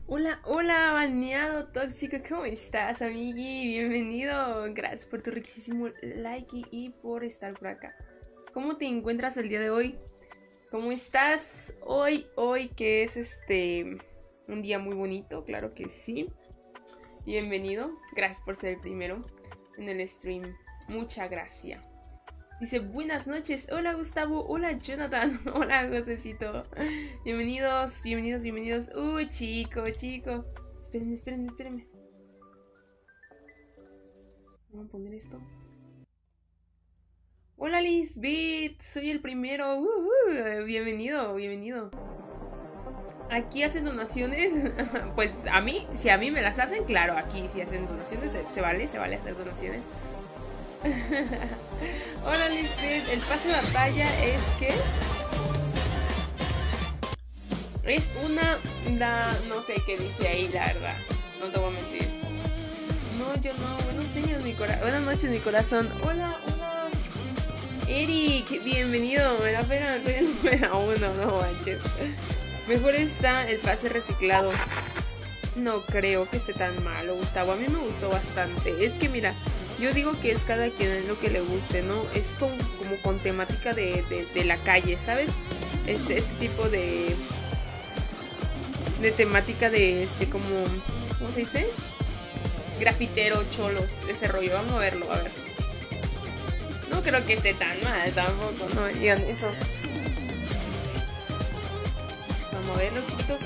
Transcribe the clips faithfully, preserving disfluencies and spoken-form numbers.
Hola, hola, baneado tóxico, ¿cómo estás, amigui? Bienvenido, gracias por tu riquísimo like y, y por estar por acá. ¿Cómo te encuentras el día de hoy? ¿Cómo estás hoy, hoy que es este un día muy bonito? Claro que sí. Bienvenido, gracias por ser el primero en el stream, muchas gracias. Dice, buenas noches, hola Gustavo, hola Jonathan, hola Josecito. Bienvenidos, bienvenidos, bienvenidos. Uy, chico, chico. Espérenme, espérenme, espérenme. Vamos a poner esto. Hola Lisbeth, soy el primero. Uh, uh, bienvenido, bienvenido. Aquí hacen donaciones. Pues a mí, si a mí me las hacen, claro, aquí si hacen donaciones, se, se vale, se vale hacer donaciones. Hola Lisbeth, el pase de batalla es que es una la, no sé qué dice ahí, la verdad, no te voy a mentir. No, yo no, buenos días mi corazón, buenas noches mi corazón. Hola, hola Eric, bienvenido, me da pena, soy el número uno, no manches. Mejor está el pase reciclado. No creo que esté tan malo, Gustavo, a mí me gustó bastante. Es que mira, yo digo que es cada quien es lo que le guste, ¿no? Es como, como con temática de, de, de la calle, ¿sabes? Este, este tipo de... De temática de este como... ¿Cómo se dice? Grafitero, cholos, ese rollo. Vamos a verlo, a ver. No creo que esté tan mal tampoco, no digan eso. Vamos a verlo, chiquitos.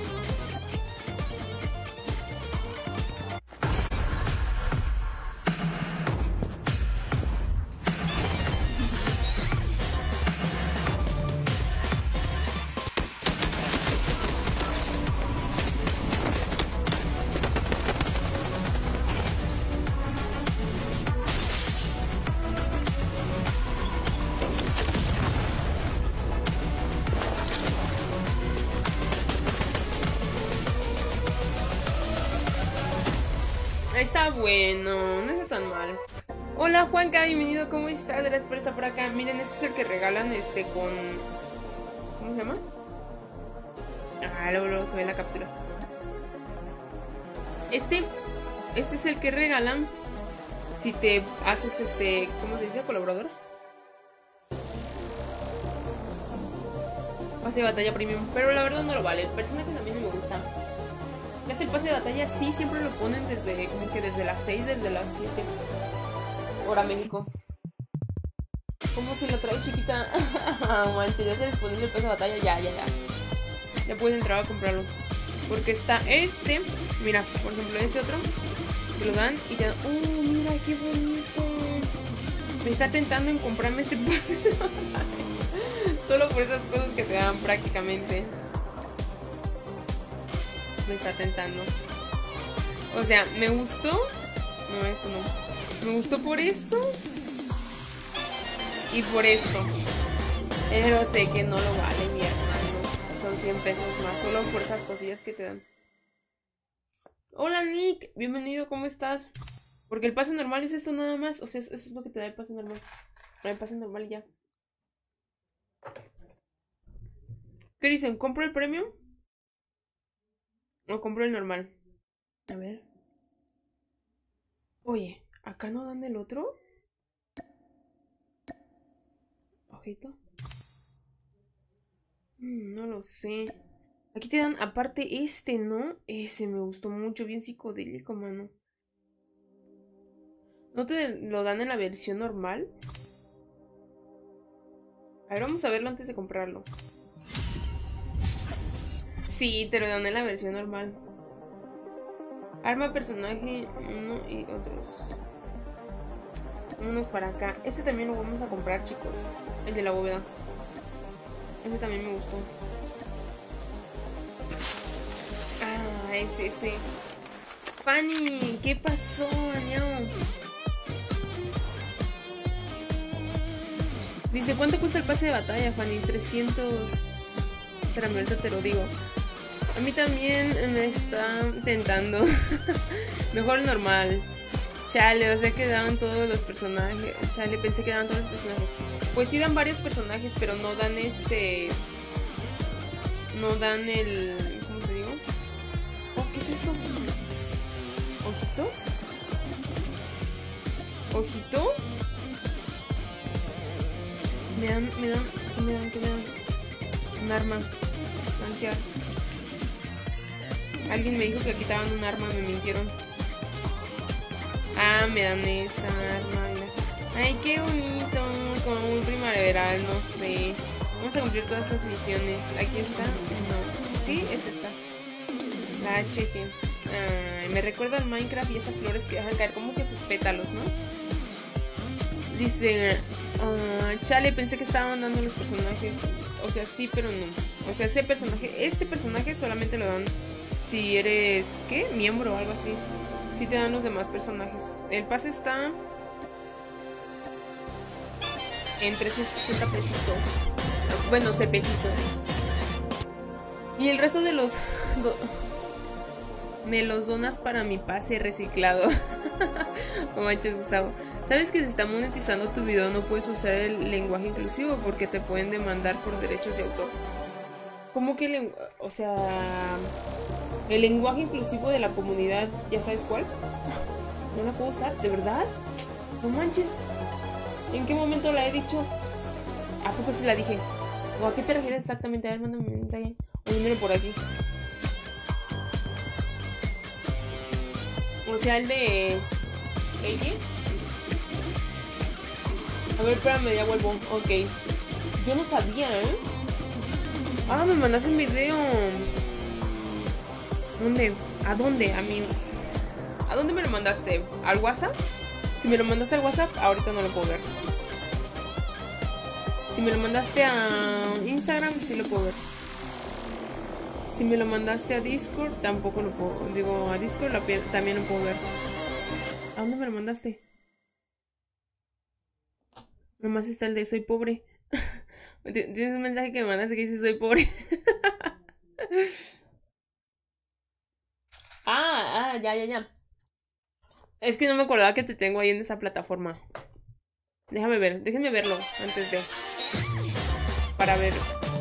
Está bueno, no está tan mal. Hola Juanca, bienvenido, ¿cómo estás? Gracias por estar por acá. Miren, este es el que regalan este con... ¿Cómo se llama? Ah, luego, luego se ve la captura. Este, este es el que regalan si te haces este, ¿cómo se dice? Colaborador. Pase de batalla premium, pero la verdad no lo vale. El personaje también no me gusta. Este pase de batalla sí siempre lo ponen desde como que desde las seis, desde las siete. Hora México. ¿Cómo se lo trae chiquita? Manche, ya está disponible el pase de batalla. Ya, ya, ya. Ya puedes entrar a comprarlo. Porque está este. Mira, por ejemplo, este otro. Te lo dan y te dan. ¡Uh, mira qué bonito! Me está tentando en comprarme este pase de batalla. Solo por esas cosas que te dan prácticamente. Me está tentando. O sea, me gustó. No, eso no. Me gustó por esto. Y por esto. Pero sé que no lo vale, mi hermano. Son cien pesos más. Solo por esas cosillas que te dan. Hola Nick. Bienvenido, ¿cómo estás? Porque el pase normal es esto nada más. O sea, eso es lo que te da el pase normal. El pase normal y ya. ¿Qué dicen? ¿Compro el premium? O compro el normal. A ver. Oye, ¿acá no dan el otro? Ojito. Mm, no lo sé. Aquí te dan aparte este, ¿no? Ese me gustó mucho. Bien psicodélico, mano. ¿No te lo dan en la versión normal? A ver, vamos a verlo antes de comprarlo. Sí, te lo dan en la versión normal. Arma, personaje, uno y otros. Vámonos para acá. Este también lo vamos a comprar, chicos. El de la bóveda. Este también me gustó. Ah, es ese. Fanny, ¿qué pasó, año? Dice, ¿cuánto cuesta el pase de batalla, Fanny? trescientos... Espérame, ahorita te lo digo. A mí también me está tentando. Mejor el normal. Chale, o sea que daban todos los personajes. Chale, pensé que daban todos los personajes. Pues sí dan varios personajes, pero no dan este... No dan el... ¿Cómo te digo? ojito. Ojito. Me dan, me dan, ¿qué me dan? ¿Qué me dan? Un arma. Blanquear. Alguien me dijo que quitaban un arma, me mintieron. Ah, me dan esta arma. Mira. Ay, qué bonito. Como muy primaveral, no sé. Vamos a cumplir todas estas misiones. Aquí está. No. Sí, es esta. La cheque. Ay, me recuerda al Minecraft y esas flores que dejan caer como que sus pétalos, ¿no? Dice... Uh, chale, pensé que estaban dando los personajes. O sea, sí, pero no. O sea, ese personaje, este personaje solamente lo dan si eres, ¿qué? Miembro o algo así. Sí te dan los demás personajes. El pase está en trescientos sesenta pesitos. Bueno, C pesitos. Y el resto de los do, me los donas para mi pase reciclado. No manches, Gustavo. ¿Sabes que si está monetizando tu video no puedes usar el lenguaje inclusivo porque te pueden demandar por derechos de autor? ¿Cómo que el, o sea, el lenguaje inclusivo de la comunidad, ya sabes cuál? No la puedo usar, ¿de verdad? No manches. ¿En qué momento la he dicho? ¿A poco sí la dije? ¿O a qué te refieres exactamente? A ver, mándame un mensaje. O dímelo por aquí. O sea, el de... ¿ella? A ver, espérame, ya vuelvo. Ok. Yo no sabía, ¿eh? Ah, me mandaste un video. ¿Dónde? ¿A dónde? A mí. ¿A dónde me lo mandaste? ¿Al WhatsApp? Si me lo mandaste al WhatsApp, ahorita no lo puedo ver. Si me lo mandaste a Instagram, sí lo puedo ver. Si me lo mandaste a Discord, tampoco lo puedo. Digo, a Discord lo, también lo puedo ver. ¿A dónde me lo mandaste? Nomás está el de soy pobre. Tienes un mensaje que me mandaste que dice soy pobre. Ah, ah, ya, ya, ya. Es que no me acordaba que te tengo ahí en esa plataforma. Déjame ver, déjenme verlo antes de... Para ver.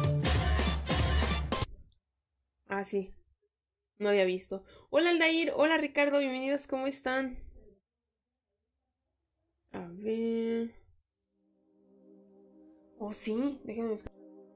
Ah, sí. No había visto. Hola Aldair, hola Ricardo, bienvenidos, ¿cómo están? A ver... Oh, sí, déjenme escuchar.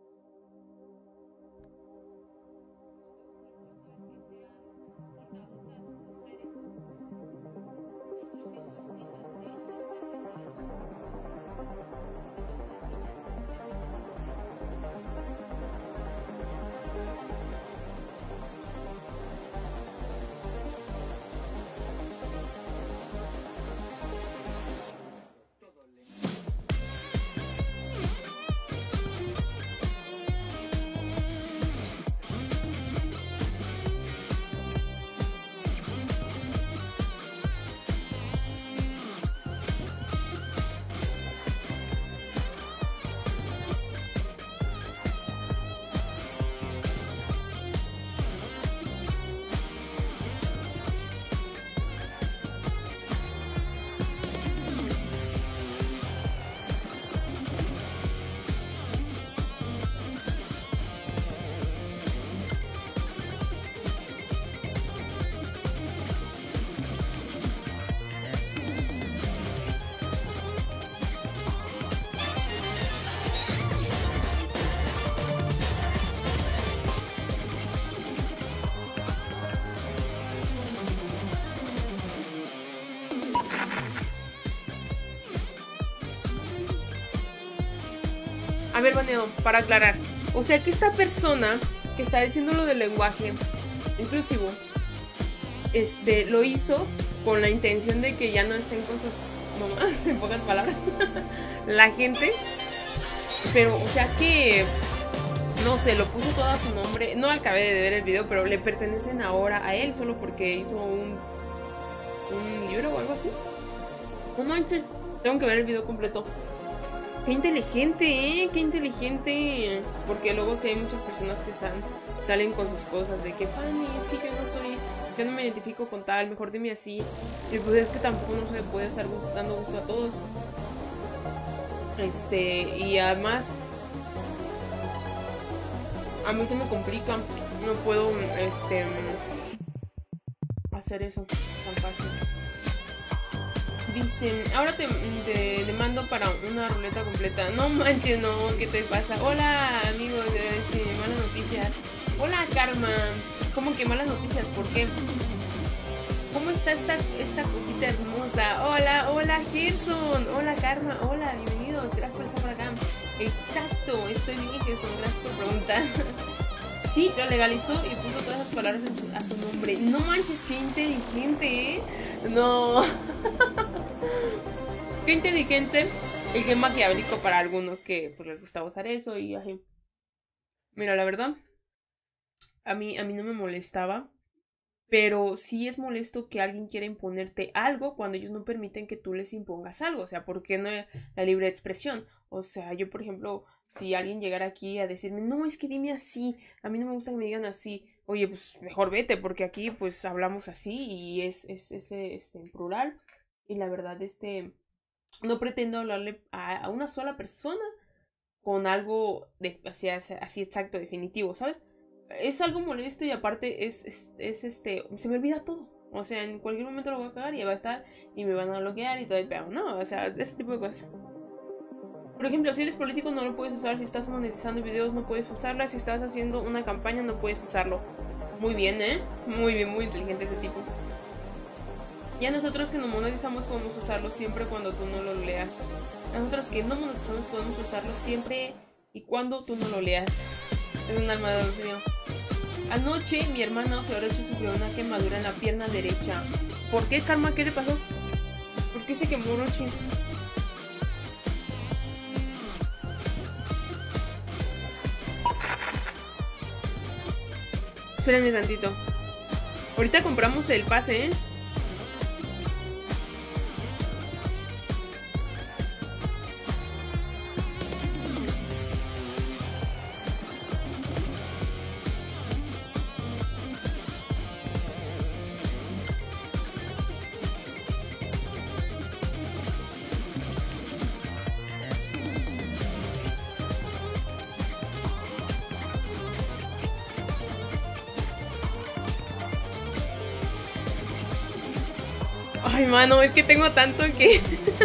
A ver, Baneo, para aclarar. O sea que esta persona que está diciendo lo del lenguaje inclusivo, este, lo hizo con la intención de que ya no estén con sus mamás, en pocas palabras, la gente. Pero, o sea que, no sé, lo puso todo a su nombre. No acabé de ver el video, pero le pertenecen ahora a él solo porque hizo un, un libro o algo así. No, no, tengo que ver el video completo. Qué inteligente, ¿eh? Qué inteligente. Porque luego sí hay muchas personas que sal, salen con sus cosas de que, Fanny, es que yo no soy, yo no me identifico con tal, mejor dime así. Y pues es que tampoco no se puede estar dando gusto a todos. Este, y además, a mí se me complica. No puedo, este... hacer eso tan fácil. Dice, ahora te, te, te mando para una ruleta completa. No manches, no, ¿qué te pasa? Hola, amigos, sí, malas noticias. Hola, Karma. ¿Cómo que malas noticias? ¿Por qué? ¿Cómo está esta, esta cosita hermosa? Hola, hola, Gerson. Hola, Karma. Hola, bienvenidos. Gracias por estar por acá. Exacto, estoy bien, Gerson. Gracias por preguntar. Sí, lo legalizó y puso todas esas palabras en su, a su nombre. No manches, qué inteligente, ¿eh? No. Qué inteligente. El que maquiavélico para algunos que pues les gusta usar eso y ay. Mira, la verdad, a mí, a mí no me molestaba. Pero sí es molesto que alguien quiera imponerte algo cuando ellos no permiten que tú les impongas algo. O sea, ¿por qué no la libre expresión? O sea, yo, por ejemplo, si alguien llegara aquí a decirme, no, es que dime así, a mí no me gusta que me digan así. Oye, pues mejor vete, porque aquí pues hablamos así y es, es, es este, en plural. Y la verdad, este, no pretendo hablarle a, a una sola persona con algo de, así, así exacto, definitivo, ¿sabes? Es algo molesto y aparte es, es, es este, se me olvida todo. O sea, en cualquier momento lo voy a cagar y va a estar y me van a bloquear y todo el pedo. No, o sea, ese tipo de cosas. Por ejemplo, si eres político no lo puedes usar, si estás monetizando videos no puedes usarla, si estás haciendo una campaña no puedes usarlo. Muy bien, ¿eh? Muy bien, muy inteligente ese tipo. Ya nosotros que no monetizamos podemos usarlo siempre cuando tú no lo leas. Nosotros que no monetizamos podemos usarlo siempre y cuando tú no lo leas. Es un arma de frío. Anoche mi hermana Orochi sufrió una quemadura en la pierna derecha. ¿Por qué, Karma? ¿Qué le pasó? ¿Por qué se quemó Orochi? Espérenme tantito. Ahorita compramos el pase, ¿eh? Ay, mano, es que tengo tanto que...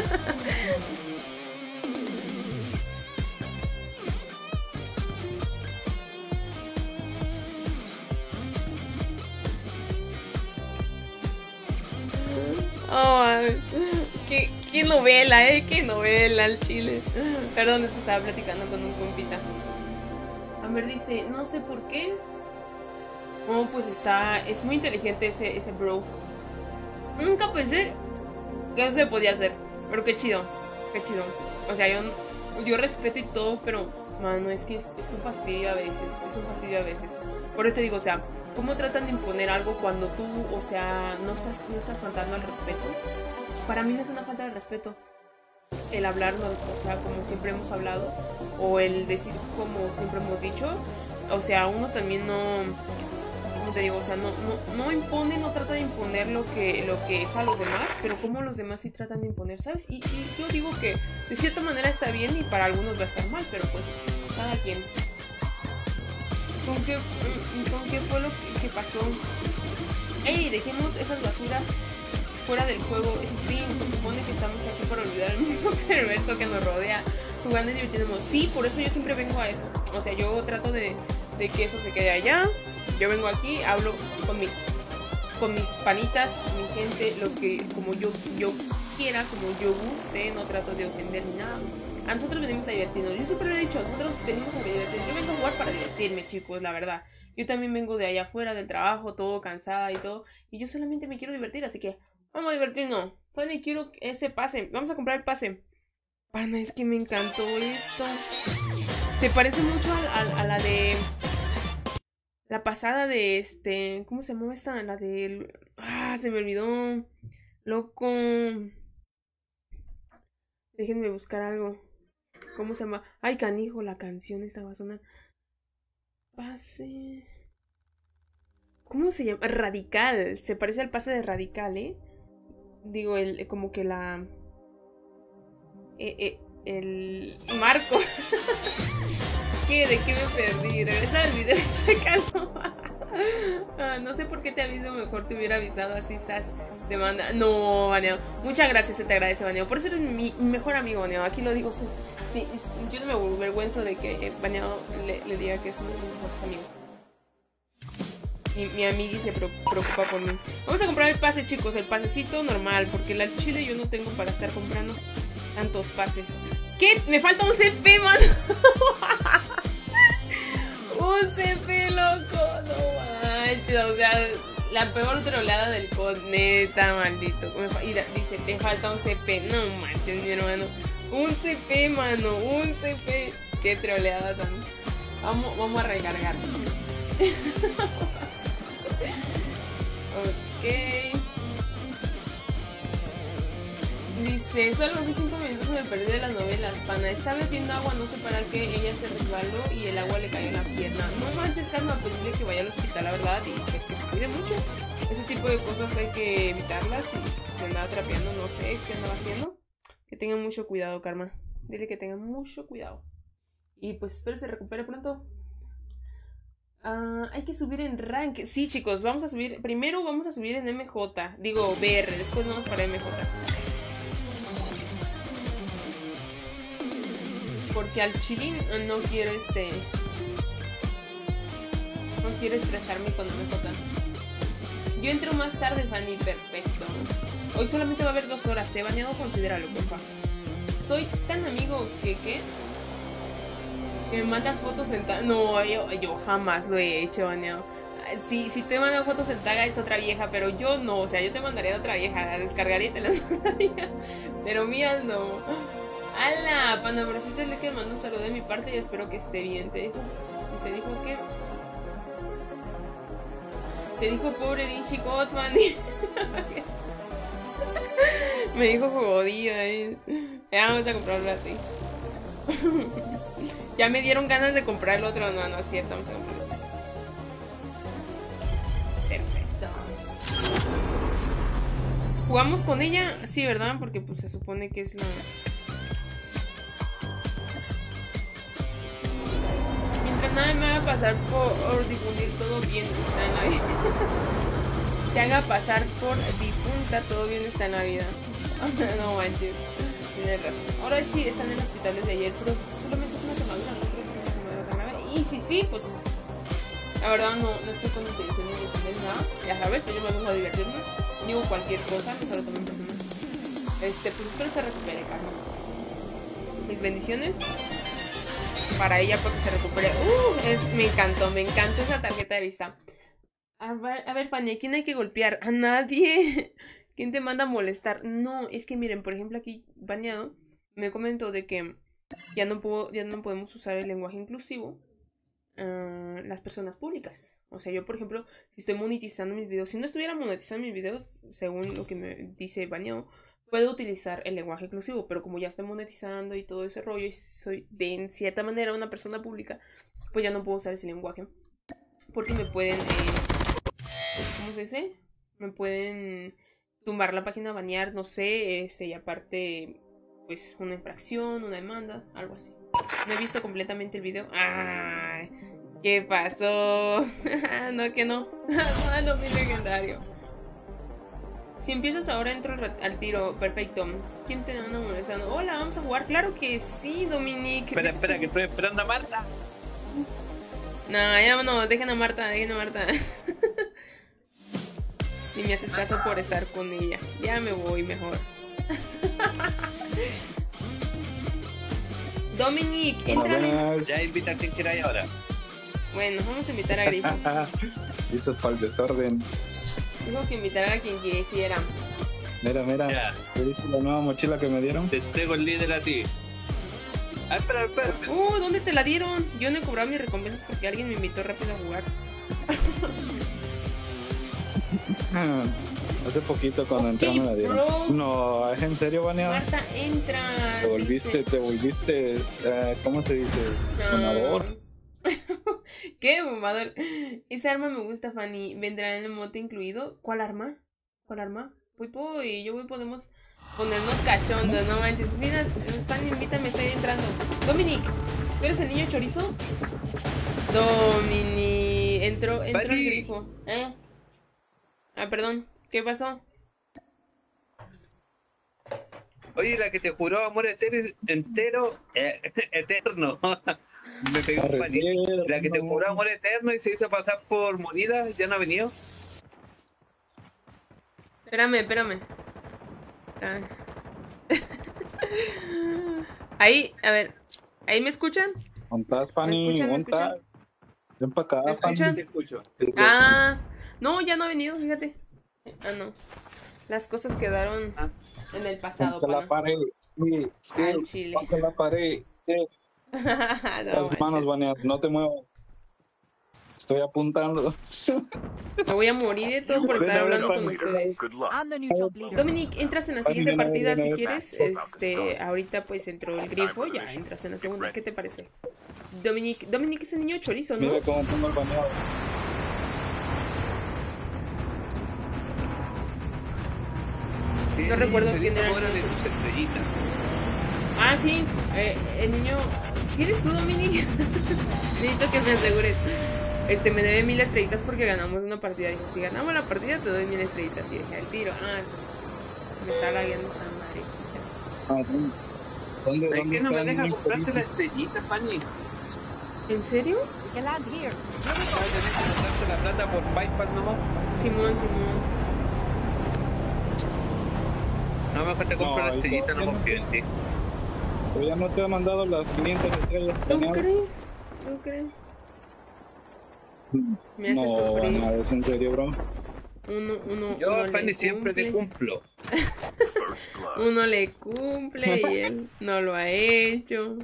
Oh, qué, qué novela, eh, qué novela el chile. Perdón, es que estaba platicando con un compita. A ver, dice, no sé por qué. Oh, pues está, es muy inteligente ese, ese bro. Nunca pensé que eso se podía hacer, pero qué chido, qué chido. O sea, yo, yo respeto y todo, pero, mano, es que es, es un fastidio a veces, es un fastidio a veces. Por eso te digo, o sea, ¿cómo tratan de imponer algo cuando tú, o sea, no estás, no estás faltando al respeto? Para mí no es una falta de respeto el hablar, o sea, como siempre hemos hablado, o el decir como siempre hemos dicho. O sea, uno también no... te digo, o sea, no, no, no impone, no trata de imponer lo que, lo que es a los demás, pero como los demás sí tratan de imponer, ¿sabes? Y, y yo digo que de cierta manera está bien y para algunos va a estar mal, pero pues cada quien. ¿Con qué, con qué fue lo que, que pasó? ¡Ey! Dejemos esas basuras fuera del juego. Stream, se supone que estamos aquí para olvidar el mundo perverso que nos rodea, jugando y divirtiéndonos. Sí, por eso yo siempre vengo a eso. O sea, yo trato de, de que eso se quede allá. Yo vengo aquí, hablo con mi, con mis panitas, mi gente, lo que, como yo, yo quiera, como yo guste, no trato de ofender ni nada. A nosotros venimos a divertirnos. Yo siempre lo he dicho, nosotros venimos a divertirnos. Yo vengo a jugar para divertirme, chicos, la verdad. Yo también vengo de allá afuera del trabajo, todo cansada y todo. Y yo solamente me quiero divertir, así que vamos a divertirnos. Fanny, quiero ese pase. Vamos a comprar el pase. Pana, es que me encantó esto. Se parece mucho a, a, a la de... La pasada de este... ¿Cómo se llama esta? La de... Ah, se me olvidó. Loco. Déjenme buscar algo. ¿Cómo se llama? Ay, canijo, la canción esta va a sonar. Pase... ¿Cómo se llama? Radical. Se parece al pase de Radical, ¿eh? Digo, el como que la... Eh, eh, el marco. ¿Qué? ¿De qué me perdí? Regresa al video y chécalo. Ah, no sé por qué te aviso, mejor te hubiera avisado así, Sas. Te manda. No, Baneo. Muchas gracias, se te agradece, Baneo. Por eso eres mi, mi mejor amigo, Baneo. Aquí lo digo. Sí, sí, yo no me avergüenzo de que eh, Baneo le, le diga que es uno de mis mejores amigos. Mi, mi amigui se preocupa por mí. Vamos a comprar el pase, chicos. El pasecito normal. Porque la chile yo no tengo para estar comprando tantos pases. ¿Qué? Me falta un C P, man. Un C P, loco. No manches. O sea, la peor troleada del C O D. Neta, maldito. Y dice, te falta un C P. No manches, mi hermano. Un C P, mano. Un C P. Qué troleada tan. Vamos, vamos a recargar. Ok. Dice, solo fui cinco minutos y me perdí de las novelas, pana. Estaba bebiendo agua, no sé para qué, ella se resbaló y el agua le cayó en la pierna. No manches, Karma, pues dile que vaya al hospital, la verdad, y pues que se cuide mucho. Ese tipo de cosas hay que evitarlas y se andaba trapeando, no sé qué andaba haciendo. Que tengan mucho cuidado, Karma. Dile que tengan mucho cuidado. Y pues espero se recupere pronto. Uh, hay que subir en rank. Sí, chicos, vamos a subir. Primero vamos a subir en M J. Digo, B R, después vamos para M J. Porque al chilín no quiero este. No quiero estresarme con M J. Yo entro más tarde, Fanny. Perfecto. Hoy solamente va a haber dos horas, ¿eh? Bañado, considéralo, porfa. Soy tan amigo que, ¿qué? Que me mandas fotos en Taga. No, yo, yo jamás lo he hecho, Baneado. Si, si te mandan fotos en Taga es otra vieja, pero yo no. O sea, yo te mandaría de otra vieja, la descargaría y te las mandaría. Pero mías no. ¡Hala! Panda, pero sí te le que mando un saludo de mi parte y espero que esté bien. Te dijo, te dijo que... Te dijo pobre Linchi Gottman. Me dijo jodida, eh. Ya vamos a comprarlo así. Ya me dieron ganas de comprar el otro. No, no es cierto, vamos a comprar este. Perfecto. ¿Jugamos con ella? Sí, ¿verdad? Porque pues se supone que es la... Mientras nada me haga pasar por difundir todo bien está en la vida. Se haga pasar por difunta todo bien está en la vida. No manches. Tienes razón. Ahora sí están en hospitales de ayer, pero solamente es una quemadura, no creo que sea una quemadura tan grave. Y sí, sí, pues la verdad no, no estoy con intención de defender nada. Ya sabes, pues yo me vengo a divertirme. Digo cualquier cosa, que solo tomen personal. Este, pues espero se recupere, Carmen. Mis bendiciones para ella porque se recupere. Uh, es, me encantó, me encantó esa tarjeta de vista. A ver, a ver, Fanny, ¿a quién hay que golpear? A nadie. ¿Quién te manda a molestar? No, es que miren, por ejemplo aquí Baneado me comentó de que ya no puedo, ya no podemos usar el lenguaje inclusivo uh, las personas públicas. O sea, yo por ejemplo, si estoy monetizando mis videos, si no estuviera monetizando mis videos, según lo que me dice Baneado, puedo utilizar el lenguaje inclusivo, pero como ya estoy monetizando y todo ese rollo y soy de en cierta manera una persona pública, pues ya no puedo usar ese lenguaje. Porque me pueden, eh, ¿cómo se dice? Me pueden tumbar la página, banear, no sé, este, y aparte, pues, una infracción, una demanda, algo así. No he visto completamente el video. ¡Ay! ¿Qué pasó? No, que no. Mano, mi legendario. Si empiezas ahora, entro al tiro. Perfecto. ¿Quién te anda molestando? Hola, vamos a jugar. Claro que sí, Dominique. Espera, espera, que estoy esperando a Marta. No, ya no, dejen a Marta, dejen a Marta. Ni me haces caso por estar con ella. Ya me voy mejor. Dominic, entra. Ya invita a quien quiera y ahora. Bueno, vamos a invitar a Grifo. Eso es para el desorden. Dijo que invitara a quien quisiera. Mira, mira. Ya. ¿Te viste la nueva mochila que me dieron? Te entrego el líder a ti. Ah, espera, espera, espera. Uh, ¿dónde te la dieron? Yo no he cobrado mis recompensas porque alguien me invitó rápido a jugar. Hace poquito cuando Okay, entramos me la dieron. bro. No, ¿es en serio, Baneado? Marta, entra. Te volviste, dice... te volviste, eh, ¿cómo se dice? Donador. ¿Qué, mamador? Esa arma me gusta, Fanny. ¿Vendrá en el mote incluido? ¿Cuál arma? ¿Cuál arma? Voy, voy, yo voy, podemos ponernos cachondos, no manches. Mira, Fanny, invítame, estoy entrando. Dominic, ¿tú eres el niño chorizo? Dominic, Entró, entró el Vali. grifo. ¿Eh? Ah, perdón. ¿Qué pasó? Oye, la que te juró amor entero, entero eh, eterno. Me pegué un panito. La que te juró amor eterno y se hizo pasar por moneda, ¿ya no ha venido? Espérame, espérame. Ah. Ahí, a ver. ¿Ahí me escuchan? ¿Dónde estás, ¿Me Fanny? escuchan? ¿Me ¿Dónde estás? escuchan? Ven para acá, ¿Me Fanny. escuchan? Te escucho. Ah, no, ya no ha venido, fíjate. Ah, no. Las cosas quedaron Ah. en el pasado, Ponte la pana. pared. Sí, sí, Al chile. ponte la pared. Sí. No, Las manos, manches. Vania, no te muevas. Estoy apuntando. Me voy a morir de todo por Ven estar a ver, hablando con Fanny. ustedes. Good luck. I'm the new top leader. Dominic, entras en la Fanny, siguiente de nuevo, partida de si nuevo. quieres. Este, ahorita pues entró el grifo, ya entras en la segunda. ¿Qué te parece? Dominic, Dominic es el niño chorizo, ¿no? Mira cómo pongo el bañado. Sí, No recuerdo se quién dice era el ahora niño. de tus estrellitas. Ah, sí, eh, el niño. ¿Sí eres tú, Dominic? Necesito que me asegures. Este, me debe mil estrellitas porque ganamos una partida. Dijo, si ganamos la partida te doy mil estrellitas. Y dije, al tiro. Ah, eso es. Me está lagueando esta madrecita. Ah, ¿dónde? ¿Dónde, ¿Por dónde qué no me está el deja niño comprarte la chorizo? estrellita, Fanny? ¿En serio? We can land here. Here we ¿Vas go. a tener que mandarte la plata por PayPal nomás? Simón, Simón. No, mejor te compro No, la ahí estrellita, está. no confío en ti. Pero ya no te ha mandado las quinientas estrellas. ¿Tú planeadas. crees? ¿Tú crees? Me hace No, sufrir. Vania, es en serio, bro. Uno, uno, Yo, uno Fanny, le siempre te cumple. cumplo. Uno le cumple y él no lo ha hecho.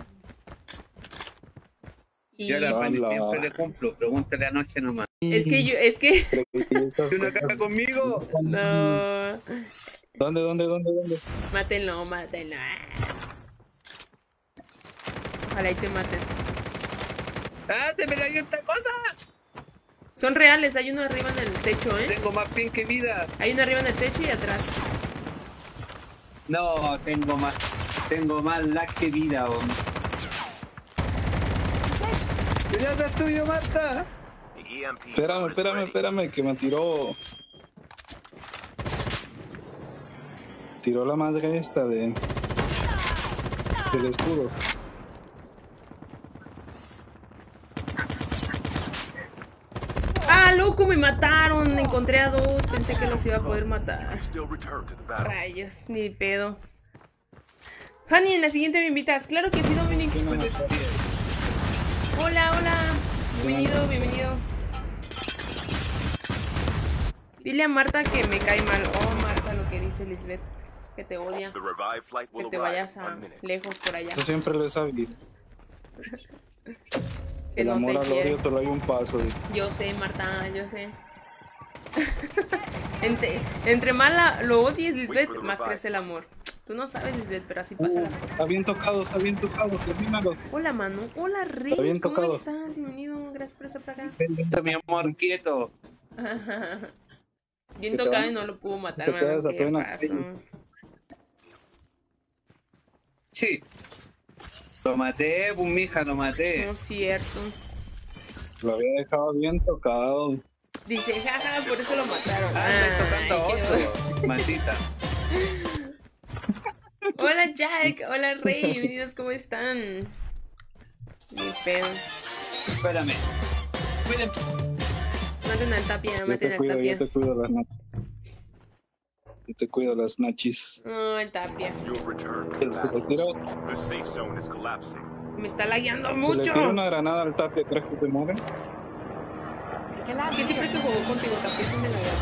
Y Yo a la Fanny Hola. siempre le cumplo. Pregúntale anoche nomás. es que yo, es que ¿Tú no acá conmigo? no. ¿Dónde, dónde, dónde, dónde? Mátenlo, mátenlo. Ojalá y te maten. ¡Ah, te me cayó esta cosa! Son reales, hay uno arriba en el techo, ¿eh? Tengo más pin que vida. Hay uno arriba en el techo y atrás. No, tengo más. Tengo más lag que vida, hombre. ¡Ya está tuyo, Marta! Espérame, espérame, espérame, que me tiró. Tiró la madre esta de. del escudo. ¡Ah, loco! Me mataron. Encontré a dos. Pensé que los iba a poder matar. Rayos, ni pedo. Fanny, en la siguiente me invitas. Claro que sí, Dominic. Hola, hola. Bienvenido, bienvenido. Dile a Marta que me cae mal. Oh, Marta, lo que dice Lisbeth. Que te odia. Que te vayas a lejos por allá. Eso siempre le sabía. Que El no amor te al quiere. odio solo hay un paso. dice. Yo sé, Marta, yo sé. entre, entre más la- lo odies, Lisbeth, más crece el amor. Tú no sabes, Lisbeth, pero así pasan Uh, las cosas. está bien tocado, está bien tocado. Termínalo. Hola, Manu. Hola, Rey. Está bien ¿Cómo tocado. estás? Bienvenido. Gracias por estar por acá. Está mi amor quieto. Bien Que te tocado van- y no lo pudo matar, te Manu. quedas ¿Qué apenas pasó? ahí. Sí. Lo maté, pues mija, lo maté. No es cierto. Lo había dejado bien tocado. Dice, jaja, por eso lo mataron. Ah, estoy tocando a Ay, qué otro. Maldita. Hola Jack, hola Rey, bienvenidos, ¿cómo están? Ni pedo. Espérame. Cuídenme. Maten al tapia, Yo maten te al cuido, tapia. yo te cuido las nachis. Yo te cuido las nachis. No, el tapia. El se le tira, Me está lagueando se le mucho. tira una granada al tapia, ¿crees que te muere? We can land Que here. siempre que juego contigo, tapia se me laguea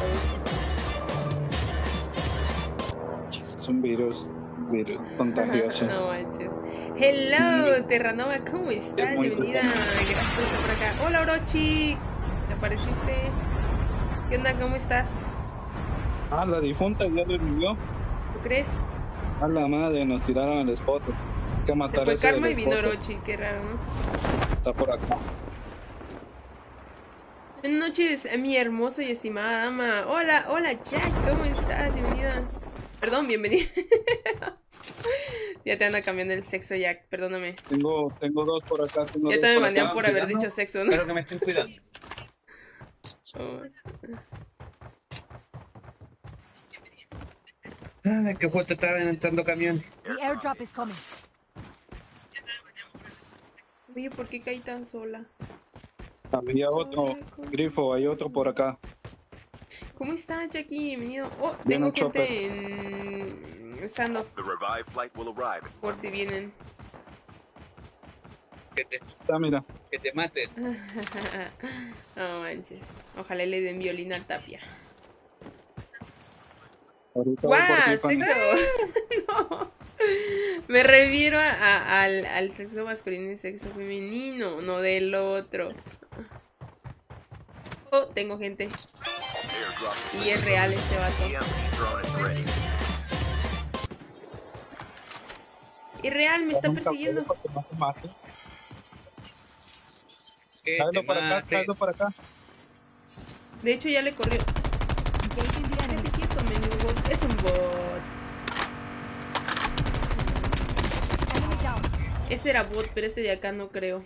todo esto. Es un virus, un virus contagioso. No manches. Hello, Terranova, ¿cómo estás? muy Bienvenida. Gracias por estar por acá. Hola, Orochi. ¿Te apareciste? ¿Qué onda? ¿Cómo estás? Ah, la difunta ya revivió. ¿Tú crees? A la madre, nos tiraron el spot. Hay que Se matar fue ese Karma y del vino spot. Orochi. Qué raro, ¿no? Está por acá. Buenas noches, mi hermoso y estimada dama. Hola, hola Jack, ¿cómo estás? Bienvenida. Perdón, bienvenida. Ya te anda cambiando el sexo, Jack, perdóname. Tengo, tengo dos por acá. Tengo Ya dos te me por banean acá. por haber cuidando. dicho sexo, ¿no? Espero que me estén cuidando. Oh. Ah, que justo estaban entrando camiones. The airdrop is coming. Oye, ¿por qué caí tan sola? Había otro, Grifo, hay otro por acá. ¿Cómo estás, Jackie? Bienvenido. Oh, Viene tengo un gente en... estando. The revived flight will arrive. in Por si vienen. Que te, Ah, mira. que te maten. No manches. Ojalá le den violín al Tapia. Ahorita voy por ¡Guau! ti, Fanny. ¡Sexo! No. Me refiero a, a- al, al sexo masculino y sexo femenino, no del otro. Oh, tengo gente. Airdrop is Y es real este vato. E M P drone is ready. Y real, me está persiguiendo. Que te Tráelo para acá, mate. tráelo para acá. De hecho, ya le corrió. Engaging the enemy. Quieto, mendigo bot. Es un bot. Enemy down. Ese era bot, pero este de acá no creo.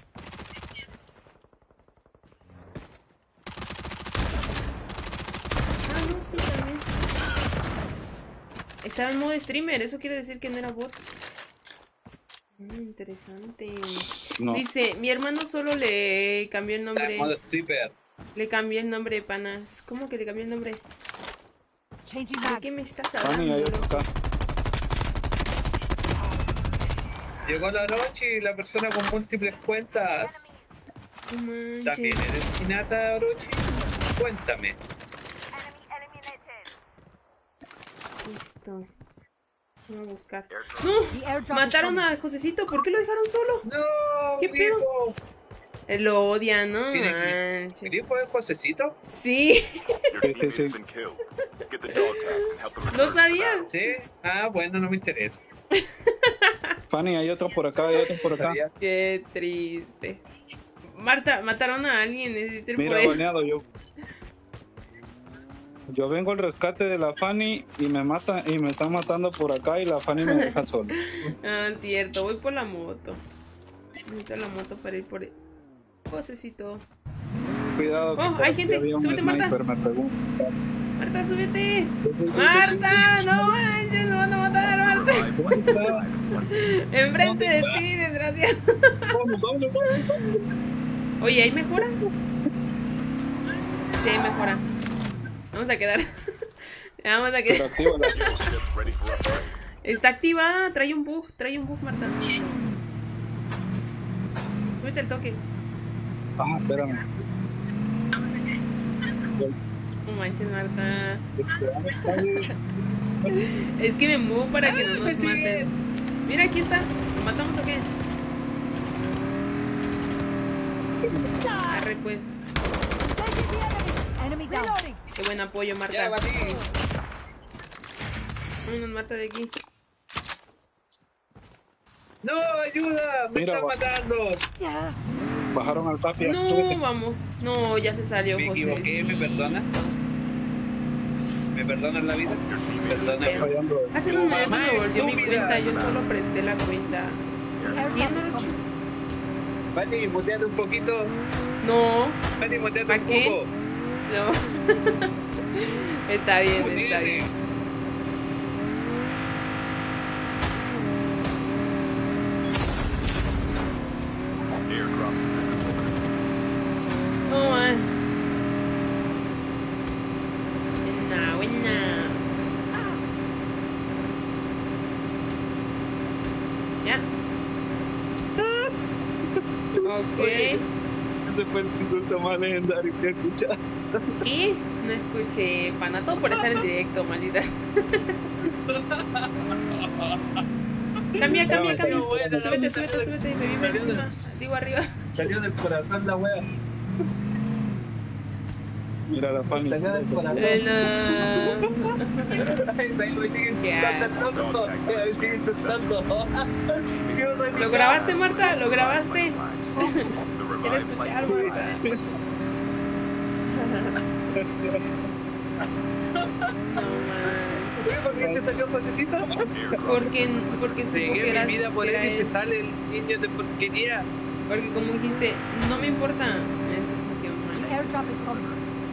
Ah, no, sí, también. Estaba en modo streamer, eso quiere decir que no era bot. Mm, interesante. No. Dice, mi hermano solo le cambió el Está en modo nombre. stripper. Le cambió el nombre de panas. ¿Cómo que le cambió el nombre? Changing ¿De mag. qué me estás Fanny, hay hablando? otro acá. Llegó la noche y la persona con múltiples cuentas. No manches. ¿También eres Hinata, Orochi? Cuéntame. Listo. Voy a buscar. Airdrop ¡No! The airdrop Mataron is coming. a Josecito. ¿Por qué lo dejaron solo? ¡No! ¿Qué pedo? Grifo. Eh, Lo odian, ¿no? ¿Tiene Manches. ¿Grifo es Josecito? Sí. Your teammate has been killed. Get the dog tags and help them return ¿No to the sabías? battle. Sí. Ah, bueno, no me interesa. Fanny, hay otro por acá, hay otro por acá. Sabía. Qué triste. Marta, mataron a alguien. Necesito ir por Mira, él. baneado yo. Yo vengo al rescate de la Fanny y me mata y me están matando por acá y la Fanny me deja solo. Ah, cierto. Voy por la moto. Necesito la moto para ir por él. Josecito. Cuidado. que Oh, por hay aquí gente. había un Súbete, Marta. sniper, me pegó. Marta, súbete. Marta, no manches, nos van a matar, Marta. Revived flight will arrive in one minute. Enfrente de ti, desgraciado. Vamos, vamos, vamos. Oye, ¿hay mejora? Sí, hay mejora. Vamos a quedar. Vamos a Pero quedar. actívala. Ships ready for upgrade. Está activada. Trae un bug. Trae un bug, Marta. Súbete el toque. Ah, espérame. No manches, Marta. Espérame. Es que me muevo para que no me nos sigue. maten. Mira, aquí está. ¿Lo matamos o qué? Arre, pues. Engaging the enemies. Enemy down. Reloading. Qué buen apoyo, Ya, Marta. batí. Vámonos, Marta, de aquí. ¡No, ayuda! ¡Me Mira, están va. matando! Yeah. Bajaron al tapia. No, Súbete. vamos. No, ya se salió, Me José. equivoqué, ¿me perdona? ¿Me perdonan la vida? Perdóname. Fallando. Hace unos minutos Mamá, me volvió mi estúpida. cuenta. Yo solo presté la cuenta. The airdrop is coming. Fanny, muteate un poquito. No, Fanny, muteate ¿Pa' un qué? poco. no. Está bien, está Muteate. bien. Airdrop is No, man. Buena, buena. Ya. Ok. Ese fue el insulto más legendario que he escuchado. ¿Qué? No escuché, pana. Todo por estar en directo, maldita. Cambia, cambia, cambia. Qué buena, Súbete, la súbete, puta. súbete. Me vive Salió encima. de- Digo arriba. Salió del corazón la wea. Mira la Fanny. Salió del corazón. Eh, no. Ay, me siguen insultando, loco. Me siguen insultando. Qué horrible. ¿Lo grabaste, Marta? ¿Lo grabaste? The Quiero revived flight escuchar, will Marta. arrive. No, man. ¿Por qué se salió Josecito? Airdrop Porque, porque supo que Seguí eras, mi vida por que él era y se él. sale el niño de porquería. Porque como dijiste, no me importa. Él se sintió The mal. airdrop is coming.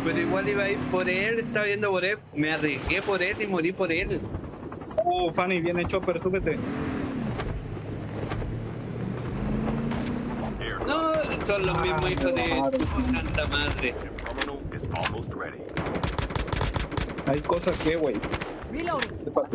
Pero igual iba a ir por él, estaba viendo por él. Me arriesgué por él y morí por él. Oh, Fanny, viene Chopper, súbete. No, son los mismos hijos de oh, Santa Madre. Terminal is almost ready. Hay cosas que, güey. Reloading.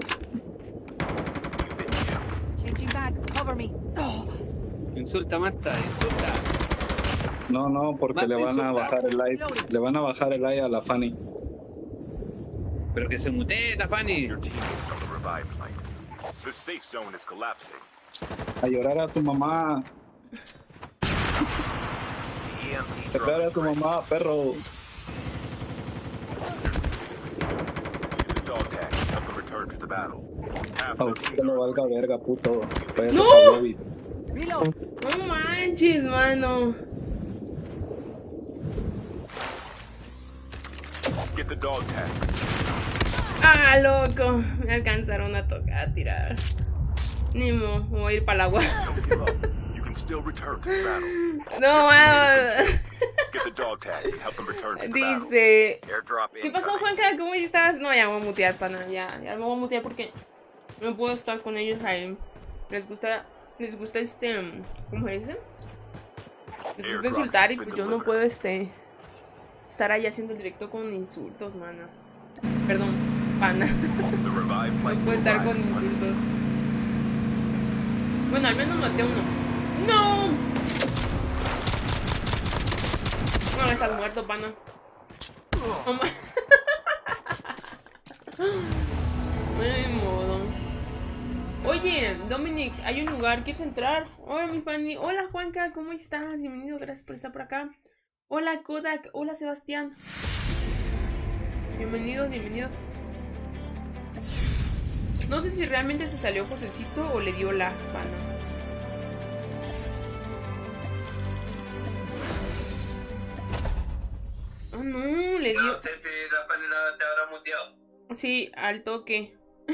Changing back. Cover me. Oh. Insulta, Marta, insulta. No, no, porque Mate, le van a insulta. bajar el like. Le van a bajar el like a la Fanny. Pero que se mutee, la Fanny. Your teammates on the revive flight. The safe zone is collapsing. A llorar a tu mamá. E M P A llorar a tu mamá, perro. Use the dog tag to help them return to the battle. Half A the usted team lo valga verga, puto. Váyase ¡No! pa'l lobby. Reload. No manches, mano. get the dog tag. Ah, loco. Me alcanzaron a tocar, a tirar. Ni mo, me voy a ir para el agua. Don't give up. You can still return to the battle. No, mano. Get the dog tag to help them return to the battle. Dice. Airdrop ¿Qué pasó, incoming. Juanca? ¿Cómo estás? No, ya me voy a mutear, pana. Ya, ya me voy a mutear porque no puedo estar con ellos ahí. Les gusta, les gusta este, ¿cómo se dice? Les gusta insultar y pues yo no puedo este estar ahí haciendo el directo con insultos, mana. Perdón, pana. The revive No flight puedo will estar arrive con in one insultos. Bueno, al menos maté a uno. ¡No! No, estás muerto, pana. Oh, ma- Bueno, de modo. Oye, Dominic, hay un lugar, ¿quieres entrar? Hola, mi Fanny. Hola, Juanca, ¿cómo estás? Bienvenido, gracias por estar por acá. Hola, Kodak. Hola, Sebastián. Bienvenidos, bienvenidos. No sé si realmente se salió Josecito o le dio la pana. Oh, no, le dio. No sé si la panela te habrá muteado. Sí, al toque.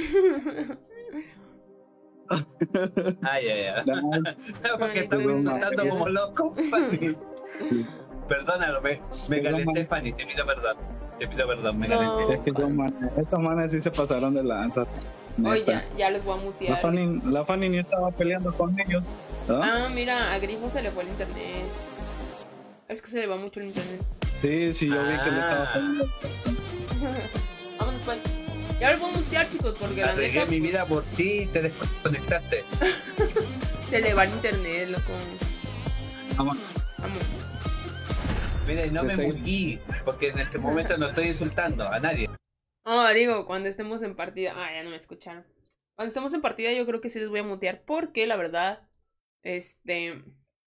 Ay, ay, ay. Porque Ay, estamos qué insultando desgraciado. como locos, Fanny. Perdónalo, me, me Yo calenté, no- Fanny. Te pido perdón. Te pido perdón, me No. calenté. Es que yo, man, estos manes sí se pasaron de lanza. Oye, Neta. ya, ya les voy a La mutear. Fanny, la Fanny ni estaba peleando con ellos. ¿Ah? Ah, mira, a Grifo se le fue el internet. Es que se le va mucho el internet. Sí, sí, yo vi que le estaba Ah. peleando. Vámonos, pues. Ya les voy a mutear, chicos, porque la Arriesgué neta mi vida por ti y te desconectaste. se le va el internet, loco. Vamos. Vamos. Mira, y no Te me estoy- muteé, porque en este momento no estoy insultando a nadie. Oh, digo, cuando estemos en partida. Ah, ya no me escucharon. Cuando estemos en partida, yo creo que sí les voy a mutear. Porque la verdad, este.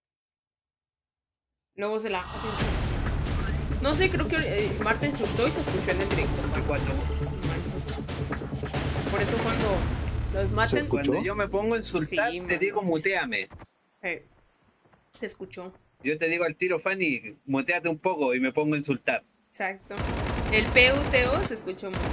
Luego se la hacen. No sé, creo que eh, Marta insultó y se escuchó en el directo. Y Cuando, Por eso, cuando los maten, escuchó? cuando yo me pongo a insultar, Sí, te man, digo sí. muteame. eh, se escuchó. Yo te digo al tiro, Fanny, muteate un poco y me pongo a insultar. Exacto. El P U T O se escuchó mucho.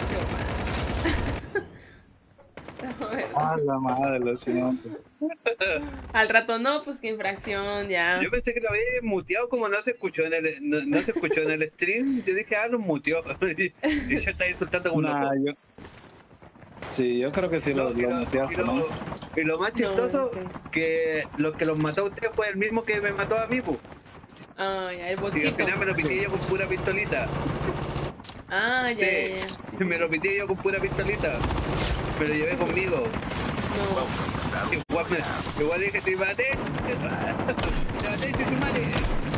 A ver, Ah, la madre, lo siento. al rato no, pues qué infracción, ya. Yo pensé que lo había muteado como no se escuchó en el, no, no se escuchó en el stream. Yo dije, ah, lo muteó. Y yo estaba insultando como Nah, loco. yo... Sí, yo creo que sí lo, No, y, lo lo, muteaste, y lo- ¿no? y lo más chistoso, No, ok. que lo que los mató a ustedes fue el mismo que me mató a mí, pues. Ah, ya, el Y al bolsito. final me lo pité yo con pura pistolita. Ah, ya, Sí, ya, ya. Sí, sí. me lo pité yo con pura pistolita. Me lo llevé conmigo. No. Igual, me, igual dije, te maté. Te maté, te maté.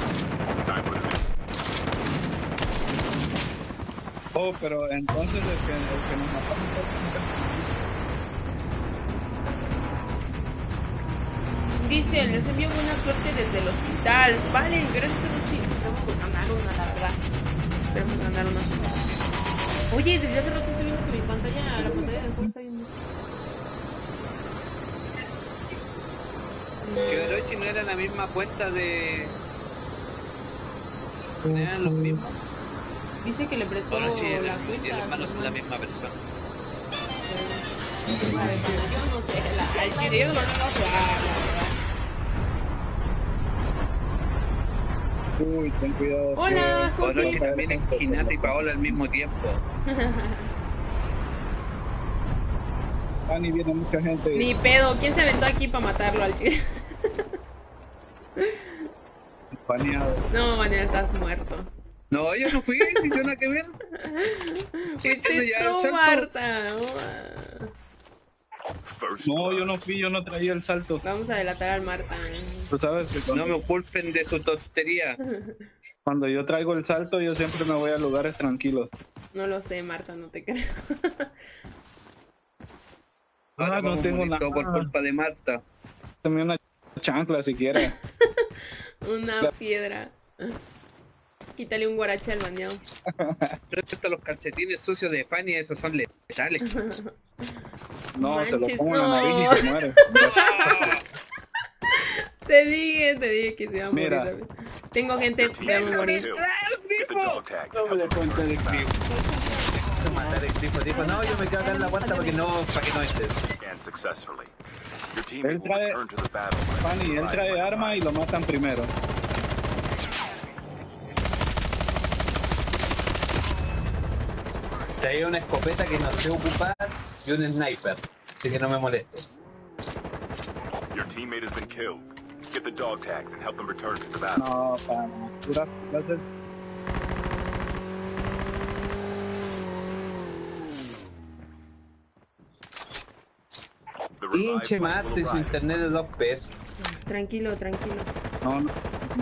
Oh, pero entonces el que, el que nos matamos Dice, les envío buena suerte desde el hospital. Vale, gracias a Luchi. Esperemos ganar una, la verdad. Esperemos ganar una. Oye, desde hace rato estoy viendo que mi pantalla, la pantalla del juego está viendo. Que Orochi no era la misma cuenta de. No eran los mismos. Dice que le prestó Orochi y el, la y el cuenta. hermano pues, son no. la misma persona. A ver, yo no sé, la, al video no lo voy a jugar, la verdad. Uy, ten cuidado. Hola, O Jorge. noche también en Hinata y Paola al mismo tiempo. Fanny, viene mucha gente. Ni pedo, ¿quién se aventó aquí para matarlo al chico? Baneado. No, Vania, estás muerto. No, yo no fui, ni tiene nada que ver. Fuiste ya, tú, salto. Marta. First No, yo blood. no fui, yo no traía el salto. Vamos a delatar al Marta. Tú sabes que cuando, No me culpen de su tontería. cuando yo traigo el salto, yo siempre me voy a lugares tranquilos. No lo sé, Marta, no te creo. Ahora Ah, no vamos tengo a morir todo nada. por culpa de Marta. Dame una chancla siquiera. Una piedra. Quítale un guarache al baneado. Presta los calcetines sucios de Fanny, esos son letales. No, se lo Manches, pongo en la no. nariz y se muere. Te dije, te dije que se iba a morir. Mira. David. Tengo gente, Team ya made me it morí. kill. Get the dog tags. No me Help dé them cuenta return de to the que battle. Matar el tipo, dijo, no, yo me quedo acá en la puerta para que no, para que no entres. And successfully. Your Él teammate will trae- return to the battle. Fanny, él trae arma y lo matan primero. Traía una escopeta que no sé ocupar y un sniper. Así que no me molestes. Your teammate has been killed. Get the dog tags and help them return to the battle. No, pana. Pura- gracias. The revived Pinche flight Marta will y su arrive. internet de dos pesos. Tranquilo, tranquilo. No, no.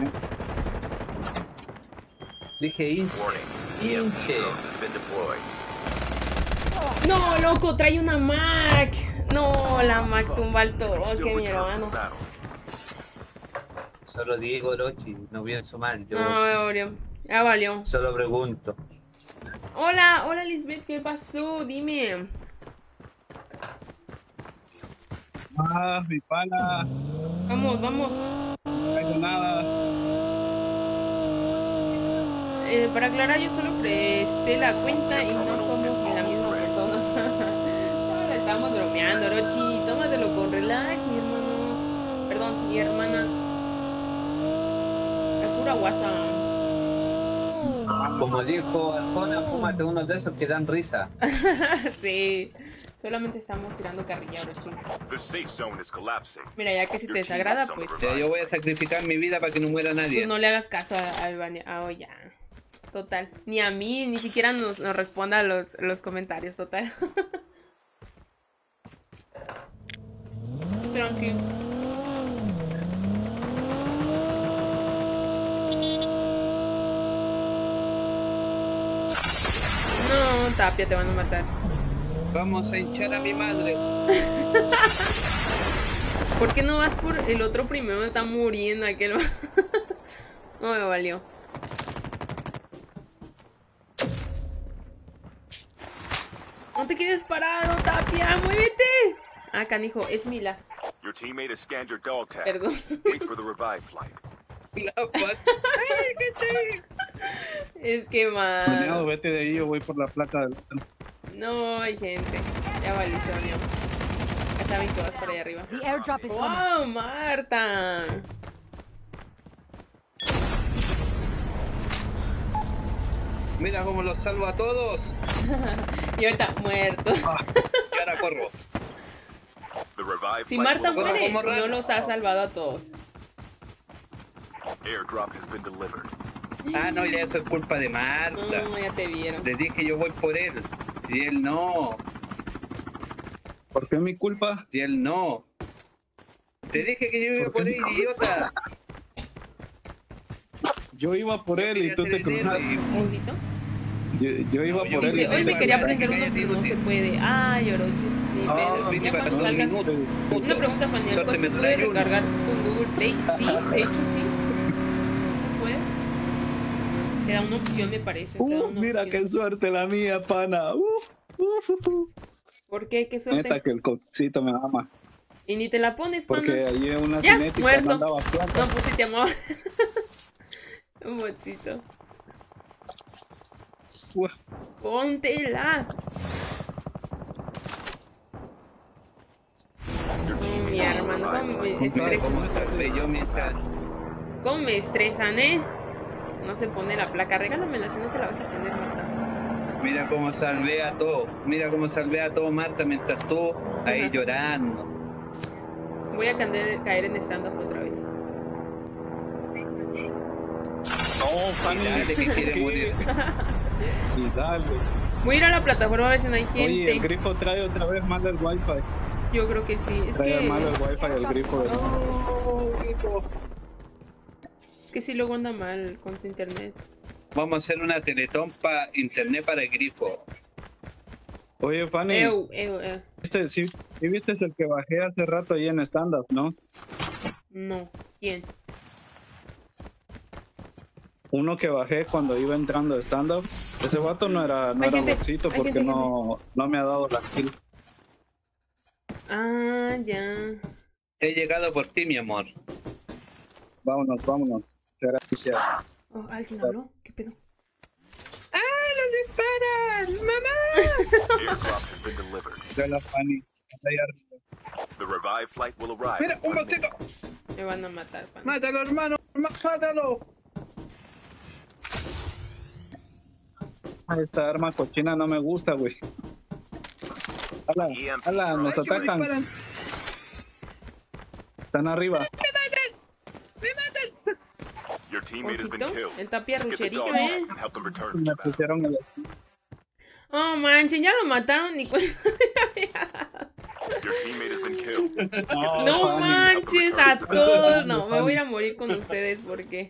Dije hinche. Warning. E M P Hinche. drone has been deployed. No, loco, trae una Mac. No, la Mac tumba al You can toro, still que mi return to the hermano. battle. Solo Diego Orochi, no pienso mal. Yo No, valió. Ya valió. solo pregunto. Hola, hola Lisbeth, ¿qué pasó? Dime. Ah, mi pana. Vamos, vamos. No traigo nada. Eh, para aclarar, yo solo presté la cuenta y no somos la misma persona. Solo la estamos bromeando, Orochi. Tómatelo con relax, mi hermano. Perdón, mi hermana. La pura guasa. Como dijo Arjona, fúmate unos de esos que dan risa. Sí. Solamente estamos tirando carrilla, Orochi. The safe zone is collapsing. Mira, ya que si te desagrada, pues, O sea, yo voy a sacrificar mi vida para que no muera nadie. pues no le hagas caso a- al baneado. Oh, ya. Total. Ni a mí, ni siquiera nos, nos responda a los, los comentarios, total. Tranquilo. No, Tapia, te van a matar. Vamos a hinchar a mi madre. ¿Por qué no vas por el otro primero? Me está muriendo aquel. No me valió. No te quedes parado, Tapia, muévete. Ah, canijo, es Mila. Your teammate has scanned your dog tag. Perdón. Wait for the revive flight. La pat- Es que Baneado, mal. vete de ahí, yo voy por la placa del otro. No hay gente. Ya valió, Sonia. Ya saben que vas por ahí arriba. The airdrop is coming. ¡Wow, Marta! Mira cómo los salvo a todos. Y ahorita muerto. Y ahora corro. The revive Si flight Marta will muere, como raro. no los ha salvado a todos. Airdrop has been delivered. Ah, no, ya eso es culpa de Marta. No, ya te vieron. Les dije yo voy por él. Y él no. ¿Por qué mi culpa? Y él no. Te dije que yo iba ¿Por por qué él, mi idiota. Yo iba por él y Yo tú quería te ser el héroe cruzaste. y- ¿Ojito? Yo, yo iba No, yo por él. Dice, y tú hoy te me quería cruzaste. aprender uno, pero no se puede. Ay, Orochi. Ni Ah, pedo. vine Ya para cuando dos salgas. minutos. Una pregunta, Fanny. ¿El Suerte code se me puede trae uno. recargar con Google Play? Sí, de hecho sí. ¿Puede? Te da una opción, me parece. Te da Uh, una mira opción. qué suerte la mía, pana. Uh, uh, uh, uh. ¿Por qué? ¿Qué suerte? Neta que el cocito me ama. Y ni te la pones, pana. Porque allí en una Ya, cinética muerto. mandaba No, placas. pues sí te amaba. Un botcito. Uh, Póntela. Your No, teammate mi has hermano, revived ¿cómo flight. me Mira estresan? cómo se yo mientras. ¿Cómo me estresan, eh? No se pone la placa. Regálamela si no te la vas a poner, Marta. Mira cómo salvé a todo. Mira cómo salvé a todo, Marta, mientras tú ahí Ajá. llorando. Voy a caer, caer en stand-up otra vez. No, Fanny. Dale, que quiere morir. Y dale. Voy a ir a la plataforma a ver si no hay Oye, el gente. grifo trae otra vez mal el wifi. Yo creo que sí. Es Trae que, mal el wifi el grifo. ¿verdad? es que sí luego anda mal con su internet. Vamos a hacer una teletón para internet para el grifo. Oye, Fanny, Eu, eu, eu. ¿viste, sí, sí viste el que bajé hace rato ahí en stand-up, ¿no? No. ¿Quién? Uno que bajé cuando iba entrando a stand-up. Ese vato no era, no Hay era gente, boxito hay porque gente, no, no me ha dado la kill. Ah, ya. He llegado por ti, mi amor. Vámonos, vámonos. Gracias. Oh, ¿alguien habló? ¿Qué pedo? ¡Ah, los disparan! ¡Mamá! Aircraft has been delivered. De la Fanny. Ahí arriba. The revived flight will arrive. ¡Mira, in un one bolsito! minute. Me van a matar, pan. ¡Mátalo, hermano! ¡Mátalo! Esta arma cochina no me gusta, güey. Ala, ala, nos atacan. Disparan. Están arriba. Your teammate has been Ojito, killed. el tapia Get the rucherillo, dog eh. tags and help them return to Me the battle. pusieron el... Oh, manchen, ya lo mataron ni cuenta. Your teammate has been killed. No Fanny. manches, a todos. No, me voy a ir a morir con ustedes porque.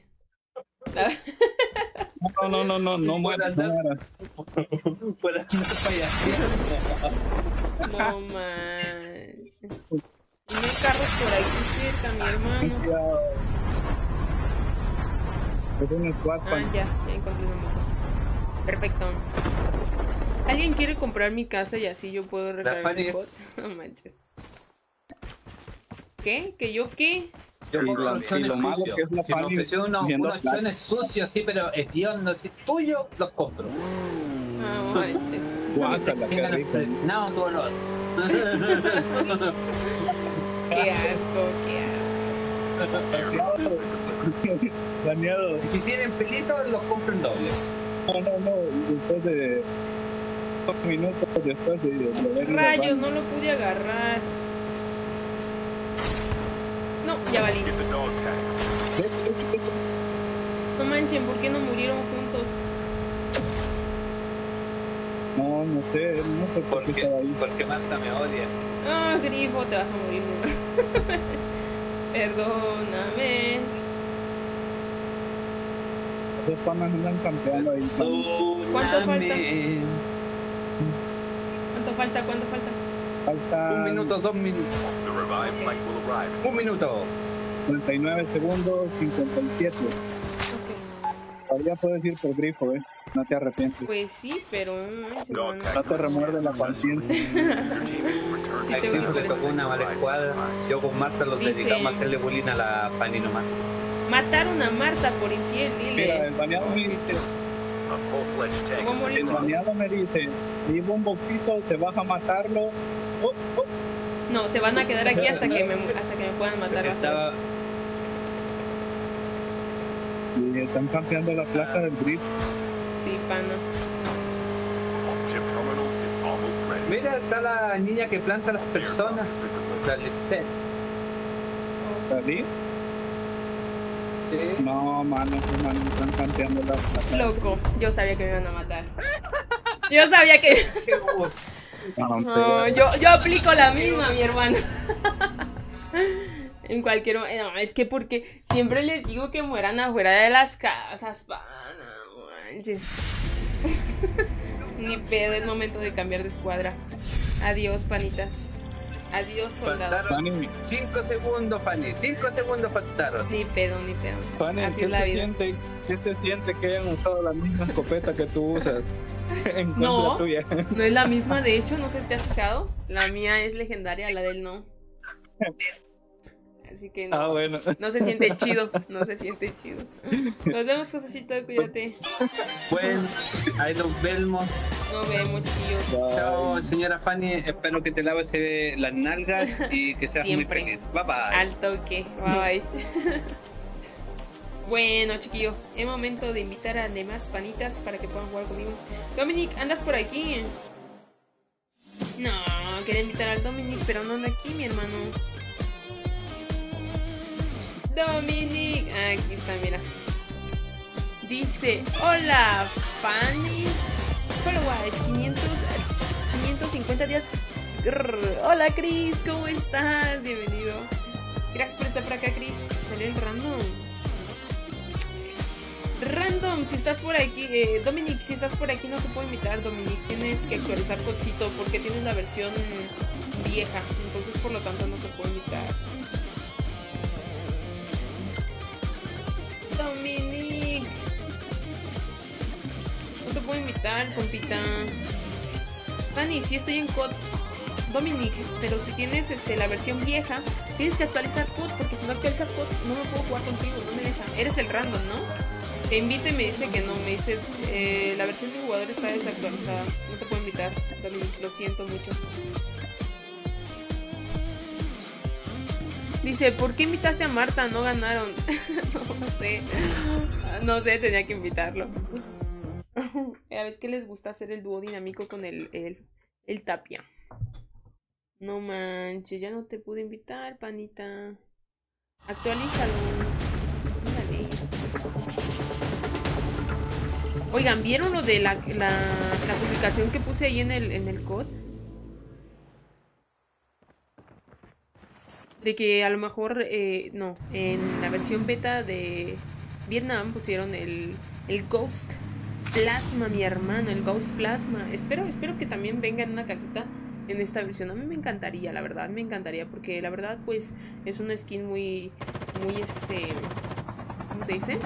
No, no, no, no, no mueras, no mueras. Por andar payaseando. No manches. Y no hay carros por aquí cerca, mi hermano. Cuidado. Es un squad, Ah, Fanny. ya, ya encontré una más. Perfecto. ¿Alguien quiere comprar mi casa y así yo puedo recargar Fanny. mi bot? No manches. ¿Qué? ¿Que yo qué? Yo Y por lo- unos y chones lo malo sucios. que es la Si me Fanny ofreció unos, viendo unos plata. chones sucios, sí, pero hediondos, si tuyo, los compro. Ah, manches. Guácala, qué Tengan rico. impregnado tu olor. Qué asco, qué asco. Dañado. Y si tienen pelitos, los compro en doble. No, no, no. Después de dos minutos después de, de ver el Rayos, baño. no lo pude agarrar. No, ya valí. Get the dog tags. No manchen, ¿por qué no murieron juntos? No, no sé, no sé por qué Porque, estaba ahí. porque Marta me odia. Ah, Grifo, te vas a morir. Perdóname. Esos panas andan campeando ahí. ¿Cuánto falta? Perdóname. ¿Cuánto falta? ¿Cuánto falta? Falta Un minuto, dos minutos. The revived flight will arrive. in Un minuto. treinta y nueve segundos, cincuenta y siete. Ok. Todavía puedes ir por grifo, ¿eh? No te arrepientes. Pues sí, pero no manches, Dog no, tag No te remuerde la conciencia. Your teammate will return Sí, Hay tengo tiempo que que tocó una mala escuadra. Yo con Marta los Dice- dedicamos a hacerle bullying a la Fanny nomás. Mataron a Marta por infiel, Mira, dile. el baneado me dice, A full-fledged tank. ¿Cómo has morir? been el lost. baneado me dice, lleva un boxito, te vas a matarlo. Oh, oh. No, se van a quedar aquí hasta que me, hasta que me puedan matar. vas a ver. Estaba, Y están campeando la plaza del grifo. Sí, pana. Chip terminal is almost ready. mira, está la niña que planta a las personas. La Lisette. ¿Salí? Sí. No, mano, esos manos están campeando la plaza. Loco, yo sabía que me iban a matar. Yo sabía que. Qué gusto. No, No, yo, yo aplico la misma, mi hermano. En cualquier mo- no, es que porque siempre les digo que mueran afuera de las casas, pana, manches. Ni pedo, es momento de cambiar de escuadra. Adiós, panitas. Adiós, soldados. Faltaron cinco segundos, Fanny. Cinco segundos faltaron. Ni pedo, ni pedo. Fanny, Así ¿qué es la se vida. siente? ¿Qué se siente que hayan usado la misma escopeta que tú usas? En contra No. tuya. No es la misma, de hecho, no sé si te has fijado. La mía es legendaria, la del no. Así que no. Ah, bueno. No se siente chido, no se siente chido. Nos vemos, Josecito, cuídate. Bueno, ahí nos vemos. Nos vemos, chillos. Chao, señora Fanny. Espero que te laves eh, las nalgas y que seas Siempre. muy feliz. Bye bye. Al toque. Bye bye. Bueno, chiquillo, es momento de invitar a demás panitas para que puedan jugar conmigo. Dominic, ¿andas por aquí? No, quería invitar al Dominic, pero no anda aquí, mi hermano. Dominic, aquí está, mira. Dice, hola, Fanny. Follow watch, quinientos cincuenta días. Grrr. Hola, Chris, ¿cómo estás? Bienvenido. Gracias por estar por acá, Chris. Salió el random. Random, si estás por aquí, eh, Dominic, si estás por aquí no te puedo invitar, Dominic. Tienes que actualizar Codcito porque tienes la versión vieja. Entonces, por lo tanto, no te puedo invitar. Dominic. No te puedo invitar, compita. Fanny, sí estoy en C O D. Dominic, pero si tienes este, la versión vieja, tienes que actualizar C O D, porque si no actualizas C O D, no me puedo jugar contigo, no me deja. Eres el random, ¿no? Te invito y me dice que no, me dice, eh, la versión de jugador está desactualizada. No te puedo invitar, Dominic, lo siento mucho. Dice, ¿por qué invitaste a Marta? No ganaron. No sé, no sé, tenía que invitarlo. A ver, es que les gusta hacer el dúo dinámico con el, el, el Tapia. No manches, ya no te pude invitar, panita. Actualízalo. Dale. Oigan, ¿vieron lo de la, la, la publicación que puse ahí en el, en el C O D? De que a lo mejor, eh, no, en la versión beta de Vietnam pusieron el, el Ghost Plasma, mi hermano, el Ghost Plasma. Espero, espero que también venga en una cajita en esta versión. A mí me encantaría, la verdad, me encantaría, porque la verdad, pues, es una skin muy, muy, este, ¿cómo se dice?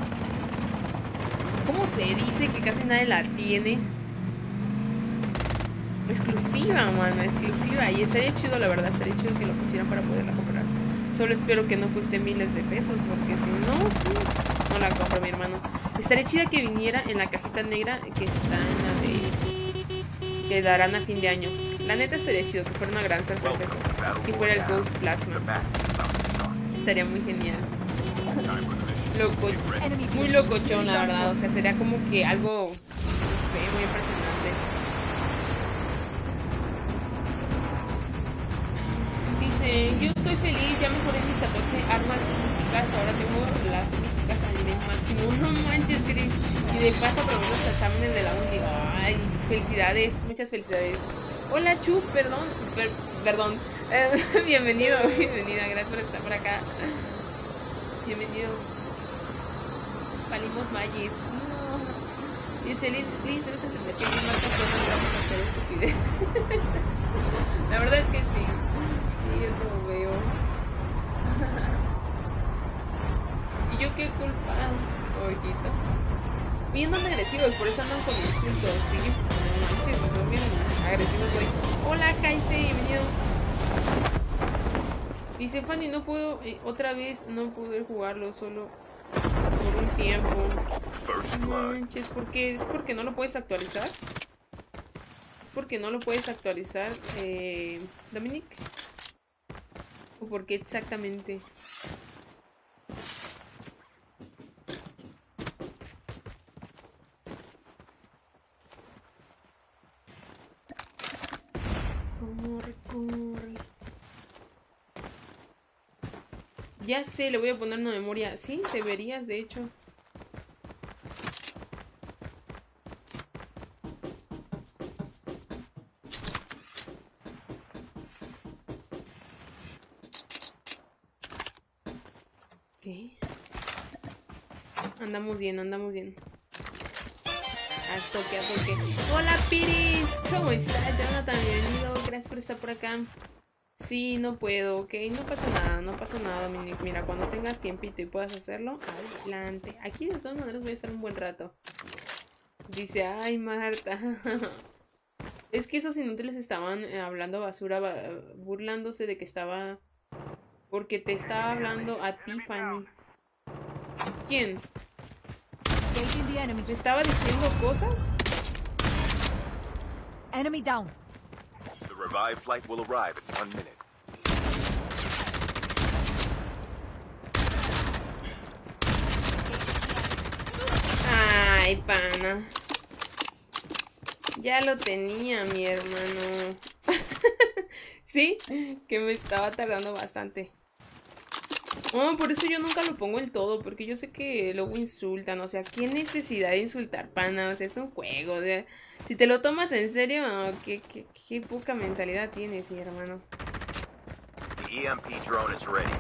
¿Cómo se dice? Que casi nadie la tiene. Exclusiva, mano, exclusiva. Y estaría chido, la verdad, estaría chido que lo pusieran para poderla comprar. Solo espero que no cueste miles de pesos, porque si no, no la compro, mi hermano. Estaría chida que viniera en la cajita negra que está en la de... que darán a fin de año. La neta estaría chido que fuera una gran sorpresa eso. Que fuera el Ghost Plasma. Estaría muy genial. Loco, muy locochón, la verdad. O sea, sería como que algo, no sé, muy impresionante. Dice, yo estoy feliz, ya mejoré mis catorce armas míticas. Ahora tengo las míticas a nivel máximo. No manches, Chris. Y de paso aprobé los exámenes de la uni. Ay, felicidades, muchas felicidades. Hola, Chu, perdón, per, perdón. Eh, bienvenido, bienvenida, gracias por estar por acá. Bienvenidos. Palimos Magis. No. Dice, Liz, Liz, debes entender que mis marcas no vamos a hacer estupidez. La verdad es que sí. Sí, eso veo. ¿Y yo qué culpa? Ojito. Bien agresivos, por eso andan con insultos, sí. No manches, son bien agresivos, güey. Hola, Kaise, bienvenido. Dice Fanny, no puedo, eh, otra vez no poder jugarlo solo por un tiempo. No manches, ¿por qué? ¿Es porque no lo puedes actualizar? ¿Es porque no lo puedes actualizar, eh, Dominic? ¿O por qué exactamente? Corre, corre. Ya sé, le voy a poner una memoria. Sí, deberías, de hecho. Ok. Andamos bien, andamos bien. A toque, a toque. Hola, Piris. ¿Cómo estás, Jonathan? Bienvenido. Gracias por estar por acá. Sí, no puedo, ok. No pasa nada, no pasa nada, Dominic. Mira, cuando tengas tiempito y puedas hacerlo, adelante. Aquí de todas maneras voy a estar un buen rato. Dice, ay, Marta. Es que esos inútiles estaban hablando basura, burlándose de que estaba... Porque te estaba hablando a ti, Fanny. ¿Quién? ¿Te estaba diciendo cosas? Enemy down. The revived flight will arrive in one minute. Ay, pana. Ya lo tenía mi hermano. Sí, que me estaba tardando bastante. Oh, por eso yo nunca lo pongo en todo, porque yo sé que luego insultan. O sea, ¿qué necesidad de insultar, pana? O sea, es un juego. O sea, si te lo tomas en serio, qué, qué, qué poca mentalidad tienes, mi hermano. The E M P drone is ready.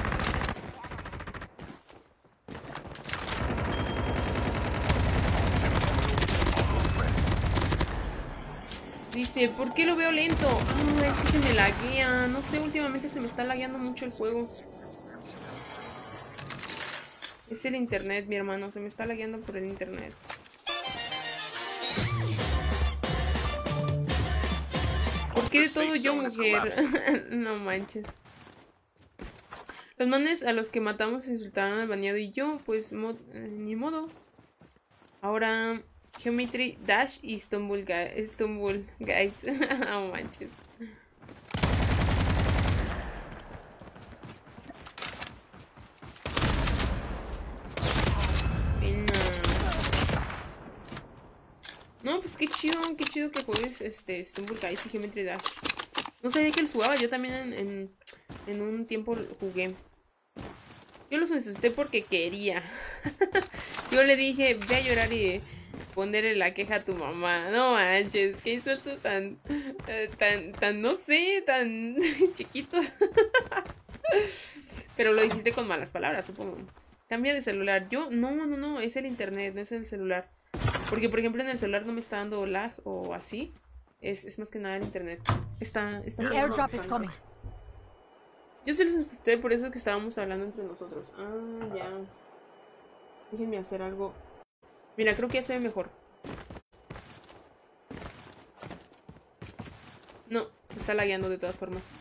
Dice, ¿por qué lo veo lento? Ah, es que se me laguea. No sé, últimamente se me está lagueando mucho el juego. Es el internet, mi hermano. Se me está lagueando por el internet. ¿Por qué de todo yo, mujer? No manches. Los manes a los que matamos insultaron al baneado y yo, pues, mod eh, ni modo. Ahora... Geometry Dash y Stumble, Stumble guys. No manches. No, pues qué chido, qué chido que juegues este Stumble guys y Geometry Dash. No sabía que los jugaba, yo también en, en, en un tiempo jugué. Yo los necesité porque quería. Yo le dije, ve a llorar y ponerle la queja a tu mamá. No manches, qué insultos tan, tan, tan, no sé, tan chiquitos. Pero lo dijiste con malas palabras, supongo. Cambia de celular. Yo, no, no, no, es el internet, no es el celular. Porque, por ejemplo, en el celular no me está dando lag o así. Es, es más que nada el internet. Está, está The airdrop is coming. Yo se los asusté, por eso que estábamos hablando entre nosotros. Ah, ya. Déjenme hacer algo. Mira, creo que ya se ve mejor. No, se está lagueando de todas formas.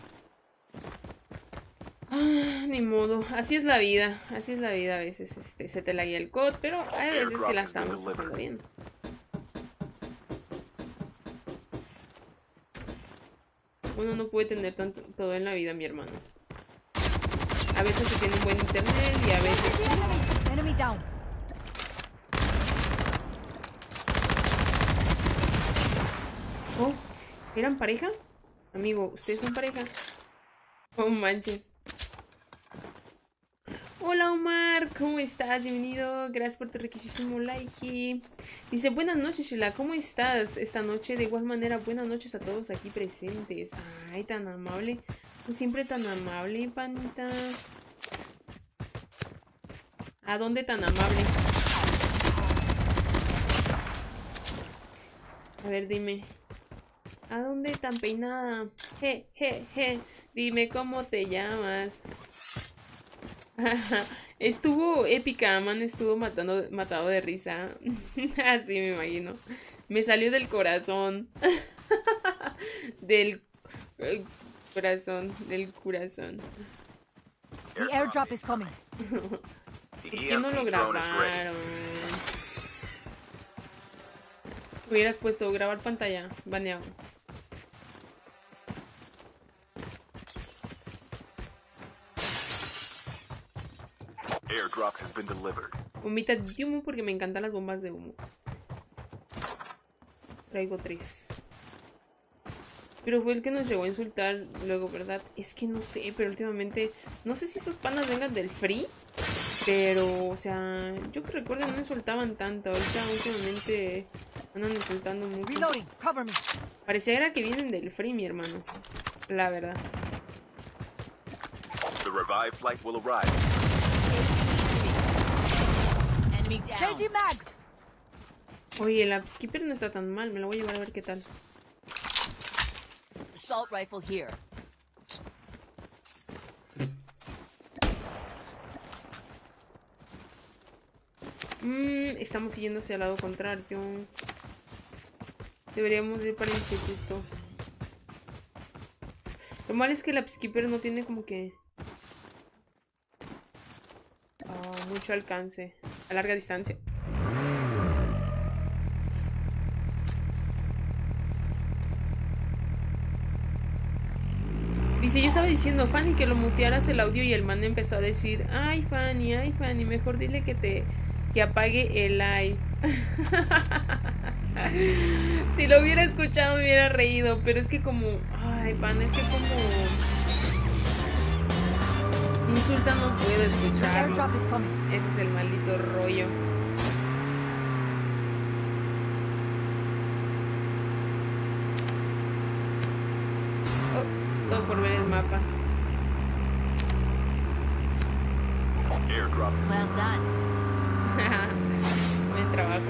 Ah, ni modo. Así es la vida. Así es la vida. A veces este, se te laguea el C O D, pero hay veces que la estamos pasando bien. Uno no puede tener tanto, todo en la vida, mi hermano. A veces se tiene un buen internet y a veces... Enemy down. Oh, ¿eran pareja? Amigo, ¿ustedes son pareja? Oh, manches. Hola Omar, ¿cómo estás? Bienvenido, gracias por tu riquísimo like. Dice, buenas noches Sheila, ¿cómo estás esta noche? De igual manera, buenas noches a todos aquí presentes. Ay, tan amable. Siempre tan amable, panita. ¿A dónde tan amable? A ver, dime. ¿A dónde tan peinada? Je, je, je. Dime cómo te llamas. Estuvo épica, man. Estuvo matando, matado de risa. Así me imagino. Me salió del corazón. Del eh, corazón. Del corazón. The airdrop is coming. ¿Por qué no lo grabaron? Hubieras puesto grabar pantalla. Baneado. Airdrop has been delivered. Bombita de humo porque me encantan las bombas de humo. Traigo tres. Pero fue el que nos llegó a insultar luego, ¿verdad? Es que no sé, pero últimamente... No sé si esos panas vengan del free. Pero, o sea... Yo que recuerdo no insultaban tanto. Ahorita últimamente andan insultando mucho. Reloading, cover me. Pareciera que vienen del free, mi hermano. La verdad. The revived flight will arrive. Enemy down. Changing mag. Oye, el Upskipper no está tan mal. Me lo voy a llevar a ver qué tal. Assault rifle here. Mm, estamos siguiendo hacia el lado contrario. Deberíamos ir para el instituto. Lo malo es que el Upskipper no tiene como que... Oh, mucho alcance. A larga distancia. Dice, yo estaba diciendo, Fanny, que lo mutearas el audio y el man empezó a decir, ay, Fanny, ay, Fanny, mejor dile que te que apague el live. Si lo hubiera escuchado me hubiera reído, pero es que como... Ay, pan, es que como... Me insultan, no puedo escucharlos. Ese es el maldito rollo. Oh, todo por ver el mapa. Well done. Buen trabajo.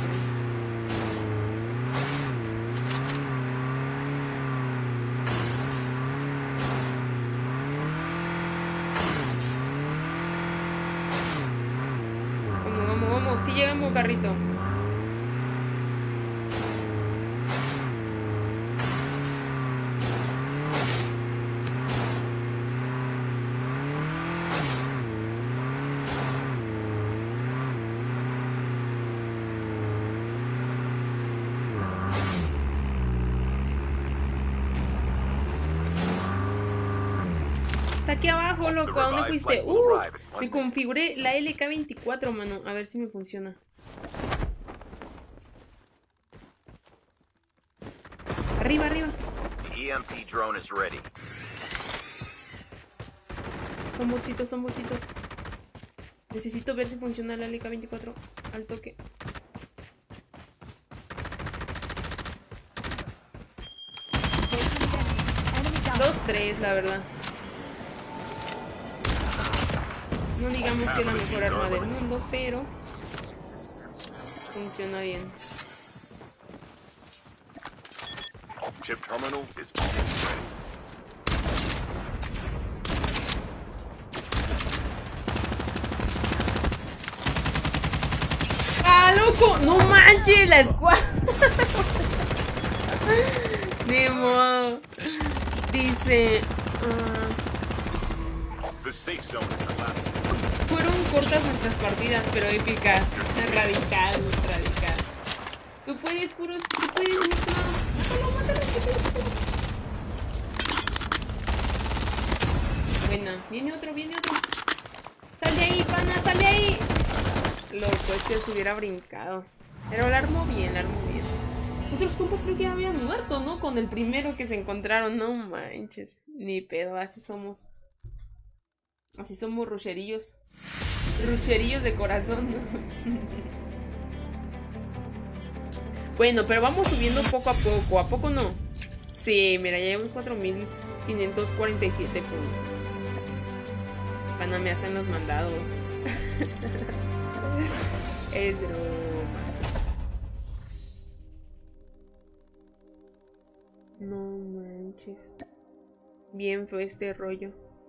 Vamos, vamos, vamos. Sí llegamos, carrito. Está aquí abajo, loco. ¿A dónde fuiste? Uh, me configuré la L K veinticuatro, mano. A ver si me funciona. Arriba, arriba. The E M P drone is ready. Son bolsitos, son bolsitos. Necesito ver si funciona la L K veinticuatro al toque. Dos, tres, la verdad. No digamos que es la mejor arma del mundo, pero funciona bien. Chip terminal is almost ready. ¡Ah, loco! ¡No manches! La escuadra. De modo. Dice... Uh... The safe zone is collapsed. Fueron cortas nuestras partidas, pero épicas. Radical, radical. Tú puedes, puros. Tú puedes, mátalo, mátalo, mátalo. Buena. Viene otro, viene otro. Sal de ahí, pana, sal de ahí. Loco, es que se hubiera brincado. Pero la armó bien, la armó bien. Los otros compas creo que ya habían muerto, ¿no? Con el primero que se encontraron. No manches. Ni pedo, así somos. Así somos rucherillos. Rucherillos de corazón, ¿no? Bueno, pero vamos subiendo poco a poco. ¿A poco no? Sí, mira, ya llevamos cuatro mil quinientos cuarenta y siete puntos. Pana, me hacen los mandados. Es broma. No manches. Bien fue este rollo.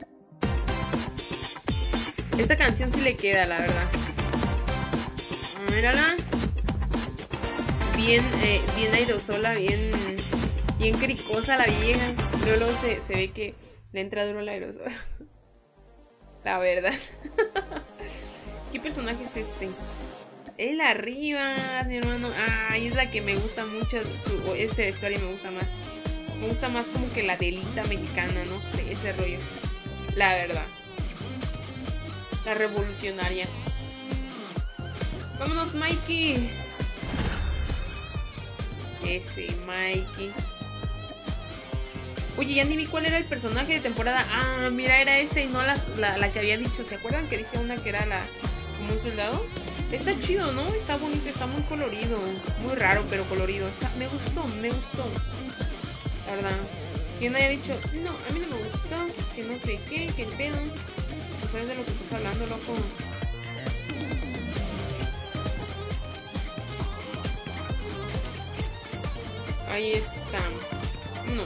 Esta canción sí le queda, la verdad. Mírala. Bien, eh, bien airosola, bien, bien cricosa la vieja. Pero luego se, se ve que le entra duro la aerosola. La verdad. ¿Qué personaje es este? Él arriba, mi hermano. Ay, es la que me gusta mucho. Su, este vestuario me gusta más. Me gusta más como que la delita mexicana. No sé, ese rollo. La verdad. La revolucionaria. Vámonos, Mikey. Ese, Mikey. Oye, ya ni vi cuál era el personaje de temporada. Ah, mira, era este y no las, la, la que había dicho. ¿Se acuerdan que dije una que era la como un soldado? Está chido, ¿no? Está bonito, está muy colorido. Muy raro, pero colorido. Está, me gustó, me gustó. La verdad. Quien haya dicho, no, a mí no me gustó. Que no sé qué, que el pedo. No sabes de lo que estás hablando, loco. Ahí está. No.